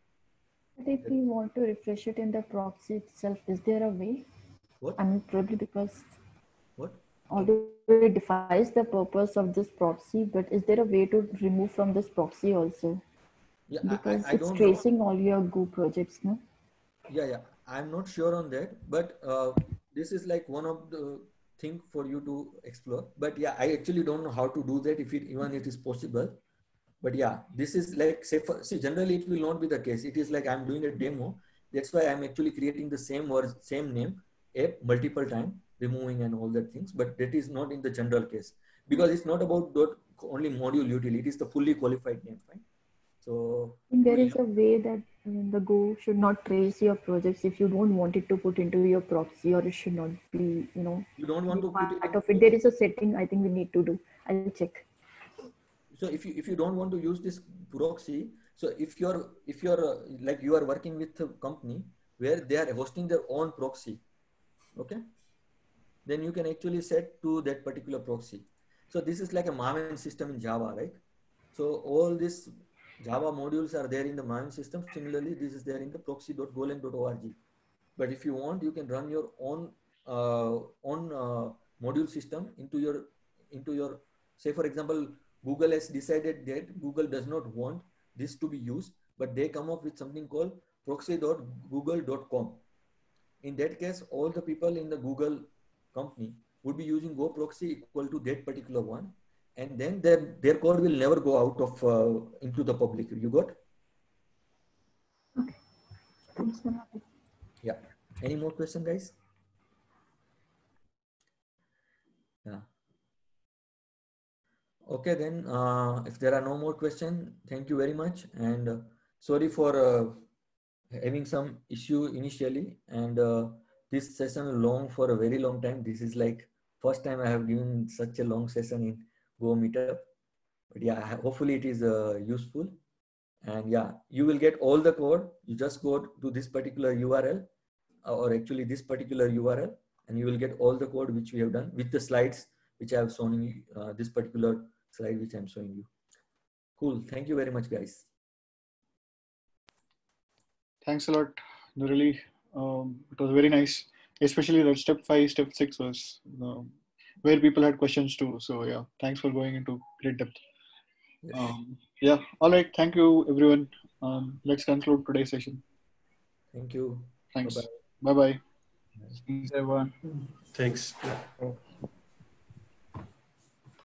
But if we want to refresh it in the proxy itself, is there a way?
What?
I mean, probably because
what?
Although it defines the purpose of this proxy, but is there a way to remove from this proxy also?
Yeah,
Because
I
it's
don't
tracing
know.
all your Go projects, no?
Yeah, I'm not sure on that, but this is like one of the thing for you to explore. But yeah, I actually don't know how to do that if even it is possible. But yeah, this is like see, generally it will not be the case. It is like I'm doing a demo. That's why I'm actually creating the same word, same name app multiple times, removing and all that things. But that is not in the general case because it's not about only module util. It is the fully qualified name, right? So
There is a way that the Go should not trace your projects if you don't want it to put into your proxy, or it should not be,
you don't want to put it
part of it. There is a setting I think we need to do. I'll check.
So if you don't want to use this proxy, so if you're like you are working with a company where they are hosting their own proxy, okay, then you can actually set to that particular proxy. So this is like a Maven system in Java, right? So all these Java modules are there in the Maven system. Similarly, this is there in the proxy.golang.org. But if you want, you can run your own module system into your say, for example, Google has decided that Google does not want this to be used, but they come up with something called proxy.google.com. In that case, all the people in the Google company would be using Go proxy equal to that particular one. And then their code will never go out of into the public. You got?
Okay.
Yeah. Any more questions, guys? Yeah. Okay, then if there are no more questions, thank you very much. And sorry for having some issue initially. And this session is long for a very long time. This is like first time I have given such a long session in Go Meetup. But yeah, hopefully it is useful. And yeah, you will get all the code. You just go to this particular URL or actually this particular URL, and you will get all the code which we have done with the slides which I have shown you, this particular slide which I'm showing you. Cool. Thank you very much, guys.
Thanks a lot, Nurali. It was very nice, especially that step 5, step 6 was where people had questions too. So yeah, thanks for going into great depth.
Yes.
Yeah. All right. Thank you, everyone. Let's conclude today's session.
Thank you.
Thanks.
Bye-bye.
Bye-bye.
Thanks, everyone.
Thanks.